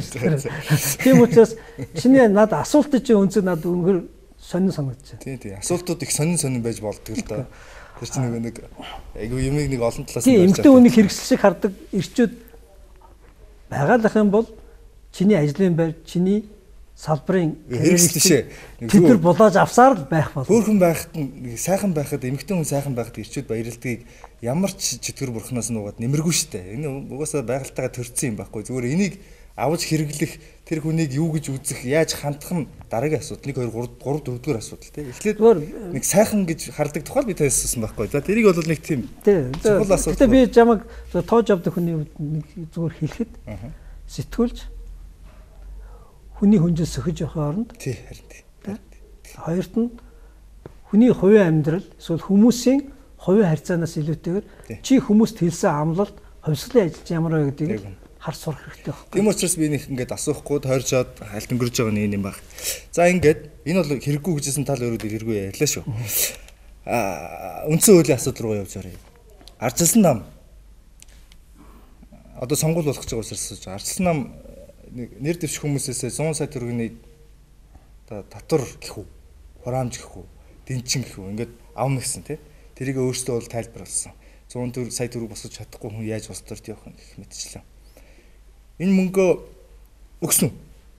Тийм учраас чиний надад асуултыг чи өнцөг надад өнгөр сонин санагдчихэ. Тий, тий. Асуултууд их сонин сонин байж болдог л доо. Тэр чинь нэг нэг айгу юмыг нэг олон талаас нь барьж. Тийм, эмэгтэй хүний хэрэгсэл шиг хардаг ирчүүд байгаалах юм бол чиний ажлын байр, чиний салбарын хэрэгсэл шээ. Тэд нар булааж авсаар л байх бол. Хөөрхөн байхад нь сайхан байхад эмэгтэй хүн сайхан байхад ирчүүд баярлдгийг ямар ч чөтгөр бурхнаас нуугаад нэмэргүй штэ. Энэ угаасаа байгальтайгаа төрцсөн юм байхгүй. Зүгээр энийг аваж хэрэглэх тэр хүнийг юу гэж үзэх, яаж хандах нь дараагийн асуудал. нэг хоёр гурав дөрөвдүгээр асуудал тий. Эхлээд нэг сайхан гэж хардаг тухай би танаас асуусан байхгүй. За тэрийг бол нэг тийм чухал асуудал. Гэтэ би чамаг тоож авдаг хүний нэг зүгээр хэлэхэд сэтгүүлж хүний хүнжил сөхөж явах оронд тий харин тий. Хоёрт нь хүний хувийн амьдрал эсвэл хүмүүсийн хувийн харьцаанаас илүүтэйгээр чи хүмүүст хэлсэн амлалт, хувьсгалын ажилч ямар вэ гэдгийг хар сурах хэрэгтэй байна. Тийм учраас би нэг ингээд асуухгүй тойрчоод хальт өнгөрж байгаа нэг юм баг. За ингээд энэ бол хэрэггүй гэжсэн тал өөрөөр хэрэггүй ярьлаа шүү. Аа үндсэн хуулийн асуудал руу явж оръё. Арчилсан нам одоо сонгуул болох гэж байгаа учраас арчилсан нам нэр дэвших хүмүүсээс цуун сая төгрөгийн одоо татвар гэх үү, хураамж гэх үү, дэнчин гэх үү ингээд авна гэсэн тий. Тэрийг өөрсдөө бол тайлбарласан. цуун сая төгрөг босгож чадахгүй хүн яаж босдорт явах юм гэх мэтчлээ. Энэ мөнгөө өгсөн үү?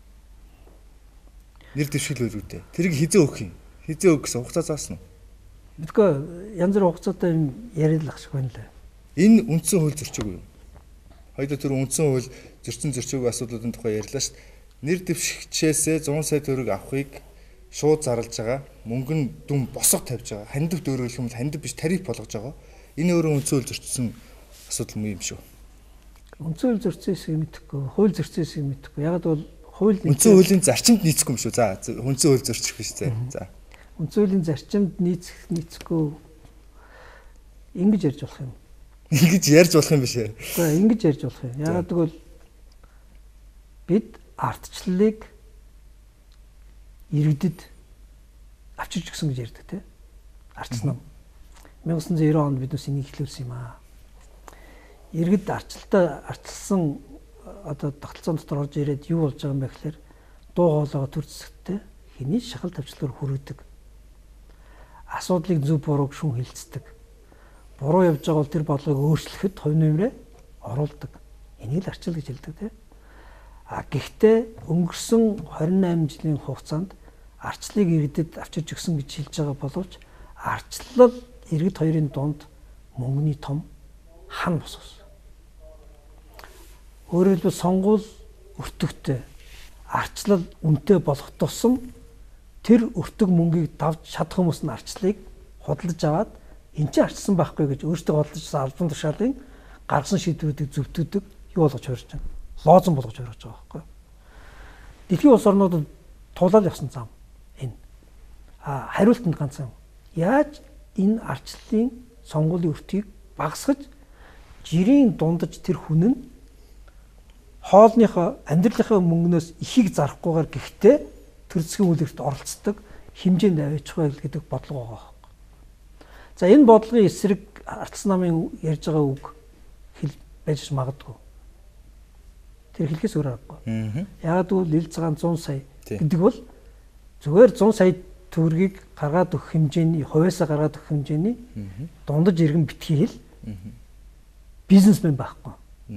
Нэр дэвшил байлгүй дээ. Тэрийг хизээ өгөх юм. Хизээ өгөх гэсэн хугацаа заасан уу? Мэдгүй янз бүр хугацаатай юм ярилах шиг байна лээ. Энэ үндсэн хууль зөрчөөгүй юу? Хоёул тэр үндсэн хууль зөрчсөн зөрчөөгүй асуудлуудын тухай ярьлаа шүү дээ. Нэр дэвшигчээсээ цуун сая төгрөг авахыг шууд зарлж байгаа. Мөнгө нь дүн босго тавьж байгаа. Хандив дөөрөөлөх юм бол хандив биш тариф болгож байгаа. Энэ өөрөө үндсэн хууль зөрчсөн асуудал муу юм шүү. Үндсэн хууль зөрчсөн хэсгийг мэдэхгүй, хууль зөрчсөн хэсгийг мэдэхгүй. Ягаад бол хууль үндсэн хуулийн зарчимд нийцэхгүй юм шүү. За үндсэн хууль зөрчих биш зэ. За. Үндсэн хуулийн зарчимд нийцэх нийцэхгүй ингэж ярьж болох юм. Ингэж ярьж болох юм биш ээ. За ингэж ярьж болох юм. Ягаад гэвэл бид ардчлалыг иргэдэд авчирч өгсөн гэж ярьдаг тийм. Ардчсан нь 천ix девяносто онд бид нүс энийг хэлүүлсэн юм аа. Иргэд ардчлалтаа ардчилсан одоо тогтолцоон дотор орж ирээд юу болж байгаа юм бэ гэхээр дуу хоолойгоо төр зэсгтээ хэний шахал тавьчлаар хүргэдэг. Асуудлыг зөв бурууг шүүн хилцдэг. Буруу явж байгаа бол тэр бодлогыг өөрчлөхөд хувь нэмрээ оруулдаг. Энийг л арчил гэж хэлдэг тийм. А гэхдээ өнгөрсөн двадцать восемь жилийн хугацаанд арчлыг иргэдэд авчирч өгсөн гэж хэлж байгаа боловч арчлал иргэд хоёрын дунд мөнгөний том хан босгосон. Өөрөөр хэлбэл сонгуул өртөгтэй арчлал үнэтэй болох тусам тэр өртөг мөнгийг давж чадах хүмүүс нь арчлыг худалдаж аваад эн чинь арчсан байхгүй гэж өөртөө бодложсэн албан тушаалын гаргасан шийдвэрүүдийг зөвтгөдөг юу болгож хорж байна. Лоозон болгож өргөж байгаа байхгүй. Дэлхийн улс орнуудад тулаал явсан зам энэ. А хариултанд ганцхан яаж энэ арчлалын сонгуулийн өртгийг багасгаж жирийн дундаж тэр хүн нь хоолныхоо амьдралынхаа мөнгнөөс ихийг зарахгүйгээр гэхдээ төр засгийн үйл хэрэгт оролцдог хэмжээнд авчих байл гэдэг бодлого байгаа. За энэ бодлогын эсрэг Ардчилсан намын ярьж байгаа үг хэл байж магадгүй. Тэр хэлхээс өөр аргагүй. Яагаад гэвэл ил цагаан зуун сая гэдэг бол зүгээр зуун сая төгрөгийг гаргаад өгөх хэмжээний хувьяасаа гаргаад өгөх хэмжээний дундаж иргэн битгий хэл бизнесмен байхгүй.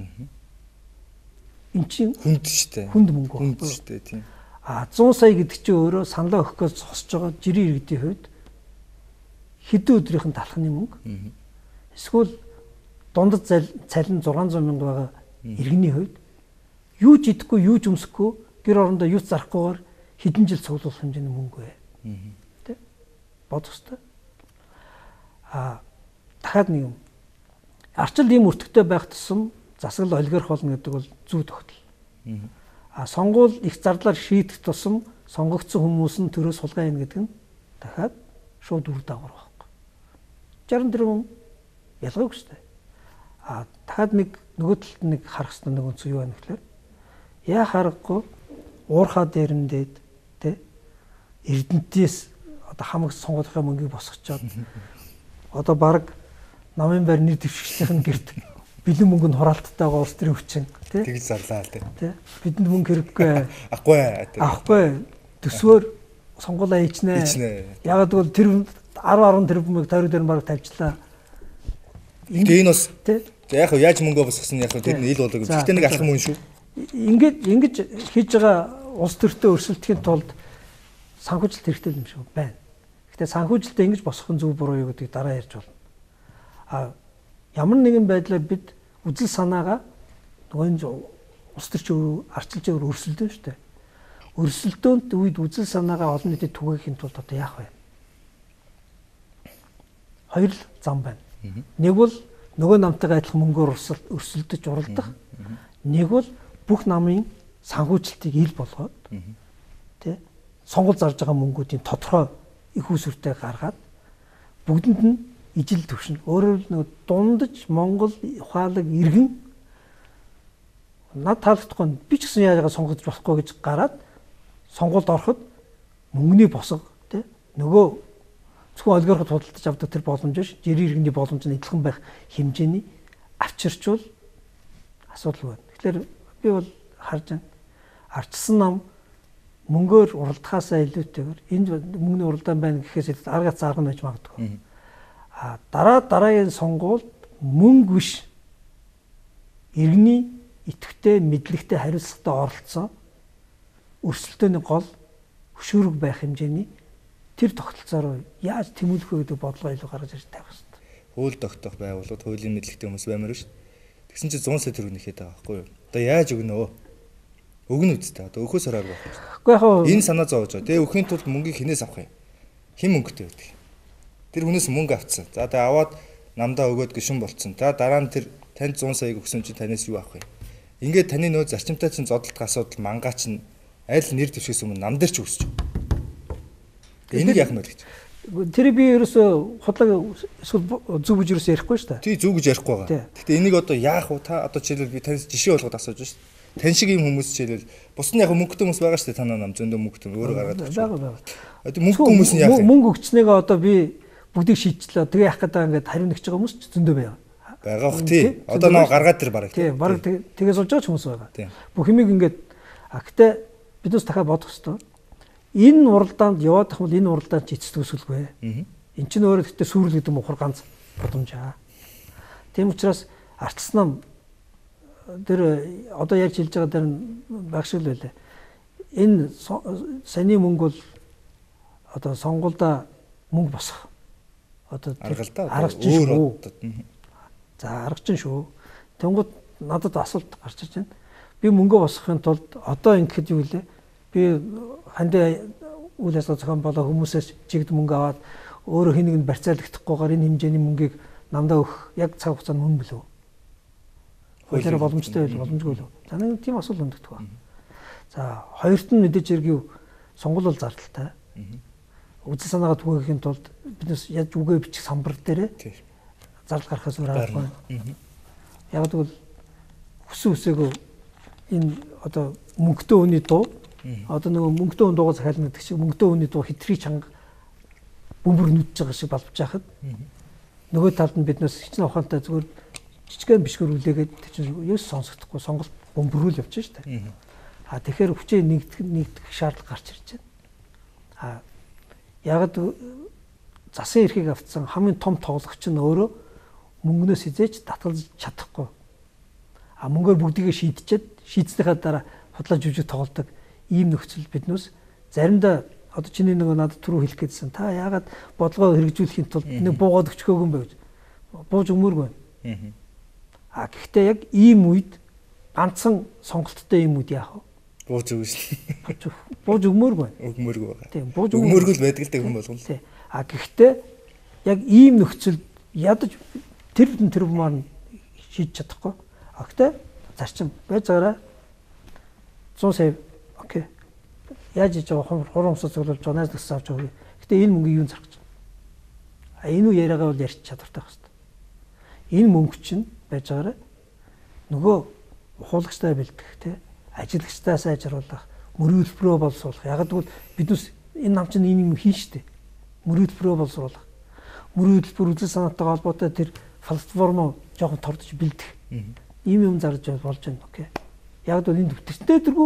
Энд чинь хүнд штэ. Хүнд мөнгө. Хүнд штэ тийм. А зуун сая гэдэг чинь өөрөө саналаа өгөхөөс зогсож байгаа жирийн иргэдийн хувьд хэдэн өдрийнхэн талхны мөнгө. Эсвэл дундад цалин зургаан зуун мянга байгаа иргэний хувьд юу ч идэхгүй, юу ч өмсөхгүй, гэр орондоо юу ч зарахгүйгээр хэдэн жил цуглуулах хэмжээний мөнгө бай. Тэ? Бодох ёстой. А дахиад нэг юм. Арчил ийм өртөгтэй байх тусам засаглал олигарх болно гэдэг бол зүй тогтол. А сонгуул их зардлаар шийдэх тусам сонгогдсон хүмүүс нь төрөө сулгаа ийн гэдэг нь дахиад шууд үр дагавар байхгүй. шаран тэрбум ялгаагүй шүү дээ. А дахиад нэг нөгөө талд нэг харах хэрэгтэй нэг үнц юу байна гэхээр яа харахгүй уурхаа дээрэмдээд тэ Эрдэнтээс одоо хамаг сонгуулийнхаа мөнгийг босгочоод одоо баг намын байр нэр дэвшигчдийн гэрд бэлэн мөнгөнд хураалттай байгаа улс төрийн хүчин тий тэгж зарлаа тий бидэнд мөнгө хэрэггүй ахгүй ахгүй төсвөр сонгуулаа хийчнэ ягаад гэвэл тэр арав арван тэрбумыг тойрог дээр баг тавьчлаа тэгээ энэ бас за яг яаж мөнгөө босгосон яг тэр нь ил болог гэхдээ нэг алхам үн шүү ингээд ингэж хийж байгаа улс төртөө өрсөлдөхийн тулд санхүүжилт хэрэгтэй юм шиг байна. Гэхдээ санхүүжилтээ ингэж босгох нь зөв буруу юу гэдгийг дараа ярьж болно. А ямар нэгэн байдлаар бид үзэл санаагаа нөгөө улс төрчин арчилж өөр өрсөлдөн шүү дээ. Өрсөлдөөнд үед үзэл санаагаа олон нийтэд түгээхийн тулд одоо яах вэ? Хоёр л зам байна. Нэг бол нөгөө намтайгаа адилхан мөнгөөр өрсөлдөж уралдах. Нэг бол бүх намын санхүүжилтийг ил болгоод тий сонгол зарж байгаа мөнгүүдийн тодорхой их усүртэй гаргаад бүгдэнд нь ижил төвшин өөрөөр нэг дундаж Монгол ухаалаг иргэн над таалагдахгүй би ч гэсэн яагаад сонгож болохгүй гэж гараад сонгуульд ороход мөнгөний босго тий нөгөө зөвхөн олигархад худалдаж авдаг тэр боломж биш жирийн иргэний боломж нь адилхан байх хэмжээний авчирчвал асуудал байна. Тэгэхээр би бол харж байна арчилсан нам мөнгөөр уралдахаасаа илүүтэйгээр энэ мөнгөний уралдаан байна гэхээс арга цаарга нь байж магадгүй. А дараа дараагийн сонгуульд мөнгө биш иргэний идэвхтэй мэдлэгтэй хариуцлагатай оролцоо өрсөлдөөний гол хөшүүрэг байх хэмжээний тэр тогтолцоороо яаж тэмүүлэх вэ гэдэг бодлого илүү гаргаж ирж тавих хэрэгтэй. Хууль тогтоох байгууллагууд хуулийн мэдлэгтэй хүмүүс баймаар шүү. Тэгсэн чинь зуун сая төгрөг нэхэд байгаа байхгүй юу? Одоо яаж өгнө? Өгнө үстэй. Одоо өөхөөс хараагүй байх. Уу яг энэ санаа зовж байгаа. Тэгээ өхийн тулд мөнгийг хинээс авах юм? Хэн мөнгөтэй байдаг? Тэр хүнээс мөнгө авцсан. За тэгээ аваад намдаа өгөөд гişүн болцсон. За дараа нь тэр танд зуун саяг өгсөн чинь танаас юу авах юм? Ингээд таны нөө зарчимтай чинь зодтолтох асуудал мангаа чинь аль нэр дэвшээс өмнө нам дээр ч үсч. Энийг яах нь вэ гэж? Тэр би ерөөсө худлаа эсвэл зүг гэж ерөөсө ярихгүй шүү дээ. Тий зүг гэж ярихгүй байгаа. Гэхдээ энийг одоо яах вэ? Та одоо жишээлбэл би танаас жишээ болгоод асууж шүү дээ. Тань шиг юм хүмүүс жишээлбэл бусны яг мөнгөтэй хүмүүс байгаа шүү дээ. Танаа нам зөндөө мөнгөтэй өөрөө гаргаад байгаа. Бага бага. Одоо мөнгөгүй хүмүүс нь яах вэ? Мөнгө өгчнээгээ одоо би бүгдийг шийдчихлээ. Тэгээ яах гэдэг ингээд хариу нэгж байгаа хүмүүс ч зөндөө байгаа. Байгаа бох тий. Одоо нөө гаргаад тэр бараг. Тий, бараг тэгээс болж байгаа хүмүүс байгаа. Бүх юмыг ингээд а гэтээ биднээс дахиад бодох хэрэгтэй. Энэ уралдаанд яваад тах бол энэ уралдаанд ч эцэст төсөлгүй. Эн чинь өөрөө гэхдээ сүрэл гэдэг мухар ганц боломжаа. Тийм учраас арчилсан нам тэр одоо ярьж хэлж байгаа дээр багшил байлаа. Энэ саяны мөнгө бол одоо сонгуульда мөнгө босох. Одоо аргачин шүү. За аргачин шүү. Тэнгууд надад асуулт гарч ирж байна. Би мөнгө босгохын тулд одоо ингэхэд юу вэ? Би хандаа үйл ажиллагаа зохион болоо хүмүүсээс чигд мөнгө аваад өөрөө хин нэгэнд барьцаалагдахгүйгээр энэ хэмжээний мөнгийг намдаа өгөх яг цаг хугацаанд мөн билүү? Хуулиар боломжтой байл боломжгүй л. За нэг тийм асуулт өндөгдөх ба. За хоёрт нь мэдээж хэрэг юу сонгуул бол зардалтай. Үзэл санаагаа түгээхийн тулд биднес яаж үгээ бичих самбар дээрээ зардал гарахаас өөр аргагүй. Яг тэгвэл хүсэн үсээгөө энэ одоо мөнгөтэй хүний дуу одоо нөгөө мөнгөтэй хүн дуугаа захиална гэдэг шиг мөнгөтэй хүний дуу хитрхи чанга бөмбөр нүдж байгаа шиг балбж байхад нөгөө талд нь биднээс хичнээн ухаантай зүгээр жижигхэн бишгэр үлээгээд чинь юус сонсохдохгүй сонголт бөмбөрүүл явж штэ. А тэгэхээр хүчээ нэгдэх нэгдэх шаардлага гарч ирж байна. А ягд засан эрхийг автсан хамгийн том тоглогч нь өөрөө мөнгнөөс хизээж татгалж чадахгүй. А мөнгөөр бүгдийг шийдчихэд шийдснийхаа дараа худлаа жүжиг тоглодог ийм нөхцөл биднээс заримдаа одоо чиний нөгөө надад түрүү хэлэх гээдсэн та яагаад бодлогоо хэрэгжүүлэхийн тулд нэг буугаад өчгөөгүй юм бэ гэж бууж өгмөргүй. А гэхдээ яг ийм үед ганцхан сонголттой ийм үед яах вэ? Бууж өгнө шүү. Бууж өгмөргүй. Өгмөргүй байгаа. Тийм бууж өгмөргүй л байдаг л хүн болгоно. Тийм. А гэхдээ яг ийм нөхцөл ядаж тэр бүтэн тэр бумаар нь шийдэж чадахгүй. А гэхдээ зарчим байж байгаараа зуун сая окей. Яаж иж байгаа хурамсаа цуглуулж байгаа найз нөхөс авч байгаа. Гэтэ энэ мөнгөийг юу зарах гэж байна? А энэ үү яриагаа бол ярьж чадвартай байх хэрэгтэй. Энэ мөнгө чинь байж байгаараа нөгөө ухуулагчтай бэлдэх те ажилчдаа сайжруулах, мөрөлбөрөө боловсруулах. Яг гэвэл биднес энэ нам чинь энэ юм хийн штэ. Мөрөлбөрөө боловсруулах. Мөрөлбөр үзэл санаатайгаа холбоотой тэр платформ жоохон тордож бэлдэх. Ийм юм зарж болж байна. Окей. Яг гэвэл энэ төвчтэй дэргүү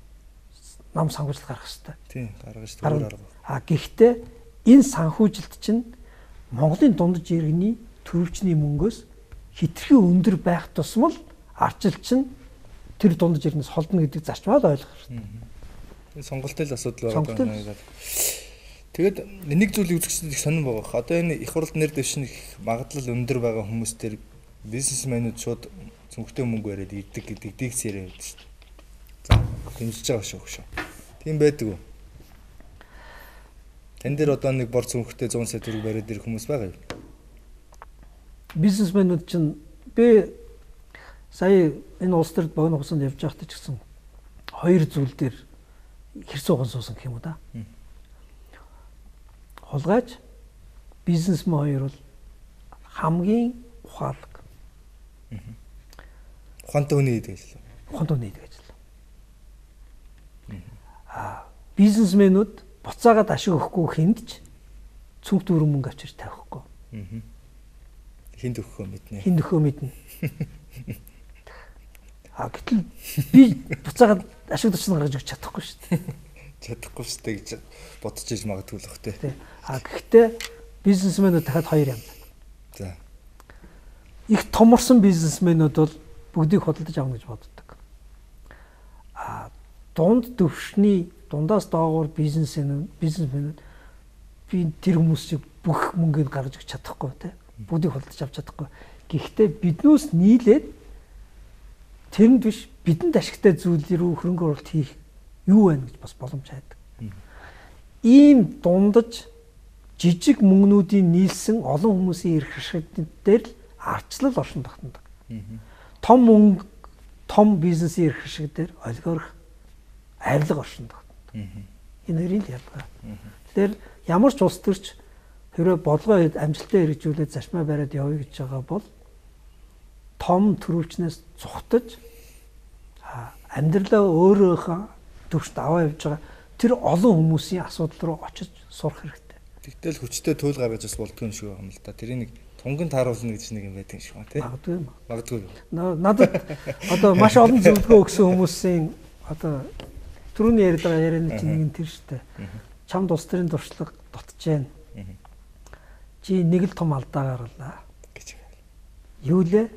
нам санхүүжилт гаргах хэрэгтэй. Тийм, гаргаж зүгээр арга. А гэхдээ энэ санхүүжилт чинь Монголын дундаж иргэний төрөвчний мөнгөөс хитрхи өндөр байх тусмал арчил чинь тэр дундаж иргэнээс холдно гэдэг зарчмаа л ойлгох хэрэгтэй. Сонголтын л асуудал байгаа. Тэгээд нэг зүйлийг үзэгчдэд их сонирн байгаа. Одоо энэ их хурлд нэр дэвшних магадлал өндөр байгаа хүмүүс төр бизнесмэнүүд шууд цүнхтэй мөнгө бариад ирдэг гэдэг дикс яриа байдаг шүү дээ. За, хэмжиж байгаа шүү шүү. Тийм байдаг уу? Тэн дээр одоо нэг бор цүнхтэй зуун сая төгрөг бариад ирэх хүмүүс байгаа юу? Бизнесмэнүүд чинь би сая энэ улс төрд богино хугацаанд явж байхдаа ч гэсэн хоёр зүйл дээр хэр сууган суусан гэх юм уу да. Хулгайч бизнесмен хоёр бол хамгийн ухаалаг. Ухаантай хүний хийдэг ажил. Ухаантай хүний хийдэг ажил. Аа бизнесменүүд буцаагаад ашиг өгөхгүй хиндж цүнх дөрөв мөнгө авчирч тавихгүй. Хинд өгөхөө мэднэ. Хинд өгөхөө мэднэ. А гэтэл би буцаагаад ашиг тусна гаргаж өгч чадахгүй шүү дээ. Чадахгүй шүү дээ гэж бодож иж магадгүй л бах тий. А гэхдээ бизнесмэнүүд дахиад хоёр юм байна. За. Их томорсон бизнесмэнүүд бол бүгдийг худалдаж авна гэж боддог. А дунд төвшний дундаас доогуур бизнесмэн бизнесмэнүүд би тэр хүмүүсийг бүх мөнгөнд гаргаж өгч чадахгүй тий. Бүгдийг худалдаж авч чадахгүй. Гэхдээ биднээс нийлээд тэрэнд биш бидэнд ашигтай зүйл рүү хөрөнгө оруулалт хийх юу байна гэж бас боломж хайдаг. Ийм дундаж жижиг мөнгнүүдийн нийлсэн олон хүмүүсийн эрх ашигтнууд дээр л арчлал оршин тогтнодог. Том мөнгө, том бизнесийн эрх ашиг дээр олигарх авилга оршин тогтнодог. Энэ хоёрын л ялгаа. Тэгэхээр ямар ч улс төрч хэрвээ бодлогоо амжилттай хэрэгжүүлээд зарчмаа бариад явъя гэж байгаа бол том төрөвчнээс цухтаж амьдралаа өөрөөхөө төвшөнд аваа явж байгаа тэр олон хүмүүсийн асуудал руу очиж сурах хэрэгтэй. Тэгтэл хүчтэй туйл гаргаж бас болдгүй юм шиг байна л да. Тэрийг нэг тунганд тааруулна гэж нэг юм байдаг юм шиг байна тий. Магадгүй юм. Магадгүй. Надад одоо маш олон зөвлөгөө өгсөн хүмүүсийн одоо түрүүний яриад байгаа ярианы чинь нэг нь тэр шүү дээ. Чамд улс төрийн туршлага дутж байна. Чи нэг л том алдаа гарлаа гэж. Юу лээ?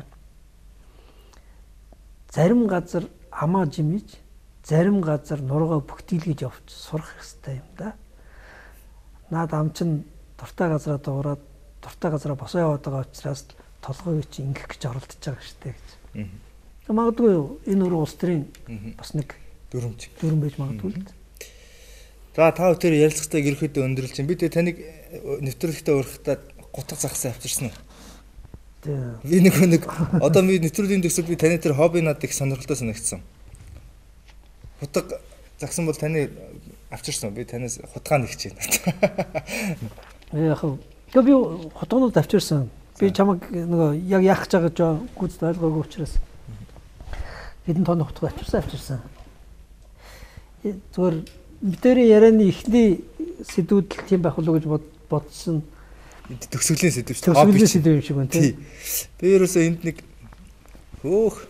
Зарим газар амаа жимэж, зарим газар нургаа бүгтийлгэж явж сурах хэрэгтэй юм да. Наад ам чин дуртай газараа дуураад дуртай газараа босоо яваад байгаа учраас толгойг чи ингэх гэж оролдож байгаа штэ гэж. Магадгүй энэ өөр улс төрийн бас нэг дүрмж дүрм байж магадгүй л. За та бүхэн ярилцлагатайг ерөөхдөө өндөрлж чинь би тэгээ таныг нэвтрүүлэгтээ уурахтаа гутга загсаа авчирсан уу? Би нэг нэг одоо би нэвтрүүлгийн төгсөд би таны тэр хобби надад их сонирхолтой санагдсан. Хутга загсан бол таны авчирсан. Би танаас хутгаа нэгч байна. Яг гоо би хутганууд авчирсан. Би чамаг нөгөө яг яах гэж байгаа жоо гүцэд ойлгоогүй учраас. хэдэн тонн утга авчирсан авчирсан. Зүгээр бидний ярианы ихний сэдвүүд л тийм байх болов уу гэж бодсон. Төгсгөлийн сэдв шүү. Төгсгөлийн сэдв юм шиг байна тий. Би ерөөсөө энд нэг хөөх.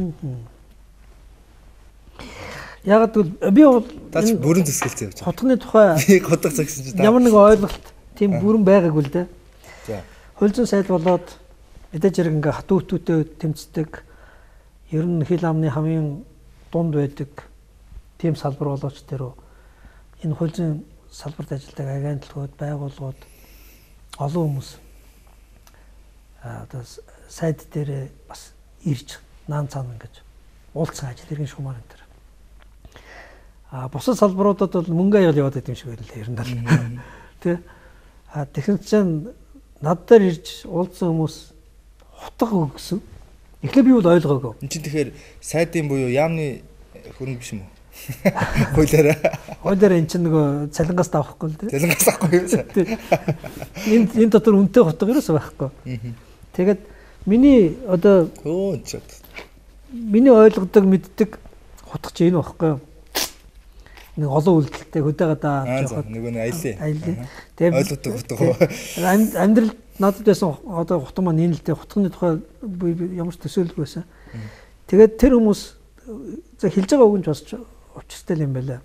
Яг гэвэл би таач бүрэн зэсгэлцээ явж байгаа. Хутганы тухай би годох загсан чи ямар нэг ойлголт тийм бүрэн байгаагүй л дээ. За. Хөлзөн сайд болоод мэдээж хэрэг ингээ хатуу хөтүүтэй тэмцдэг. Ер нь хил амны хамгийн дунд байдаг тийм салбар болооч тэр энэ хөлзөн салбарт ажилладаг агентлагууд, байгууллагууд олон хүмүүс аа одоо сайд дээр бас ирж наан цаана ингэж уулзсан ажил иргэн шугамар энэ төр. А бусад салбаруудад бол мөнгө аял яваад байдаг юм шиг байлаа ер нь л. Тэ. А техник чинь над дээр ирж уулзсан хүмүүс хутга өгсөн. Эхлээ би бол ойлгоогүй. Энд чинь тэгэхээр сайдын буюу яамны хөрөнгө биш юм уу? Хойлоороо. Хойлоороо эн чинь нөгөө цалингаас авахгүй л дээ. Цалингаас авахгүй юу? Энд энэ дотор үнэтэй хутга ерөөсөө байхгүй. Тэгээд миний одоо оо чад. Миний ойлгодог мэддэг хутга чинь энэ байхгүй юу? Нэг олон үйлдэлтэй хөдөөгаа авч явахад нөгөө нэг аялын. Аялын. Тэгээд ойлгодог хутга. Амьдрал надад байсан одоо хутга маань энэ л дээ хутганы тухай ямар ч төсөөлөл байсан. Тэгээд тэр хүмүүс за хэлж байгаа үг нь бас учиртай юм байна.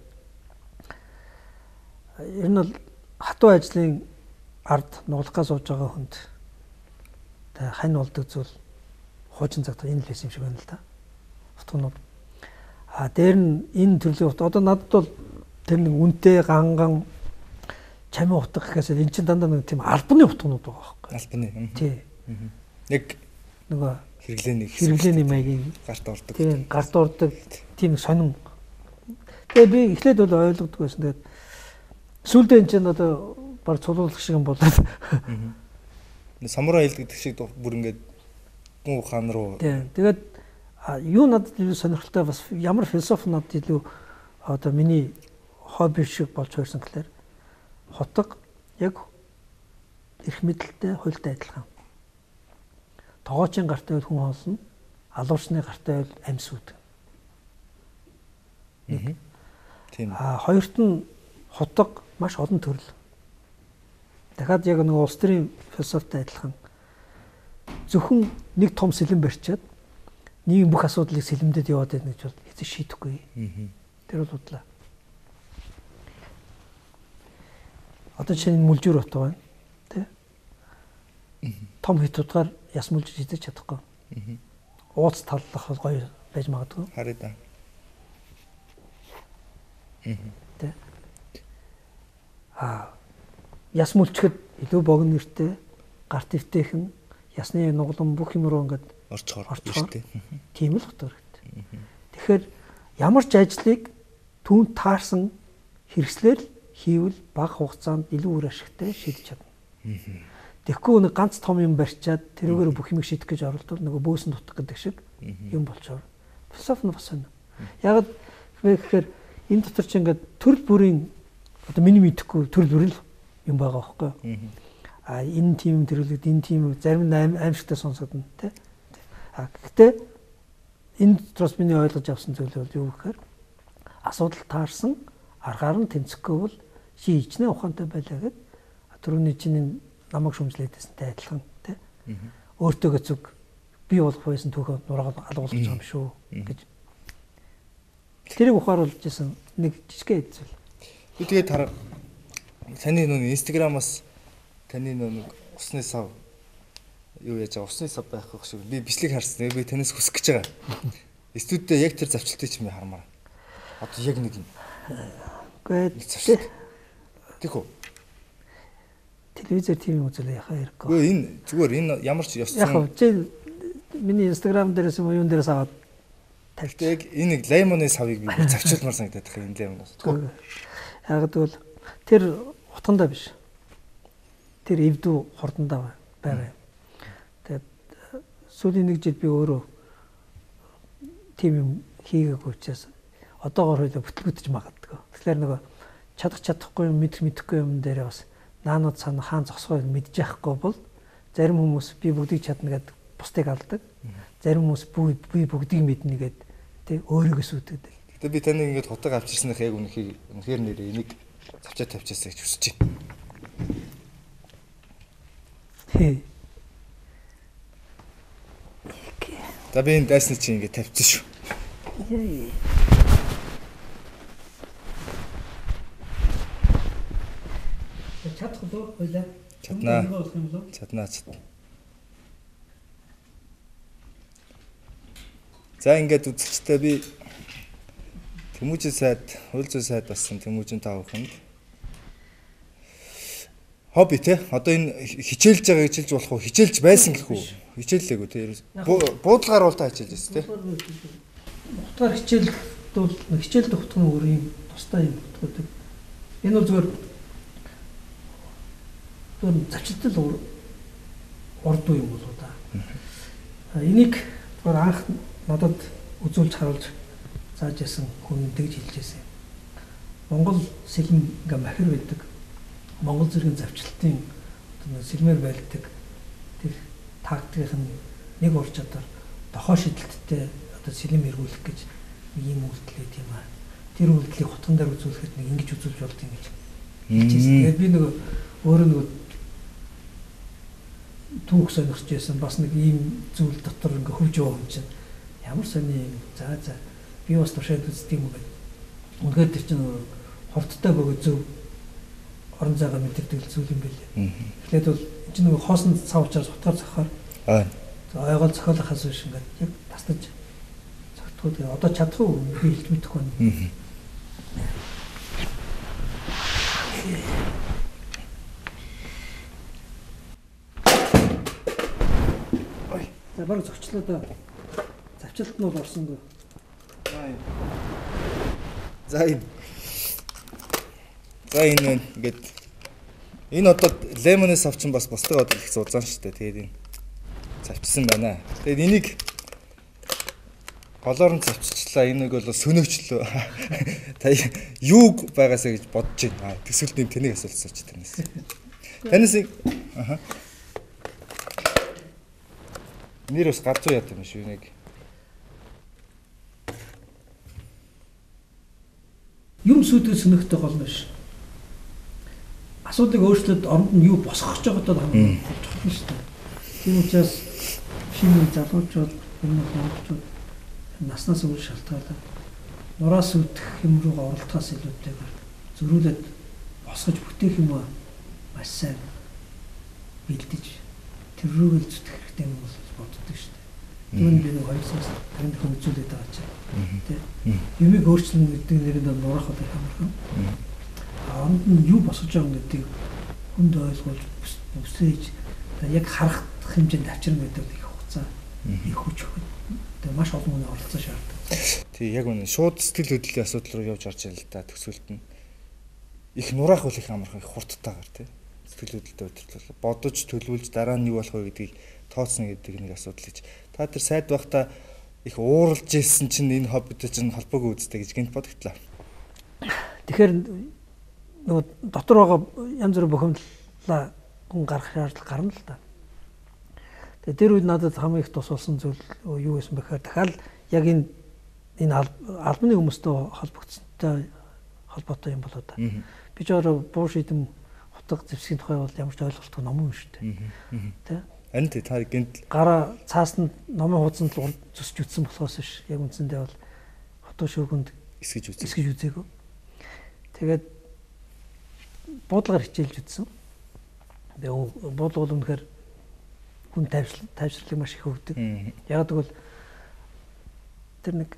Ер нь бол хатуу ажлын ард нугалахаас сууж байгаа хүнд тэ хань болдог зүйл хуучин цагт энэ л байсан юм шиг байна л да. Хутгнууд. А дээр нь энэ төрлийн хутга одоо надад бол тэр нэг үнэтэй ганган чамийн хутга гэхээс эн чинь дандаа нэг тийм албаны хутгнууд байгаа байхгүй. Албаны. Тий. Яг нөгөө хэрэглээний хэрэглээний маягийн гарт ордог. Тийм гарт ордог тийм сонин. Тэгээ би эхлээд бол ойлгодог байсан. Тэгээд сүүлдээ эн чинь одоо баг цулуулах шиг юм болоод. Самурай хэл гэдэг шиг бүр ингээд гүн ухаан руу. Тийм. Тэгээд юу надад илүү сонирхолтой бас ямар философи надад илүү одоо миний хобби шиг болж хувирсан гэхээр хутга яг эрх мэдэлтэй хуультай адилхан. Тоогоочийн гартай бол хүн хоолно, алуурчны гартай бол амьс үүд. Тийм. А хоёрт нь хутга маш олон төрөл. Дахиад яг нэг улс төрийн философитой адилхан. Зөвхөн нэг том сэлэн барьчаад нийгэм бүх асуудлыг сэлэмдэд яваад байна гэж бол хэзээ шийдэхгүй. Тэр бол бодлоо. Одоо чинь мүлжүүр бот байна. Тэ? Том хит утгаар яс мүлжиж идэж чадахгүй. Ууц таллах гоё байж магадгүй. Харъя да. Тэ? А яс мүлчгэд илүү богино нэртэй, гарт ивтэйхэн, ясны нуглан бүх юм руу ингээд орчхоор орчхоор шүү дээ. Тийм л утгаар хэрэгтэй. Тэгэхээр ямар ч ажлыг түүнд таарсан хэрэгслэр хийвэл бага хугацаанд илүү үр ашигтай шийдэж чадна. Тэгэхгүй нэг ганц том юм барьчаад тэрүүгээр бүх юмыг шийдэх гэж оролдвол нөгөө бөөсөн дутах гэдэг шиг юм болчоор. Философи нь бас байна. Яг гэхээр энэ дотор чи ингээд төрөл бүрийн одоо миний мэдэхгүй төрөл бүрийн юм байгаа байхгүй. А энэ тийм төрөлд энэ тийм зарим нь аимшигтай сонсогдно тий. А гэхдээ энэ дотроос миний ойлгож авсан зүйл бол юу гэхээр асуудал таарсан аргаар нь тэмцэхгүй бол чи ичнэ ухаантай байлаа гэд түрүүний чинь намайг шүмжлээдсэнтэй адилхан тий. Өөртөөгөө зүг би болох байсан түүхөө нураад алгуулж байгаа юм шүү гэж. Тэрийг ухааруулж исэн нэг жижиг зүйл. Би тэгээд тар таны нүг инстаграмаас таны нүг усны сав юу яаж байгаа усны сав байх шиг би бичлэг харсан. Би танаас хүсэх гэж байгаа. Студид яг тэр завчлалтыг чи ми хармаар. Одоо яг нэг юм. Гэхдээ тийхүү. Телевизээр тийм үзэл яхаа хэрэггүй. Гэхдээ энэ зүгээр энэ ямар ч ёс зүйн. Яг чи миний инстаграм дээрээс юм юун дээрээс аваад тавьчих. Яг энэ нэг лаймоны савыг би завчилмаар санагдаад байгаа энэ лаймоноос. Тэгвэл яг тэгвэл тэр хутгандаа биш. Тэр эвдүү хурдандаа байгаа юм. Тэгээд сүүлийн нэг жил би өөрөө тийм юм хийгээгүй учраас одоогоор хөлөө бүтлгүтж магадгүй. Тэгэхээр нөгөө чадах чадахгүй юм мэдэх мэдэхгүй юм дээр бас наанууд цаана хаан зогсгоо мэдж яахгүй бол зарим хүмүүс би бүгдийг чадна гэдэг бусдыг алдаг. Зарим хүмүүс би бүгдийг мэднэ гэдэг Тэ өөрийгөө сүйтгэдэг. Гэтэ би таныг ингээд хутга авчирсных яг үнэхээр үнэхээр нэрээ энийг завчаад тавьчаасаа гэж хүсэж байна. Хээ. За би энэ дайсны чинь ингээд тавьчихсан шүү. Яа. Чадах уу хоёлаа? Чаднаа. болох юм болов? Чаднаа чадна. За ингээд үзэгчтэй би Тэмүүжин сайд, хууль зүйн сайд басан Тэмүүжин таавахынд хобби те одоо энэ хичээлж байгаа хичээлж болох уу? Хичээлж байсан гэх үү? Хичээллээгүй те. Буудалгаар бол та хичээлж байсан те. Утгаар хичээлд бол хичээл тогтхын өөр юм тустай юм тогтдог. Энэ бол зүгээр зөв зачилтал урдуу юм болоо да. Энийг зүгээр анх надад үзүүлж харуулж зааж ясан хүн тэгж хэлжсэн. Монгол сэлэн ингээ махир байдаг. Монгол зэргийн завчлалтын сэлмээр байлдаг. Тэр тактикийн нэг ур чадвар дохоо шидэлттэй одоо сэлэм эргүүлэх гэж ийм үйлдэл тийм аа. Тэр үйлдэлийг хутган дээр үзүүлэхэд нэг ингэж үзүүлж болд юм гэж. Тэгээд би нөгөө өөрөө нөгөө түүх сонирхож байсан бас нэг ийм зүйл дотор ингээ хөвж яваа юм чинь ямар сони юм за за би бас тушаад үзтiin юм байна. Үнэхээр тэр чинь хурдтай бөгөөд зөв орон зайгаа мэдэрдэг зүйл юм байлээ. Тэгэхээр бол энэ чинь нөгөө хоосон цав учраас утгаар зохихоор аа ойгол зохиолохоос биш ингээд яг тастаж зогтгоо. Одоо чадах уу би хэлж мэдэхгүй байна. Ой, за баг зогчлоо да. Завчилт нь бол орсонгүй. За энэ. За энэ ингээд энэ одоо лемонээс авчин бас бусдыг одоо их зузаан шүү дээ. Тэгээд энэ завчсан байна. Тэгээд энийг голоор нь завччихлаа. Энийг бол сөнөөчлөө. Та юу байгаасаа гэж бодож байна. Тэсвэлт нэм тэнийг асуулсан ч танаас. Танаас аха. Нэр бас гарцуу яд юм шүү нэг. Юм сүдэл сөнөхтэй гол биш. Асуудлыг өөрчлөлт оронд нь юу босгох гэж байгаадаа хамгийн чухал шүү дээ. Тийм учраас шинэ залуучууд, өмнөх монголчууд наснаас үл шалтгаалаад нураас үүдэх юм руугаа оролдохоос илүүтэйгээр зөрүүлээд босгож бүтээх юм аа маш сайн бэлдэж тэр рүүгээ зүтгэх хэрэгтэй юм бол боддог шүү дээ. Түүнд би нэг хоёр сар танд хөгжүүлээд байгаа ч тийм юмыг өөрчлөн гэдэг нэрэнд нурах одоо хамархан. Оронд нь юу босгож байгаа гэдгийг хүнд ойлгуулж өсөж яг харах хэмжээнд авчирна гэдэг их хугацаа их хүч өгнө. Тэгээ маш олон хүний оролцоо шаарддаг. Тий яг үнэ шууд сэтгэл хөдлөлийн асуудал руу явж орж ирэл л да төсвөлт нь. Их нураах бол их амархан их хурдтайгаар тий сэтгэл хөдлөлтөд удирдлаа. Бодож төлөвлөж дараа нь юу болох вэ гэдгийг тооцно гэдэг нэг асуудал гэж. Та тэр сайд байхдаа их ууралж ирсэн чинь энэ хоббитой чинь холбоогүй үстэй гэж гинт бодогдлаа. Тэгэхээр нөгөө дотор байгаа янз бүрийн бухимдлаа хүн гарах шаардлага гарна л да. Тэгээ тэр үед надад хамгийн их тус болсон зүйл юу байсан бэхээр дахиад яг энэ энэ албаны хүмүүстэй холбогдсонтой холбоотой юм болоо да. Би ч өөрөө буу шийдэм хутга зэвсгийн тухай бол ямар ч ойлголтгүй ном юм шүү дээ. Тэ? Ань тэ та гинт гараа цаасанд номын хуудсанд зүсч үтсэн болохоос биш. Яг үндсэндээ бол хотоо шүүгэнд эсгэж үзээ. Эсгэж үзээгүй. Тэгээд буудлагаар хичээлж үзсэн. Тэгээ буудлага бол үнэхээр хүн тайвшрал тайвшралыг маш их өгдөг. Яг тэгвэл тэр нэг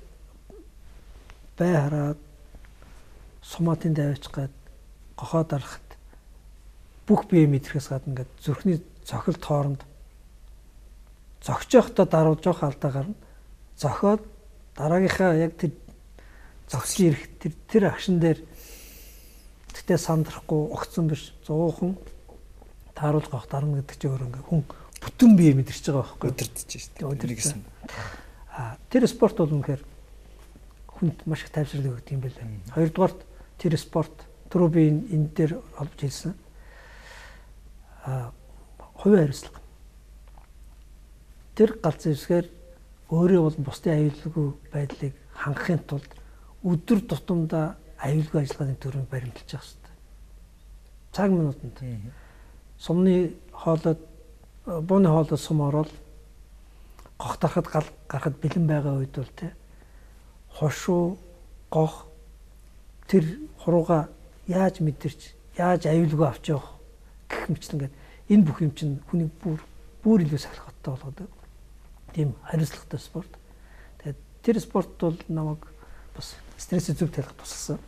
бай хараад суматын даваач гад гохоо дарахад бүх бие мэдрахээс гадна ингээд зүрхний цохилт хооронд зогч явахдаа даруй жоох алдаа гарна. Зохиод дараагийнхаа яг тэр зогсож ирэх тэр тэр агшин дээр тэгтээ сандрахгүй огцсон биш зуухан тааруулж гоох дарна гэдэг чинь өөр ингээ хүн бүтэн бие мэдэрч байгаа байхгүй өдөрдөж шүү дээ. Нэгсэн. А тэр спорт бол үнэхээр хүнд маш их тайвшрал өгдөг юм байлаа. Хоёрдугаарт тэр спорт түрүү би энэ дээр олж хэлсэн. А хувийн хариуцлага. Тэр галзуу хэсгээр өөрөө бол бусдын аюулгүй байдлыг хангахын тулд өдөр тутамдаа аюулгүй ажиллагааны төрөнд баримталж явах хэрэгтэй. Цаг минутанд. Сумны хоолойд бууны хоолойд сум ороод гогтархад гал гарахад бэлэн байгаа үед бол тэ хошуу гох тэр хурууга яаж мэдэрч яаж аюулгүй авч явах гэх мэтлэн ингээд энэ бүх юм чинь хүний бүр бүр илүү сахилгаттай болгодог. Тийм хариуцлагатай спорт. Тэгээд тэр спорт бол намайг бас стресс зүг талах тусалсан.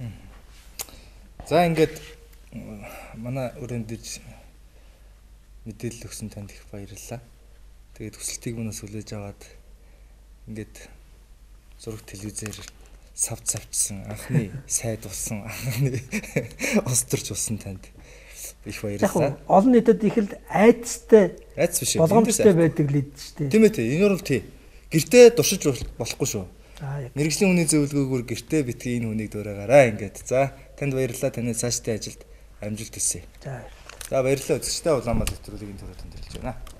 За ингээд манай өрөөндөж мэдээлэл өгсөн танд их баярлалаа. Тэгээд хүсэлтийг мөнөөс хүлээж аваад ингээд зураг телевизээр савд савчсан анхны сайд болсон анхны осторч болсон танд их баярлалаа. Олон нийтэд их л айцтай айц биш болгоомжтой байдаг л дээ шүү дээ. Тийм ээ, энэ бол тий. Гэртээ дуршиж болохгүй шүү. Аа яг. Мэргэжлийн хүний зөвлөгөөгөөр гэртээ битгий энэ хүнийг дуурайгаараа ингээд. За танд баярлалаа. Таны цаашдын ажилд амжилт хүсье. За. За баярлалаа үзэгчдээ Улаанбаатар нэвтрүүлгийн төрөнд тэмдэглэж байна.